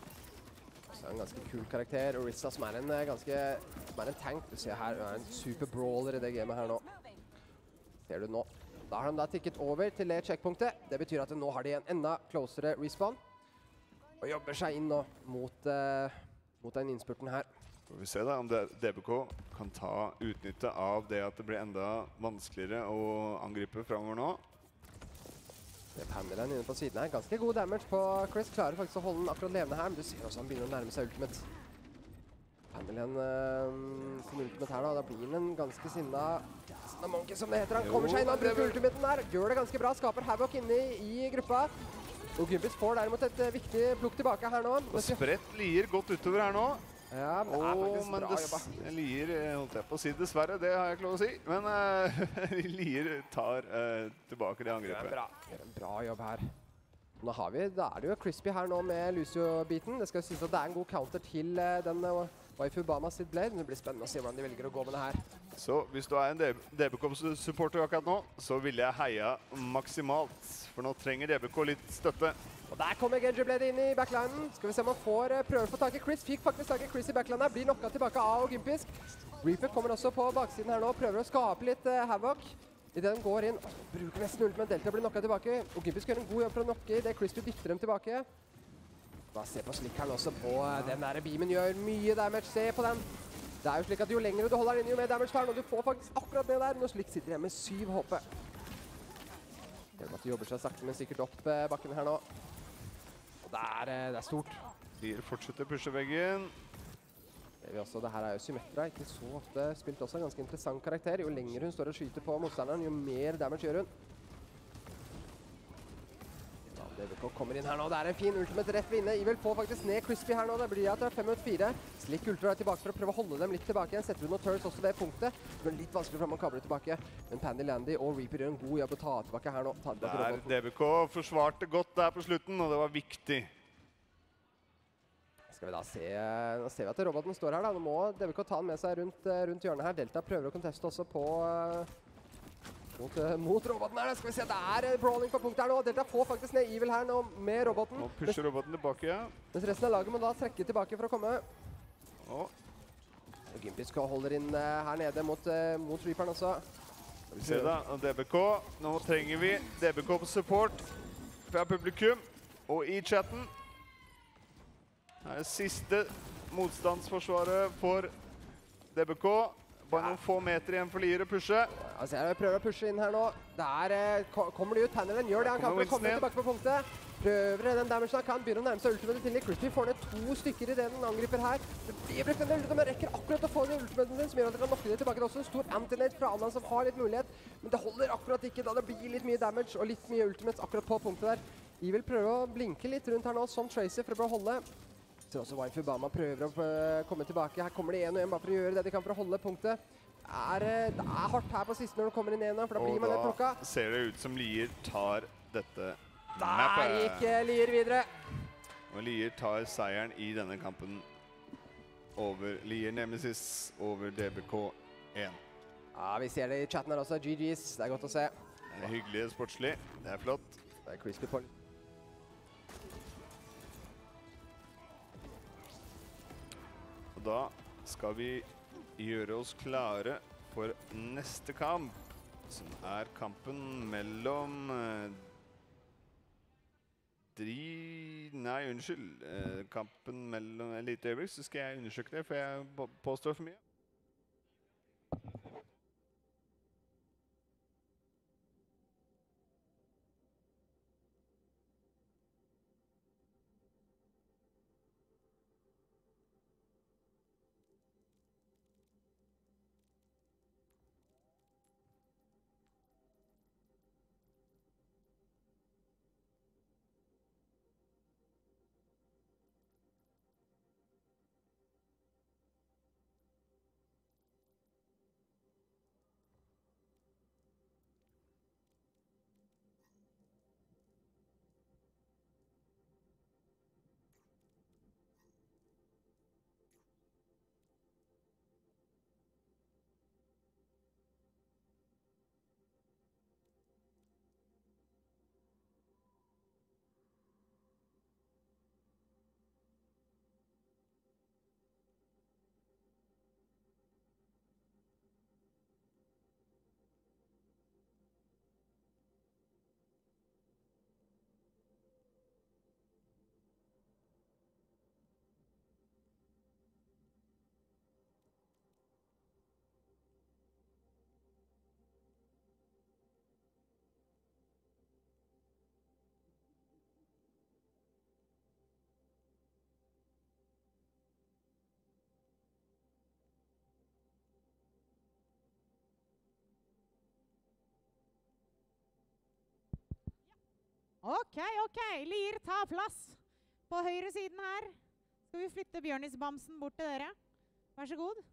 Så er en ganske kul karakter, Orisa som er en uh, ganske, som er en tank. Du ser her, er en super brawler i det gamet her nå. Ser du nå. Da har de da tikket over til det checkpunktet. Det betyr at nå har de en enda closere respawn. Og jobber seg inn nå mot, uh, mot den innspurten her. Får vi se da om D B K kan ta utnytte av det at det blir enda vanskeligere å angripe fremover nå. Det er Pandelen inne på siden her. Ganske god damage på Chris. Klarer faktisk å holde den akkurat levende her, men du ser også han begynner å nærme seg ultimate. Pandelen uh, sin ultimate her da. Da blir han en ganske sinna, sinna monkey som det heter. Han kommer seg inn og bruker ultimaten her. Gjør det ganske bra. Skaper havoc inne i, i gruppa. Og Gimpis får derimot et uh, viktig plukk tilbake her nå. Og spredt Lier godt utover her nå. Ja, men det er faktisk oh, bra jobba. Lier, holdt jeg på å si dessverre, det har jeg ikke lov å si. Men uh, Lier tar uh, tilbake det angrepet. Det er bra. Gjør en bra jobb her. Nå har vi, da er det jo Crispy her nå med Lucio-biten. Det skal jo synes at det er en god counter til uh, den uh, Ifubana sitt blade. Det blir spennende å se hvordan de velger å gå med det her. Så hvis du er en D B K-supporter akkurat nå, så vil jeg heie maksimalt. For nå trenger D B K litt støtte. Og der kommer Genji Blade inn i backlinen. Skal vi se om han får uh, prøver å få tak i Chris. Fikk faktisk tak i Chris i backlinen her. Blir nokka tilbake av og Gimpis. Reaper kommer også på baksiden her nå, prøver å skape litt uh, havoc. I det den går inn, oh, bruker nesten ultimate, Delta blir knocka tilbake. Og Gibbis gjør en god jobb for å knocke i det Crispy dytter dem tilbake. Bare se på slikkeren også på uh, den der beamen gjør mye damage, se på den. Det er jo slik at jo lenger du holder den inn, jo mer damage tar den, og du får faktisk akkurat det der. Nå Slikk sitter hjemme med syv H P. Det er at de jobber seg sakte, men sikkert opp uh, bakken her nå. Og det er, uh, det er stort. Lier fortsetter pusheveggen. Det vi også, det her er jo Symmetra, ikke så ofte spilt også en ganske interessant karakter. Jo lenger hun står og skyter på motstanderen, jo mer damage gjør hun. Ja, D B K kommer inn her nå, det er en fin ultimate rett vinne. Evil får faktisk ned Crispy her nå, det blir at det er fem mot fire. Slikk ultra er tilbake for å prøve å holde dem litt tilbake igjen. Setter hun noen turns også ved punktet. Det blir litt vanskelig for dem å kable tilbake. Men Pandy Landy og Reaper gjør en god jobb å ta tilbake her nå. Ta tilbake Der, roboten. D B K forsvarte godt der på slutten, og det var viktig. Skal vi da se, nå ser vi at roboten står her da, nå må D B K ta den med seg rundt, rundt hjørnet her. Delta prøver å conteste også på, mot, mot roboten her, skal vi se, det er brawling på punktet her nå. Delta får faktisk ned Evil her nå med roboten. Nå pusher roboten tilbake, ja. Mens resten av laget må da trekke tilbake for å komme. Å. Og Gimpisk holder inn her nede mot, mot Reaperen også. Skal vi se da, D B K, nå trenger vi D B K på support fra publikum og i chatten. Her er siste motstandsforsvaret for D B K. Bare noen få meter igjen for Lier å pushe. Altså, jeg prøver å pushe inn her nå. Der eh, kommer de ut. Panelen gjør det han kan for å komme tilbake på punktet. Prøver den damagen han kan. Begynner å nærme seg ultimaten til. Crispy får ned to stykker i det den angriper her. Det blir brukt en del, men rekker akkurat å få den ultimaten sin, som gjør at de kan nokke det tilbake. Det er også en stor anti-nade fra Allan som har litt mulighet. Men det holder akkurat ikke, da det blir litt mye damage og litt mye ultimates akkurat på punktet der. Evil prøver å blinke litt rundt her nå, som Tracer, for å beholde. Så også Waifu Bama prøver å komme tilbake. Her kommer det en og en bare for å gjøre det de kan for å holde punktet. Det er, det er hardt her på siste når det kommer inn en, for da blir man ned plukka. Og da ser det ut som Lier tar dette Der mappet. gikk Lier videre. Og Lier tar seieren i denne kampen over Lier Nemesis over D B K én. Ja, vi ser det i chatten her også. G G's, det er godt å se. Det er hyggelig og sportslig. Det er flott. Det er Crispy på. Og da skal vi gjøre oss klare for neste kamp, som er kampen mellom eh, Dri... Nei, unnskyld. Eh, kampen mellom en lite øyeblikk, så skal jeg undersøke det, for jeg på- påstår for mye. Ok, ok. Lier, ta plass på høyre siden her. Skal vi flytte Bjørnisbamsen bort til dere? Vær så god.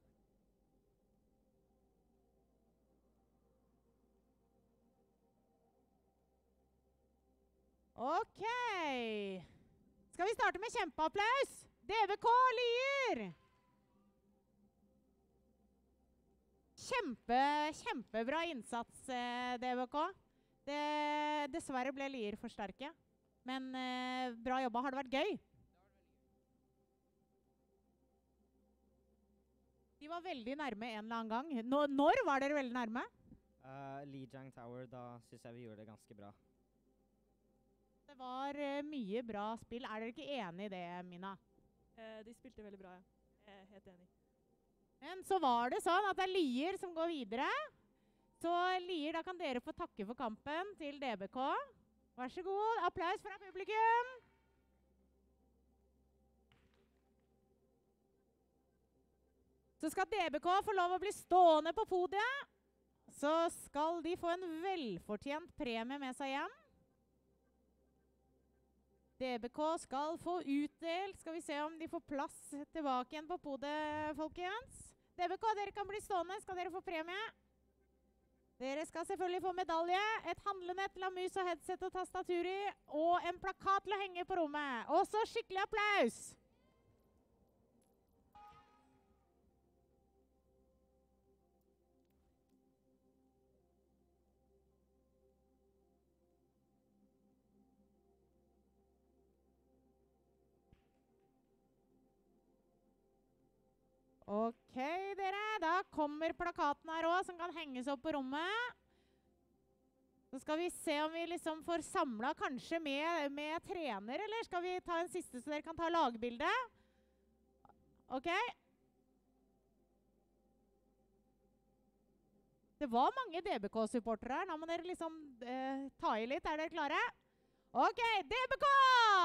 Ok. Skal vi starte med kjempeapplaus? D B K Lier! Kjempe, kjempebra innsats, eh, D B K. Det, dessverre ble Lier for sterke, men eh, bra jobba. Har det vært gøy? De var veldig nærme en eller annen gang. Nå, når var dere veldig nærme? Uh, Lijiang Tower, da synes jeg vi gjorde det ganske bra. Det var uh, mye bra spill. Er dere ikke enig i det, Mina? Eh, de spilte veldig bra, ja. Jeg er helt enig. Men så var det sånn at det er Lier som går videre. Så Lier, da kan dere få takke for kampen til D B K. Vær så god. Applaus fra publikum. Så skal D B K få lov å bli stående på podiet. Så skal de få en velfortjent premie med seg hjem. D B K skal få utdelt. Skal vi se om de får plass tilbake igjen på podiet, folkens. D B K, dere kan bli stående. Skal dere få premie? Dere skal selvfølgelig få medalje, et handlenett, lamus og headset og tastatur i, og en plakat til å henge på rommet. Og så skikkelig applaus! Ok, dere. Da kommer plakaten her også, som kan henges opp på rommet. Så skal vi se om vi liksom får samlet kanskje med, med trener, eller skal vi ta en siste så dere kan ta lagbilde? Ok. Det var mange D B K-supportere her. Nå må dere liksom eh, ta i litt. Er dere klare? Ok, D B K!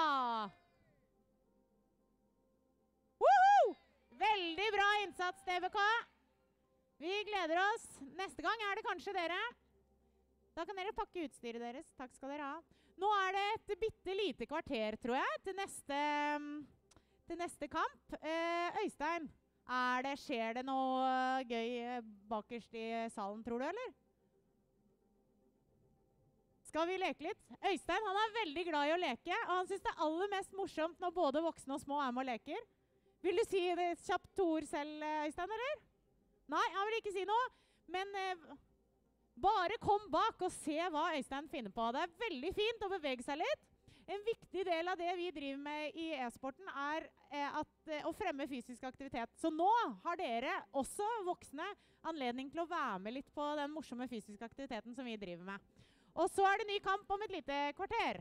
Woohoo! Veldig bra innsats, D B K. Vi gleder oss. Neste gang er det kanskje dere. Da kan dere pakke utstyret deres. Takk skal dere ha. Nå er det et bitte lite kvarter, tror jeg, til neste, til neste kamp. Eh, Øystein, er det, skjer det noe gøy bakerst i salen, tror du, eller? Skal vi leke litt? Øystein, han er veldig glad i å leke, og han synes det er aller mest morsomt når både voksne og små er med og leker. Vil du si et kjapt to ord selv, Øystein, eller? Nei, han vil ikke si noe. Men eh, bare kom bak og se hva Øystein finner på. Det er veldig fint å bevege seg litt. En viktig del av det vi driver med i e-sporten er eh, at, eh, å fremme fysisk aktivitet. Så nå har dere, også voksne, anledning til å være med litt på den morsomme fysiske aktiviteten som vi driver med. Og så er det ny kamp om et lite kvarter.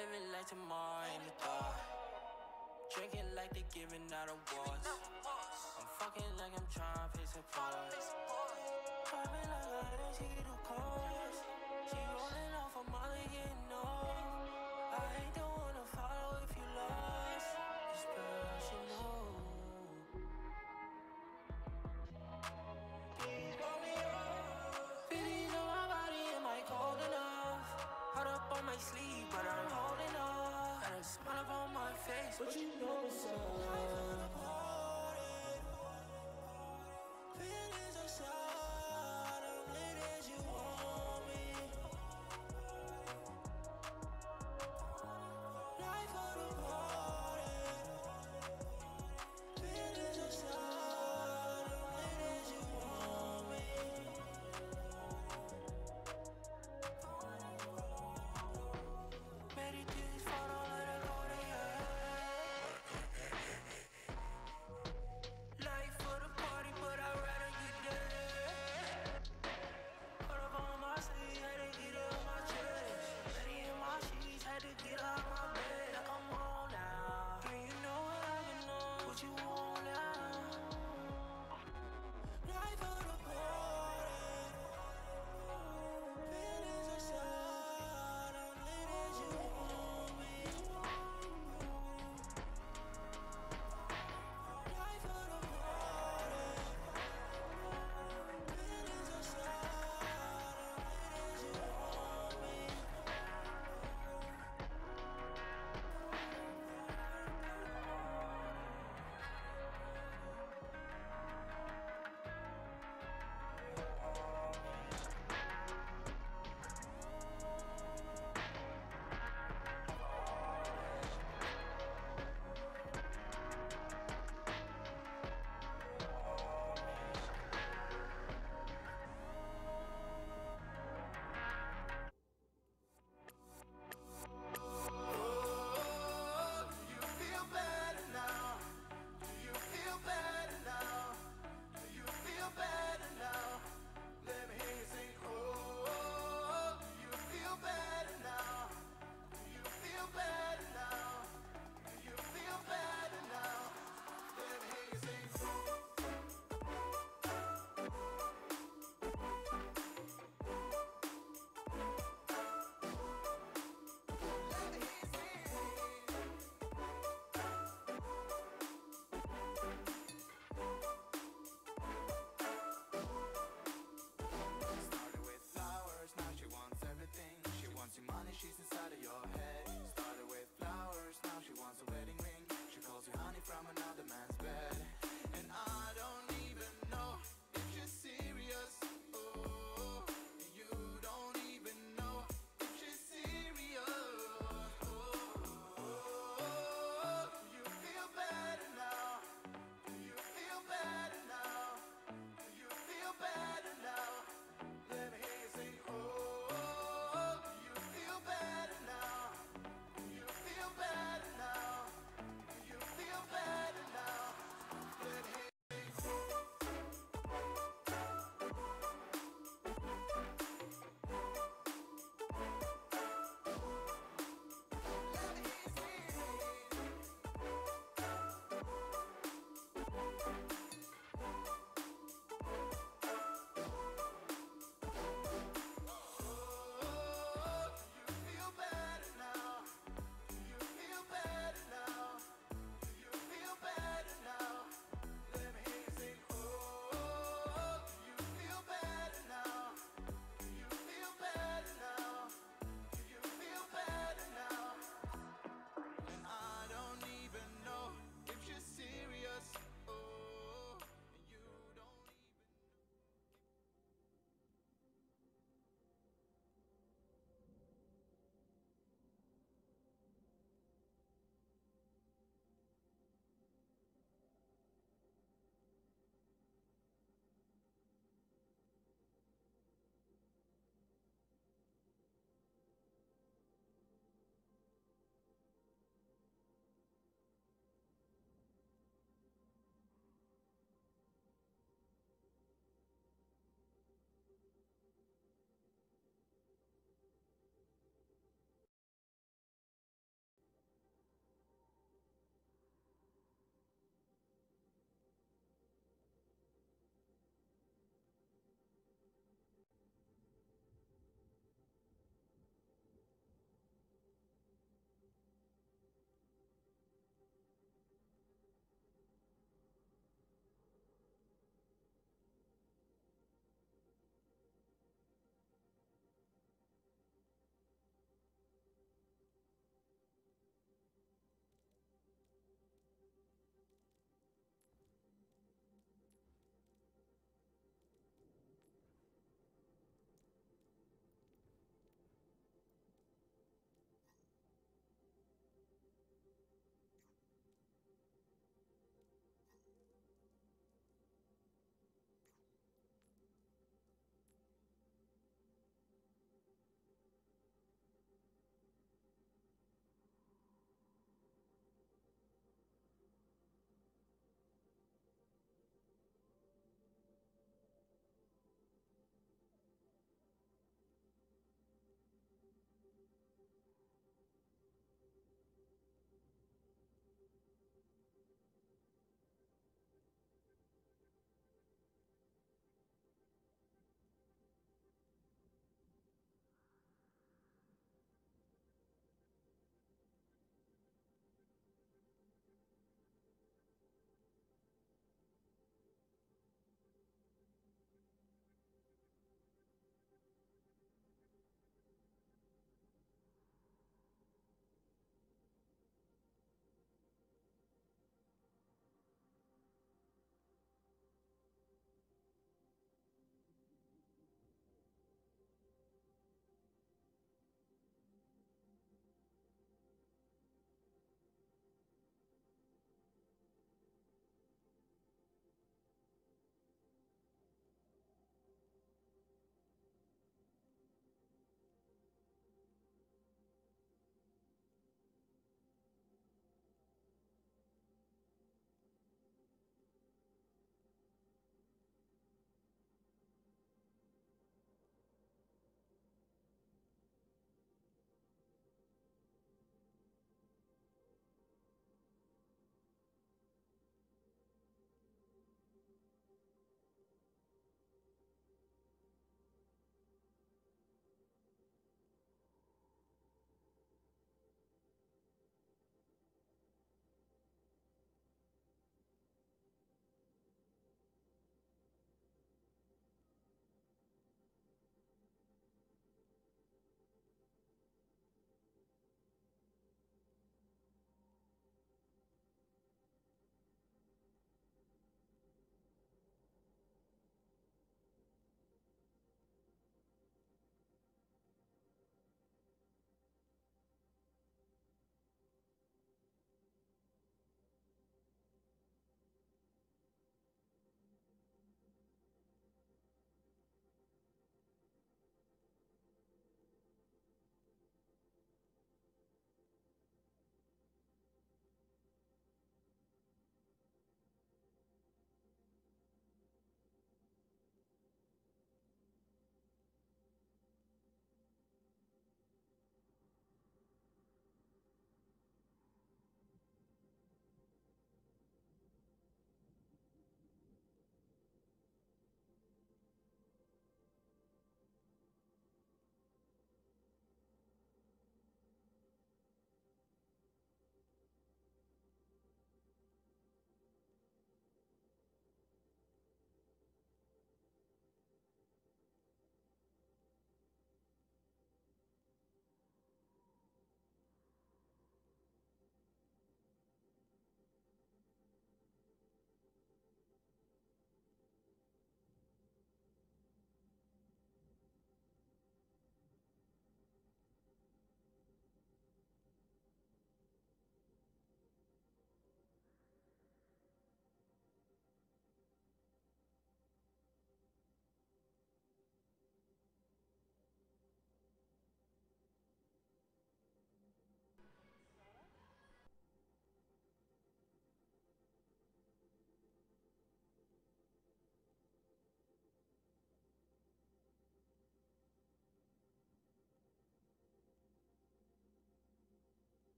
living like tomorrow ain't a thought. Drinking like they giving out awards. I'm fucking like I'm trying to fix a pause. Driving like I didn't see the cars. She rolling off a molly getting off. I ain't the one to follow if you lost. It's personal. Please roll me up. Feelings on my body, am I cold enough? Hot up on my sleeve, but I'm holding up. Got a smile up on my face, but you know it's up. Feelings aside, I'm lit as you want me. Life of the party. Feelings aside, I'm lit as you want me. Made it this far, don't let it go to your head.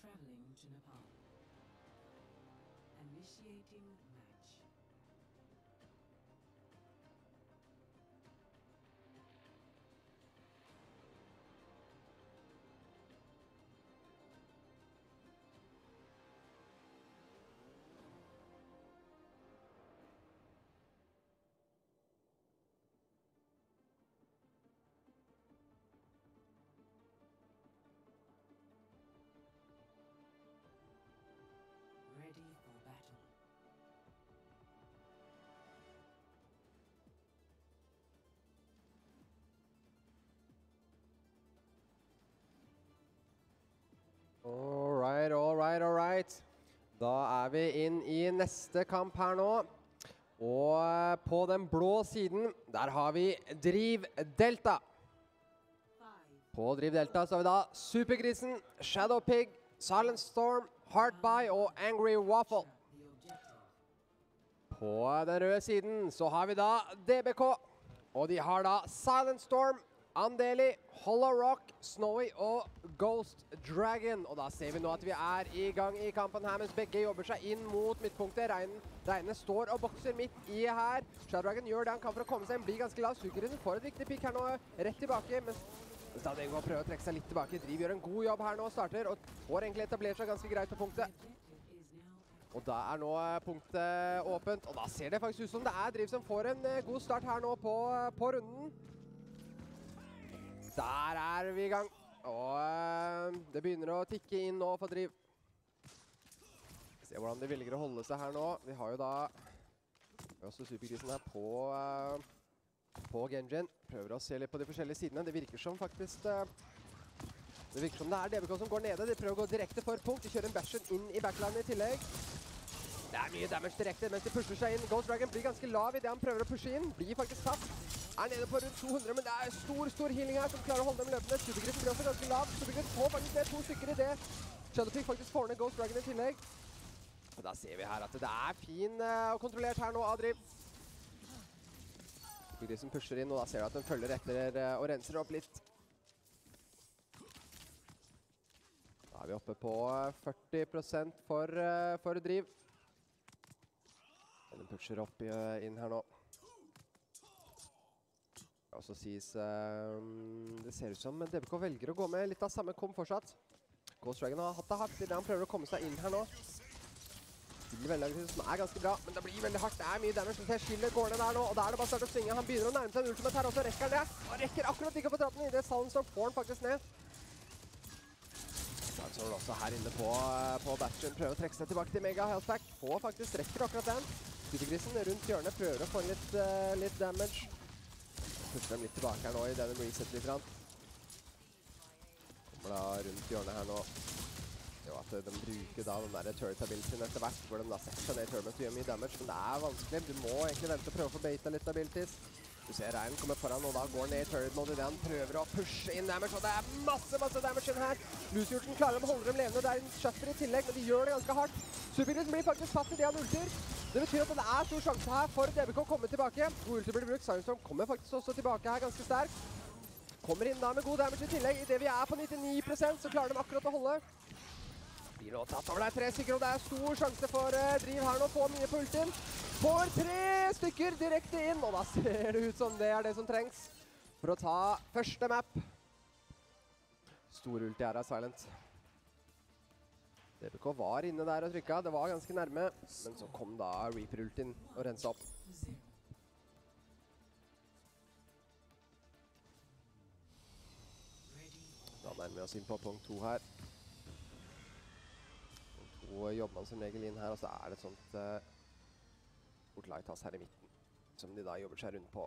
Traveling to Nepal. Initiating match. Ready for battle. All right, all right, all right. Da er vi inn i neste kamp her nå. Og på den blå siden, der har vi Driv Delta. På Driv Delta så har vi da Supergrisen, Shadow Pig, Silent Storm, Heartby og Angry Waffle. På den røde siden så har vi da D B K, og de har da Silent Storm, Andeli, Hollow Rock, Snowy og Ghost Dragon. Og da ser vi nå at vi er i gang i kampen her, mens begge jobber seg inn mot midtpunktet. Reine, Reine står og bokser midt i her. Shadow Dragon gjør det han kan for å komme seg inn, blir ganske lav. Supergrisen får et viktig pikk her nå, rett tilbake, mens Stadego prøver å trekke seg litt tilbake. Driv gjør en god jobb her nå, starter, og får egentlig etablert seg ganske greit på punktet. Og da er nå punktet åpent, og da ser det faktisk ut som det er Driv som får en god start her nå på, på runden. Der er vi i gang, og det begynner å tikke inn nå for Driv. Se hvordan de velger å holde seg her nå. Vi har jo da også Supergrisen her på, på Genjin. Prøver å se litt på de forskjellige sidene. Det virker som faktisk det virker som det er D B K som går nede. De prøver å gå direkte for punkt. De kjører en bastion inn i backline i tillegg. Det er mye damage direkte mens de pusher seg inn. Ghost Dragon blir ganske lav i det han prøver å pushe inn. Blir faktisk tatt. Er nede på rundt to hundre, men det er stor, stor healing her som klarer å holde dem løpende. Supergrisen blir også ganske lav. Supergrisen får faktisk ned to stykker i det. Shadowpeak faktisk får ned Ghost Dragon i tillegg. Og da ser vi her at det er fin og kontrollert her nå av Driv. Supergrisen pusher inn, og da ser vi at den følger etter og renser opp litt. Da er vi oppe på førti prosent for, for Driv. Den pusher opp inn her nå. Og så sies, um, det ser ut som D B K velger å gå med litt av samme kom fortsatt. Ghost Dragon har hatt det hardt i det han prøver å komme seg inn her nå. Spiller veldig aggressivt, som er ganske bra, men det blir veldig hardt. Det er mye damage, så skillet går ned der nå, og da er det bare å starte å svinge. Han begynner å nærme seg en ultimate her, og så rekker han det. Han rekker akkurat ikke på trappen i det. Silent Storm får han faktisk ned. Så er det også her inne på, på Bastion, prøver å trekke seg tilbake til Mega Health Pack. Får faktisk rekker akkurat den. Supergrisen rundt hjørnet prøver å få litt, uh, litt damage. Pusher dem litt tilbake her nå i denne reset litt. Kommer da rundt hjørnet her nå. Jo, at de bruker da den der turret abilityen etter hvert, hvor de da setter seg ned i turret og gjør mye damage, men det er vanskelig. Du må egentlig vente og prøve å få beta litt abilities. Du ser Rein kommer foran, og da går ned i turret mode i det han prøver å pushe inn damage, og det er masse, masse damage inn her. Luciurten klarer dem å holde dem levende, det er en shutter i tillegg, men de gjør det ganske hardt. Supergrisen blir faktisk tatt i det han ulter. Det betyr at det er stor sjanse her for D B K å komme tilbake. God ulti blir brukt, Silent Storm kommer faktisk også tilbake her ganske sterk. Kommer inn da med god damage i tillegg. I det vi er på nittini prosent, så klarer de akkurat å holde. Blir nå tatt over der tre stykker, og det er stor sjanse for uh, Driv her nå, få mye på ultien. Får tre stykker direkte inn, og da ser det ut som det er det som trengs for å ta første map. Stor ulti her av Silent. D B K var inne der og trykket, det var ganske nærme, men så kom da Reaper-ultien og renset opp. Da nærmer vi oss inn på punkt to her. Punkt to jobber man som regel inn her, og så er det et sånt uh, stort lighthouse her i midten, som de da jobber seg rundt på.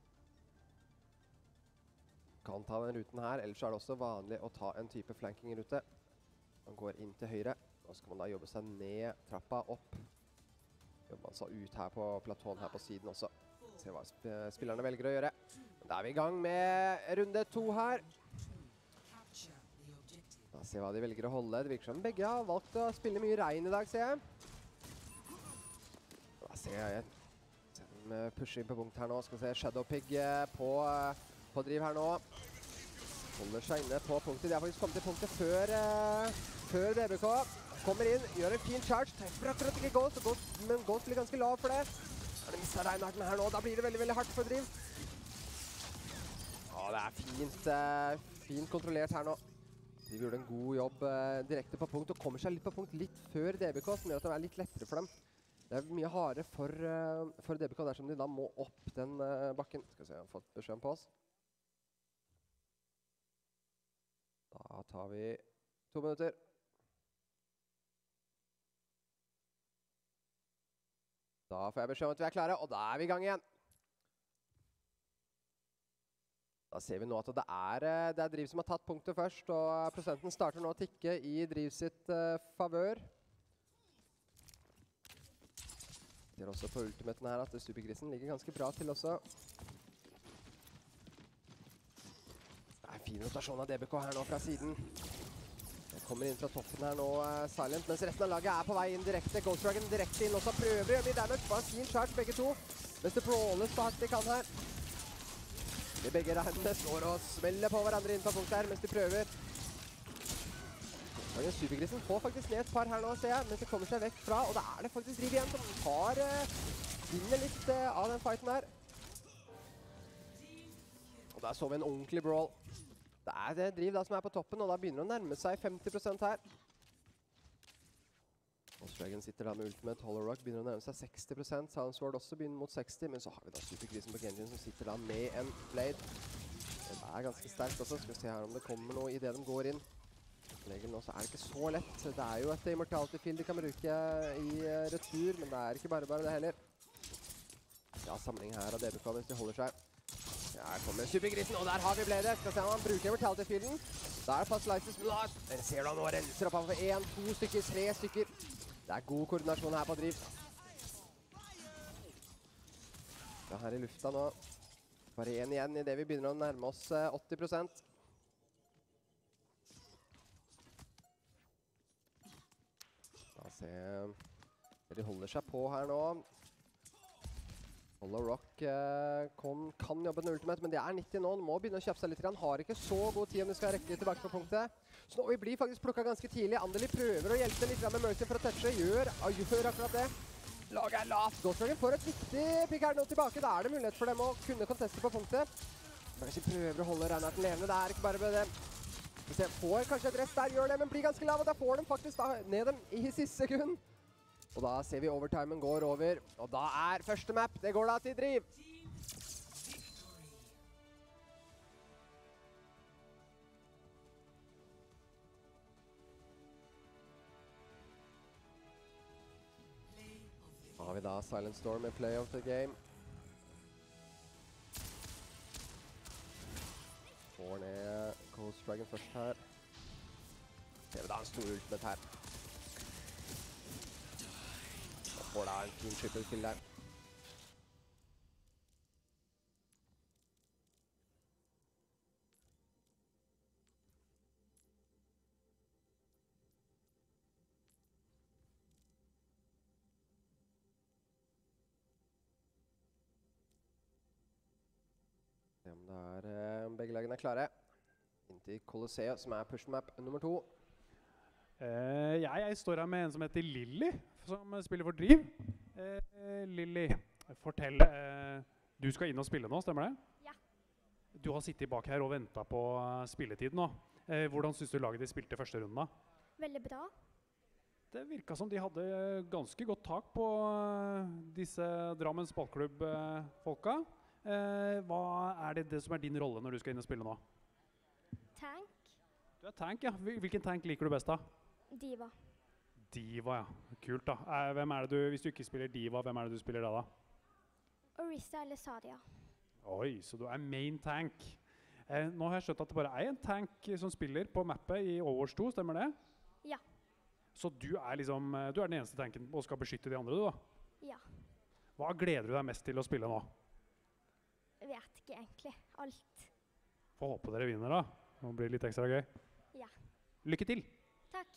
Kan ta den ruten her, ellers er det også vanlig å ta en type flanking-rute. Man går inn til høyre, og så kan man da jobbe seg ned trappa opp. Jobber man seg ut her på platåen her på siden også. Se hva sp spillerne velger å gjøre. Men da er vi i gang med runde to her. Da ser vi hva de velger å holde. Det virker som begge har valgt å spille mye Rein i dag, ser jeg. Da ser jeg en pusher inn på punkt her nå. Skal vi se Shadowpig på, på Driv her nå. Holder seg inne på punktet. De har faktisk kommet til punktet før, uh, før D B K. Kommer inn, gjør en fin charge. Treffer akkurat ikke Ghost, og Ghost, men Ghost blir ganske lav for det. Han har mistet Reinhardten her nå. Da blir det veldig, veldig hardt for Driv. Ja, det er fint, uh, fint kontrollert her nå. Driv gjorde en god jobb uh, direkte på punkt, og kommer seg litt på punkt litt før D B K, som gjør at det er litt lettere for dem. Det er mye hardere for, uh, for D B K dersom de da må opp den uh, bakken. Skal vi se, jeg har fått beskjed på oss. Da tar vi to minutter. Da får jeg beskjed om at vi er klare, og da er vi i gang igjen. Da ser vi nå at det er, det er Driv som har tatt punktet først, og prosenten starter nå å tikke i Driv sitt uh, favør. Det gjør også på ultimaten her at Supergrisen ligger ganske bra til også. Det er en fin rotasjon av D B K her nå fra siden. Det kommer inn fra toppen her nå, uh, Silent, mens resten av laget er på vei inn direkte. Ghost Dragon direkte inn også, prøver å gjøre mye damage. Bare en fin charge begge to, mens det brawles så hardt de kan her. De begge regnene står og smeller på hverandre inn på punktet her, mens de prøver. Og Supergrisen får faktisk ned et par her nå, ser jeg, mens de kommer seg vekk fra, og da er det faktisk Driv igjen som tar, uh, vinner litt uh, av den fighten her. Og der så vi en ordentlig brawl. Det er det Driv da som er på toppen, og da begynner det å nærme seg femti prosent her. Ghost Dragon sitter da med ultimate, Hollow Rock begynner å nærme seg seksti prosent, Silent Sword også begynner mot seksti, men så har vi da Supergrisen på Genjin som sitter da med en blade. Det er ganske sterkt også, skal vi se her om det kommer noe i det de går inn. Regel nå så er det ikke så lett, det er jo et Immortality Field de kan bruke i retur, men det er ikke bare bare det heller. Ja, samling her av D B K hvis de holder seg. Her kommer Supergrisen, og der har vi blade, skal vi se om han bruker Immortality Fielden. Der får Slices, men da, dere ser da nå renser opp han for en, to stykker, tre stykker. Det er god koordinasjon her på Driv. Det er her i lufta nå. Bare en igjen i det vi begynner å nærme oss åtti prosent. Da ser de holder seg på her nå. Hollow Rock eh, kan, kan jobbe den ultimate, men det er nitti nå. Han må begynne å kjøpe seg litt. Han har ikke så god tid om de skal rekke tilbake på punktet. Så nå vi blir faktisk plukket ganske tidlig. Andeli prøver å hjelpe litt med Mercy for å touche. Gjør, gjør akkurat det. Laget er lavt. Ghost Dragon får et viktig pick her nå tilbake. Da er det mulighet for dem å kunne konteste på punktet. Mercy prøver å holde Reinhardten levende. Det er ikke bare med det. Vi ser, får kanskje et rest der, gjør det, men blir ganske lav. Og da får de faktisk da ned dem i siste sekund. Og da ser vi overtimen går over. Og da er første map. Det går da til Driv. Da har vi da Silent Storm med play of the game. Får ned Ghost Dragon først her. Ser vi da en stor ultimate her. Da får da en fin triple kill der. Det er, uh, begge lagene er klare. Inntil Colosseum, som er push map nummer to. Uh, jeg, jeg står her med en som heter Lilly, som spiller for Driv. Uh, Lilly, fortell. Uh, du skal inn og spille nå, stemmer det? Ja. Du har sittet bak her og ventet på uh, spilletid nå. Uh, hvordan synes du laget de spilte første runden da? Veldig bra. Det virket som de hadde ganske godt tak på uh, disse Drammens ballklubb-folka. Uh, Uh, hva er det, det som er din rolle når du skal inn og spille nå? Tank. Du er tank, ja. Hvilken tank liker du best da? Diva. Diva, ja. Kult da. Uh, hvem er det du, hvis du ikke spiller Diva, hvem er det du spiller da da? Orisa eller Sadia. Oi, så du er main tank. Uh, nå har jeg skjønt at det bare er en tank som spiller på mappet i Overwatch to, stemmer det? Ja. Så du er liksom, du er den eneste tanken og skal beskytte de andre du da? Ja. Hva gleder du deg mest til å spille nå? Jeg vet ikke egentlig. Alt. Får håpe dere vinner da. Nå blir det litt ekstra gøy. Ja. Lykke til! Takk.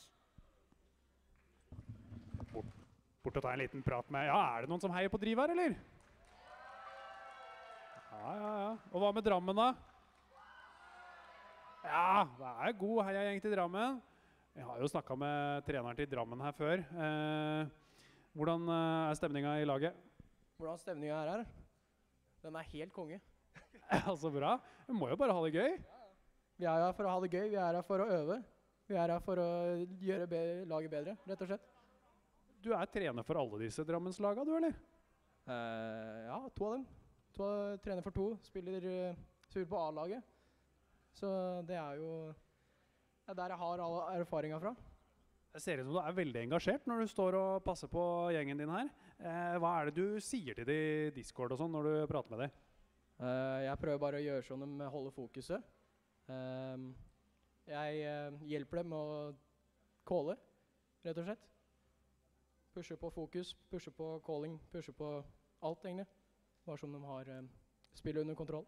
Bort, bort og ta en liten prat med... Ja, er det noen som heier på Driv her, eller? Ja, ja, ja. Og hva med Drammen da? Ja, det er god heiagjeng til Drammen. Jeg har jo snakket med treneren til Drammen her før. Eh, hvordan eh, er stemningen i laget? Hvordan stemningen er her? Den er helt konge. Altså bra. Vi må jo bare ha det gøy. Vi er her for å ha det gøy, vi er her for å øve. Vi er her for å gjøre be laget bedre, rett og slett. Du er trener for alle disse Drammenslaga, du, eller? Uh, ja, to av dem. To, trener for to, spiller uh, sur på A-laget. Så det er jo det er der jeg har all erfaringen fra. Det ser ut som du er veldig engasjert når du står og passer på gjengen din her. Eh, hva er det du sier til de i Discord og sånn når du prater med dem? Uh, jeg prøver bare å gjøre sånn de holder fokuset. Uh, jeg uh, hjelper dem med å calle, rett og slett. Pusher på fokus, pusher på calling, pusher på alt egentlig. Bare som de har uh, spillet under kontroll.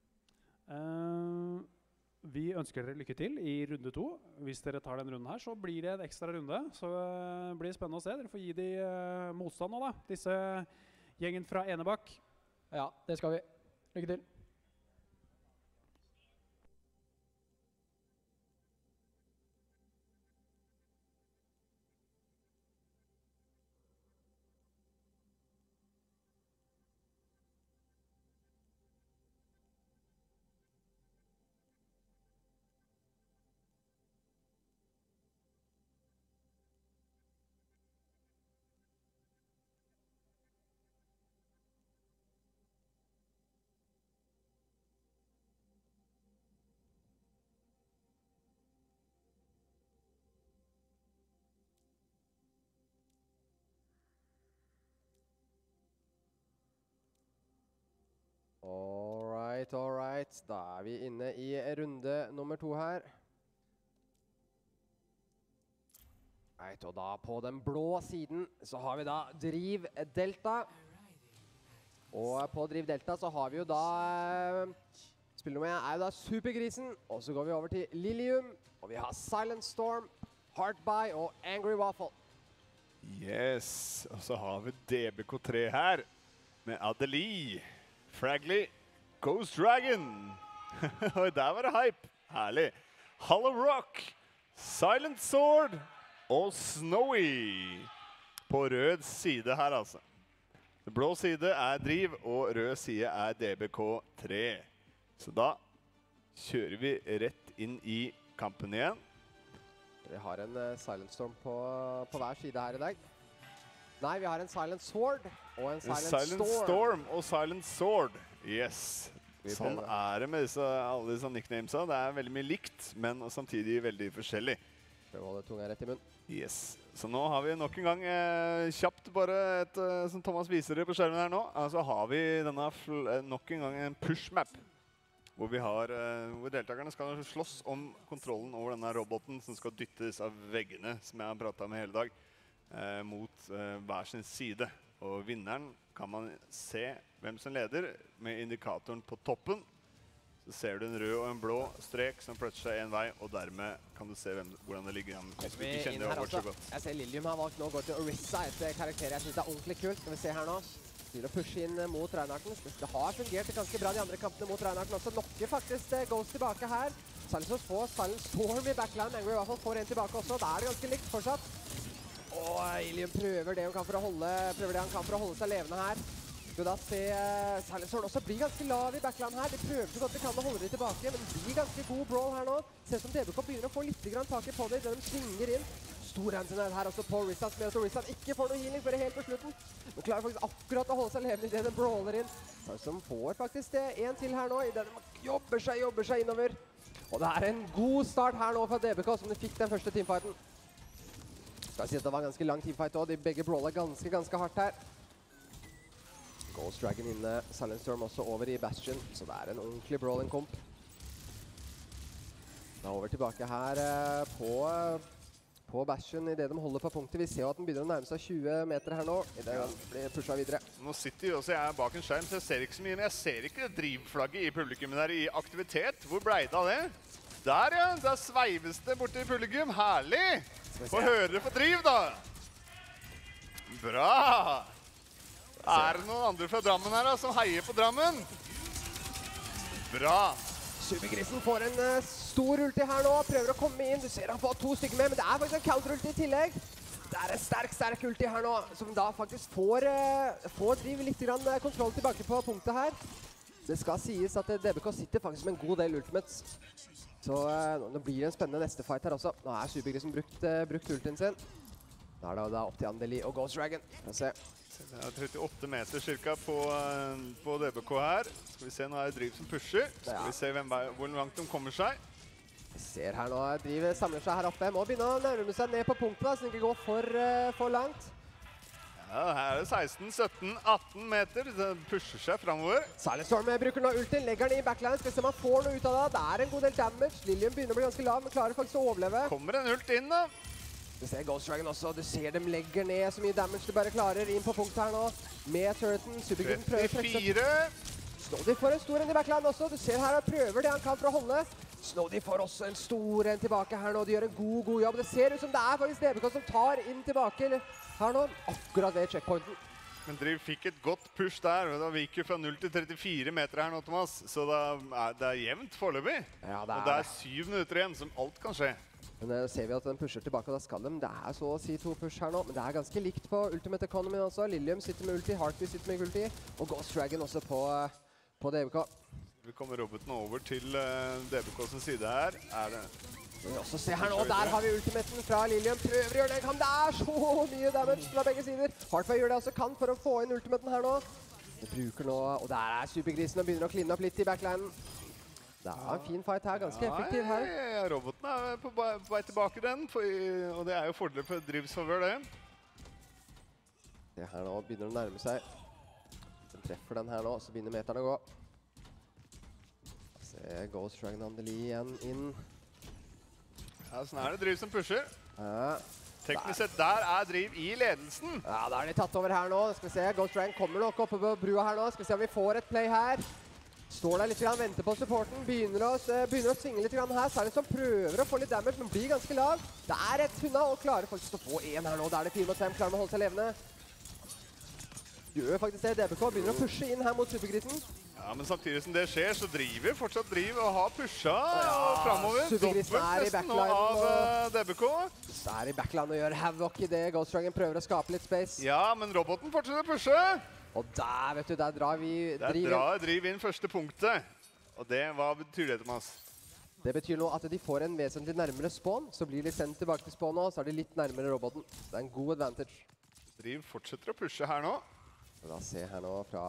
Uh, vi ønsker dere lykke til i runde to. Hvis dere tar den runden her, så blir det en ekstra runde. Så uh, blir det spennende å se. Dere får gi de uh, motstand nå da. Disse gjengen fra Enebakk. Ja, det skal vi. Lykke til. Alright, alright. Da er vi inne i runde nummer to her. Right, og da på den blå siden så har vi da Driv Delta. Og på Driv Delta så har vi jo da spillernummeret er jo da Supergrisen. Og så går vi over til Lilium. Og vi har Silent Storm, Heartby og Angry Waffle. Yes, og så har vi D B K tre her med Adelie, Fragley, Ghost Dragon. Og der var det hype. Herlig. Hollow Rock, Silent Sword og Snowy på rød side her altså. Blå side er Driv og rød side er D B K tre. Så da kjører vi rett inn i kampen igjen. Vi har en uh, Silent Storm på, på hver side her i dag. Nei, vi har en Silent Sword og en Silent, Silent Storm. Storm og Silent Sword. Yes. Vi Sånn prøver. er det med disse, alle disse nicknamesa. Det er veldig mye likt, men samtidig veldig forskjellig. Prøv å holde tunga rett i munn. Yes. Så nå har vi nok en gang eh, kjapt bare et, eh, som Thomas viser det på skjermen her nå. Altså har vi denne fl eh, nok en gang en push-map. Hvor vi har, eh, hvor deltakerne skal slåss om kontrollen over denne roboten som skal dyttes av veggene, som jeg har pratet med hele dag, eh, mot eh, hver sin side. Og vinneren kan man se hvem som leder med indikatoren på toppen. Så ser du en rød og en blå strek som flytter seg en vei, og dermed kan du se hvem, hvordan det ligger an. Hvis du ikke kjenner Overwatch så godt. Jeg ser Lilium har valgt nå å gå til Orisa, et karakter jeg synes det er ordentlig kult. Skal vi se her nå. Til å pushe inn mot Reinhardten. Det har fungert ganske bra de andre kampene mot Reinhardten også. Nokker faktisk Ghost tilbake her. Silent får Silent Storm i backline. Angry Waffle får en tilbake også. Da er det ganske likt fortsatt. Og Ilium prøver det han kan for å holde, prøver det han kan for å holde seg levende her. Skal da se uh, Silent Storm også blir ganske lav i backline her. De prøver så godt de kan å holde de tilbake, men det blir ganske god brawl her nå. Ser som D B K begynner å få litt grann tak i på det, de svinger inn. Stor antennet her også på Rissas, med at Rissas ikke får noe healing før helt på slutten. De klarer faktisk akkurat å holde seg levende i det de brawler inn. Som får faktisk det en til her nå, i det de jobber seg, jobber seg innover. Og det er en god start her nå fra D B K, som de fikk den første teamfighten. Skal jeg si at det var en ganske lang teamfight også, de begge brawler ganske, ganske hardt her. Ghost Dragon inne, Silent Storm også over i Bastion, så det er en ordentlig brawling komp. Da over tilbake her eh, på, på Bastion i det de holder på punktet. Vi ser jo at den begynner å nærme seg tjue meter her nå, i det den blir pushet videre. Nå sitter jo også jeg bak en skjerm, så jeg ser ikke så mye, men jeg ser ikke drivflagget i publikummet der i aktivitet. Hvor ble det av det? Der ja, der sveives det borte i publikum. Herlig! Få høre det for driv da! Bra! Er det noen andre fra Drammen her da, som heier på Drammen? Bra! Supergrisen får en uh, stor ulti her nå, prøver å komme inn. Du ser han får to stykker med, men det er faktisk en counter-ulti i tillegg. Det er en sterk, sterk ulti her nå, som da faktisk får, uh, får drive litt grann, uh, kontroll tilbake på punktet her. Det skal sies at uh, D B K sitter faktisk med en god del ultimates. Så uh, nå blir det en spennende neste fight her også. Nå er Supergrisen brukt, uh, brukt ultien sin. Da er det da opp til Andeli og Ghost Dragon. La oss se. Det er trettiåtte meter cirka på, uh, på D B K her. Skal vi se, nå er det Driv som pusher. Skal vi se hvem, hvor langt de kommer seg. Vi ser her nå, Driv samler seg her oppe. Må begynne å nærme seg ned på punktet da, så den ikke går for, uh, for langt. Ja, her er det seksten, sytten, atten meter. Den pusher seg fremover. Silent Storm bruker nå ulten, legger den i backline. Skal vi se om han får noe ut av det. Det er en god del damage. Lillian begynner å bli ganske lav, men klarer faktisk å overleve. Kommer en ult inn da. Du ser Ghost Dragon også. Du ser dem legger ned så mye damage de bare klarer inn på punktet her nå. Med turreten. Supergrisen prøver å trekke seg. Snowdy får en stor en i backline også. Du ser her han prøver det han kan for å holde. Snowdy får også en stor en tilbake her nå. De gjør en god, god jobb. Det ser ut som det er faktisk D B K som tar inn tilbake her nå. Akkurat ved checkpointen. Men Driv fikk et godt push der, og da viker fra null til trettifire meter her nå, Thomas. Så da er det er jevnt foreløpig. Ja, det er og det er syv minutter igjen, som alt kan skje. Men uh, ser vi at den pusher tilbake, og da skal de. Det er så å si to push her nå, men det er ganske likt på Ultimate Economy også. Lilium sitter med ulti, Heartbeat sitter med ulti, og Ghost Dragon også på, uh, på D B K. Vi kommer roboten over til uh, D B K's side her. Er det... Vi vil også se her nå, der har vi ultimaten fra Lilium. Prøver å gjøre det, kan det er så mye damage fra begge sider. Heartbeat gjør det også kan for å få inn ultimaten her nå. Vi bruker nå, og der er Supergrisen og begynner å kline opp litt i backlinen. Det er en fin fight her, ganske effektiv her. Ja, ja, roboten er på, på vei tilbake den, for, og det er jo fordel for Drivs favør det. Det her nå begynner å nærme seg. Den treffer den her nå, så begynner meteren å gå. Se Ghost Dragon Andeli igjen inn. Ja, sånn er det Driv som pusher. Ja. Teknisk sett, der er Driv i ledelsen. Ja, da er de tatt over her nå. Skal vi se, Ghost Dragon kommer nok oppe på brua her nå. Skal vi se om vi får et play her. Står der litt, grann, venter på supporten, begynner å, begynner å svinge litt grann her. Silent som prøver å få litt damage, men blir ganske lav. Det er rett unna, og klarer faktisk å få en her nå. Da er det fire mot fem, klarer med å holde seg levende. Gjør faktisk det, D B K begynner å pushe inn her mot Supergrisen. Ja, men samtidig som det skjer, så driver fortsatt Driv og har pusha ja, framover. Supergrisen er i backline av uh, D B K. Så er i backline og gjør havoc i det. Ghost Dragon prøver å skape litt space. Ja, men roboten fortsetter å pushe. Og der, vet du, der drar vi Der driv drar Driv inn første punktet. Og det, hva betyr det, Thomas? Det betyr nå at de får en vesentlig nærmere spawn, så blir de sendt tilbake til spawn nå, så er de litt nærmere roboten. Det er en god advantage. Driv fortsetter å pushe her nå. La oss se her nå fra...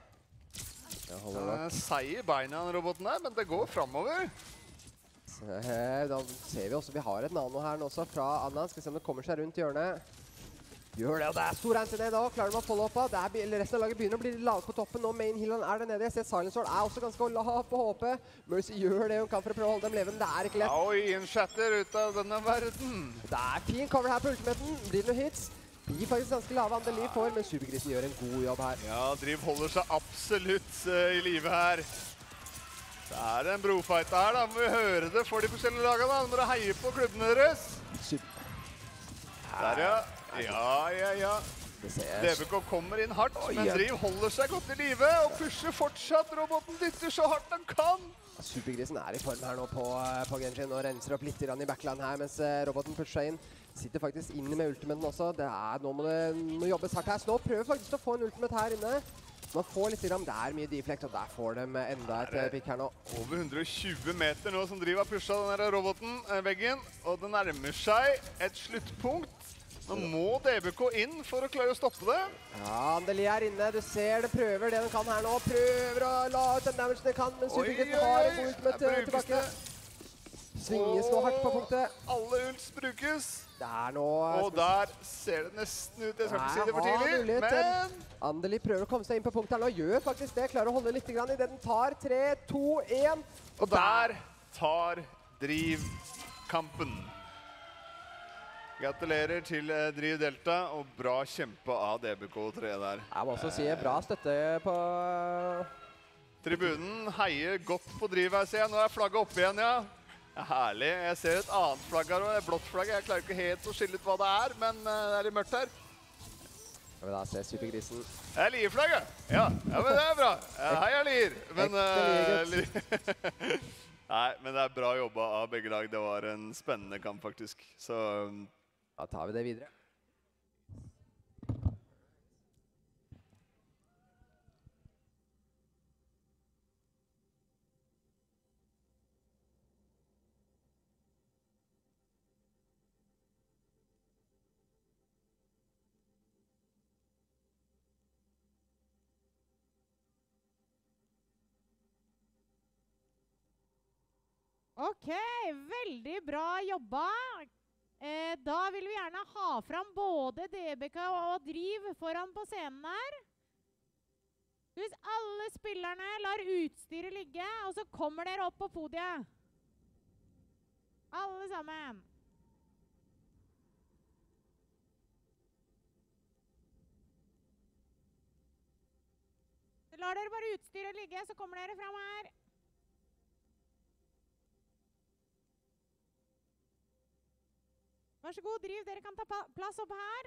Jeg holder det er seig i beina den roboten her, men det går fremover. Se, da ser vi også, vi har et nano her nå også fra Anna. Skal vi se om det kommer seg rundt hjørnet. Gjør det, og det er stor hands i det da. Klarer de å follow up av. Det er, resten av laget begynner å bli laget på toppen nå. Main healen er der nede. Jeg ser Silent Sword er også ganske lav på H P. Mercy gjør det hun kan for å prøve å holde dem levende. Det er ikke lett. Oi, en shatter ut av denne verden. Det er fin cover her på ultimaten. Blir det noen hits? Blir faktisk ganske lave Andeli for, men Supergrisen gjør en god jobb her. Ja, Driv holder seg absolutt uh, i live her. Det er en brofight her da. Må vi høre det for de forskjellige lagene da. Må dere heie på klubbene deres. Super. Der, ja. Ja, ja, ja. D B K kommer inn hardt, Oi, men Driv holder seg godt i live og pusher fortsatt. Roboten dytter så hardt han kan. Supergrisen er i form her nå på, på Genshin og renser opp litt i backline her, mens roboten pusher inn. Sitter faktisk inn med ultimaten også. Det er, nå må det må jobbes hardt her. Snow prøver faktisk å få en ultimate her inne. Man får litt grann, det er mye deflect, og der får de enda et pick her nå. Over hundre og tjue meter nå som Driv har pushet denne roboten, veggen, og det nærmer seg et sluttpunkt. Nå må D B K inn for å klare å stoppe det. Ja, Andeli er inne. Du ser det prøver det den kan her nå. Prøver å la ut den damage den kan, men Supergrisen har en god ultimate tilbake. Svinges nå hardt på punktet. Alle ults brukes. Det er nå... Og der ser det nesten ut. Jeg skal ikke si det for tidlig, men... Andeli prøver å komme seg inn på punktet her nå. Gjør faktisk det. Klarer å holde litt grann i det den tar. tre, to, én. Og der tar Driv kampen. Gratulerer til Driv Delta, og bra kjempe av D B K tre der. Jeg må også si bra støtte på... Tribunen heier godt på Driv her, ser jeg. Nå er flagget oppe igjen, ja. Det er herlig. Jeg ser et annet flagg her, og et blått flagg. Jeg klarer ikke helt å skille ut hva det er, men det er litt mørkt her. Jeg vil da se Supergrisen. Det er Lier-flagget. Ja, ja, men det er bra. Heia Lier. Men... Ekte Lier, gutt. Nei, men det er bra jobba av begge lag. Det var en spennende kamp, faktisk. Så da tar vi det videre. Ok, veldig bra jobba. Eh, da vil vi gjerne ha fram både D B K og Driv foran på scenen her. Hvis alle spillerne lar utstyret ligge, og så kommer dere opp på podiet. Alle sammen. Så lar dere bare utstyret ligge, så kommer dere fram her. Vær så god, Driv. Dere kan ta plass opp her.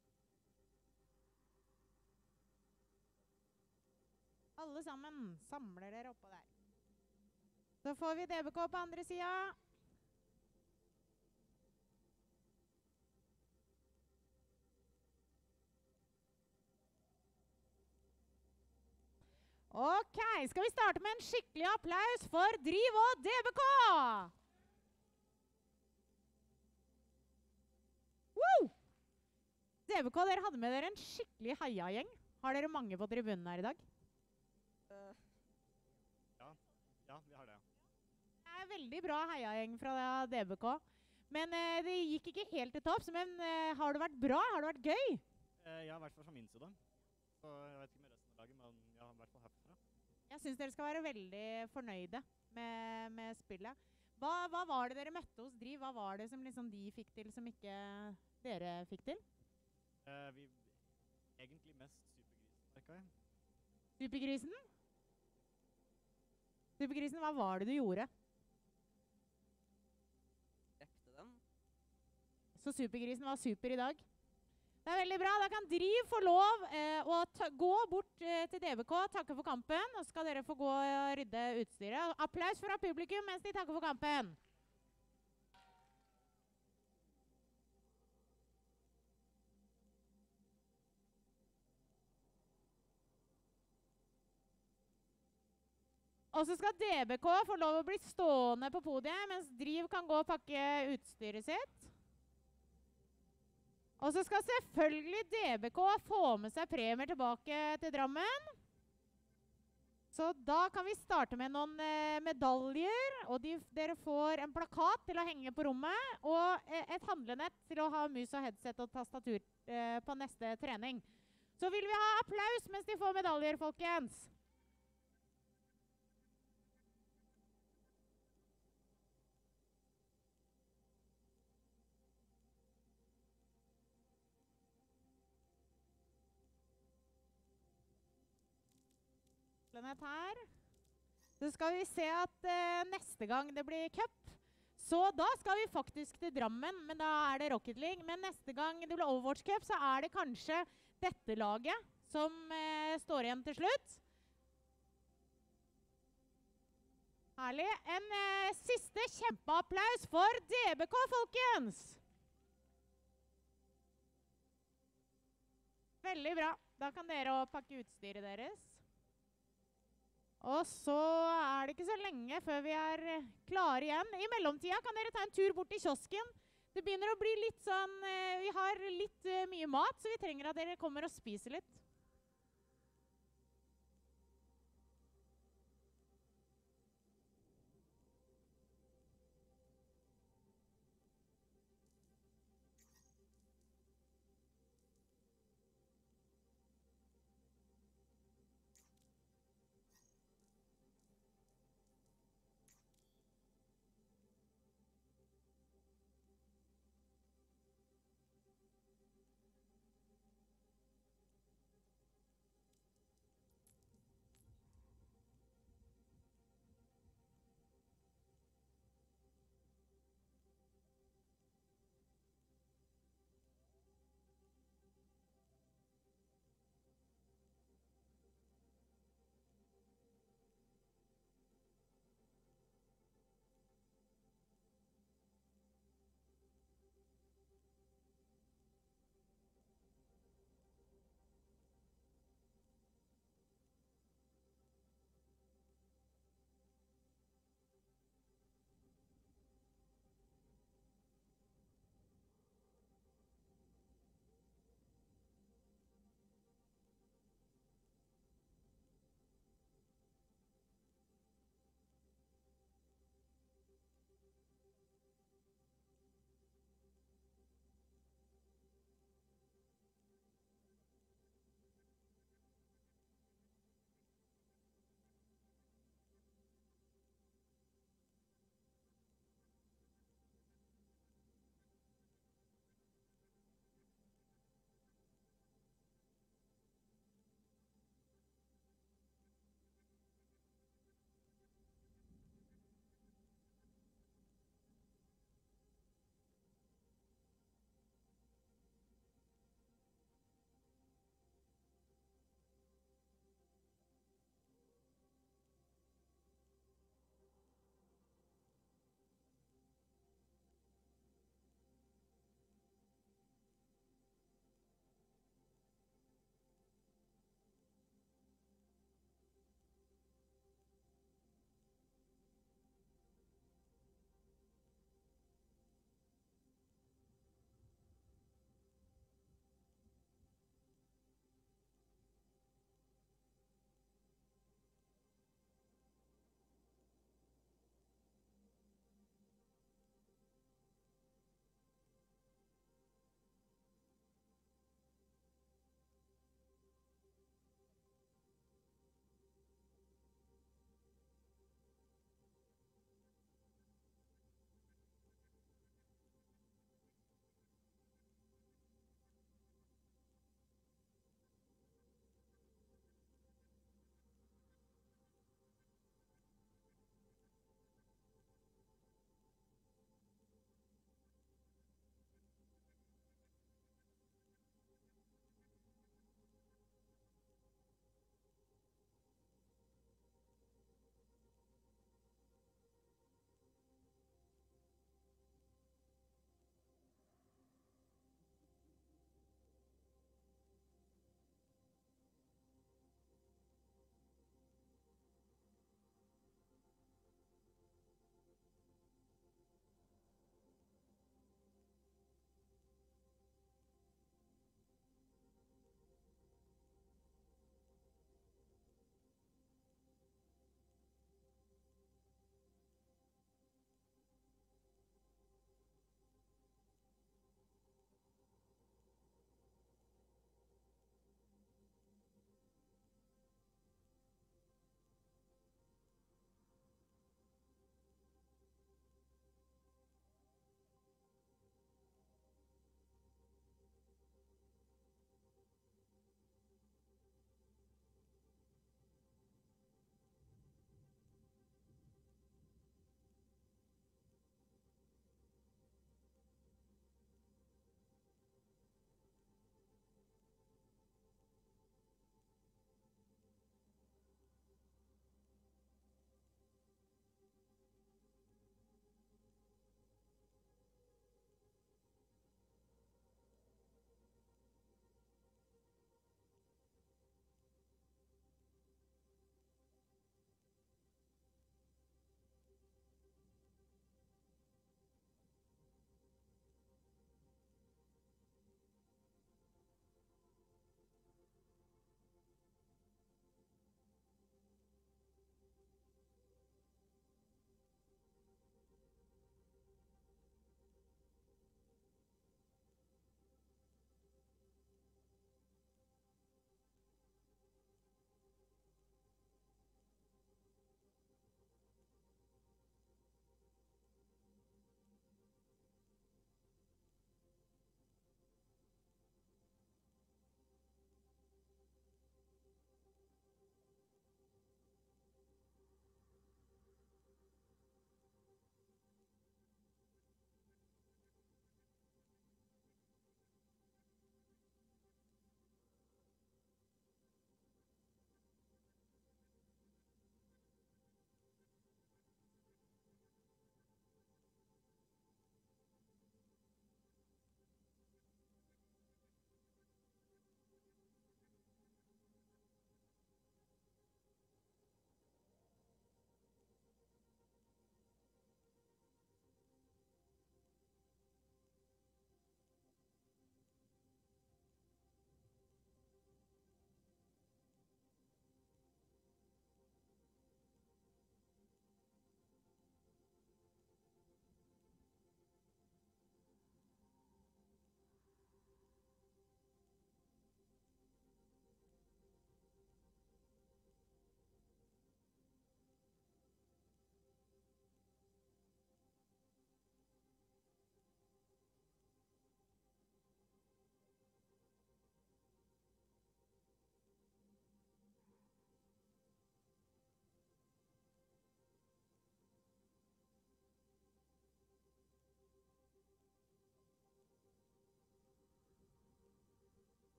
Alle sammen samler dere oppå der. Så får vi D B K på andre siden. Ok, skal vi starte med en skikkelig applaus for Driv og D B K? Woo! D B K, dere hadde med dere en skikkelig heia-gjeng. Har dere mange på tribunen her i dag? Uh, ja, ja, vi har det. Det er veldig bra heia-gjeng fra D B K. Men uh, det gikk ikke helt til topps. Men uh, har det vært bra? Har det vært gøy? Uh, ja, i hvert fall fra min side. Så jeg vet ikke med resten av laget, men ja, i hvert fall herfra. Jeg synes dere skal være veldig fornøyde med, med spillet. Hva, hva var det dere møtte hos Driv? Hva var det som liksom de fikk til som ikke dere fikk til? Uh, vi egentlig mest supergrisen, merket jeg. Supergrisen? Supergrisen, hva var det du gjorde? Drepte den. Så supergrisen var super i dag? Det er veldig bra. Da kan Driv få lov eh, å ta, gå bort eh, til D B K, takke for kampen, og så skal dere få gå og rydde utstyret. Applaus fra publikum mens de takker for kampen. Og så skal D B K få lov å bli stående på podiet, mens Driv kan gå og pakke utstyret sitt. Og så skal selvfølgelig D B K få med seg premier tilbake til Drammen. Så da kan vi starte med noen eh, medaljer, og de, dere får en plakat til å henge på rommet, og eh, et handlenett til å ha mus og headset og tastatur eh, på neste trening. Så vil vi ha applaus mens de får medaljer, folkens. Her. Så skal vi se at uh, neste gang det blir cup, så da skal vi faktisk til Drammen, men da er det Rocket League. Men neste gang det blir Overwatch Cup, så er det kanskje dette laget som uh, står igjen til slutt. Herlig. En uh, siste kjempeapplaus for D B K, folkens! Veldig bra. Da kan dere også pakke utstyret deres. Og så er det ikke så lenge før vi er klare igjen. I mellomtida kan dere ta en tur bort til kiosken. Det begynner å bli litt sånn, vi har litt mye mat, så vi trenger at dere kommer og spiser litt.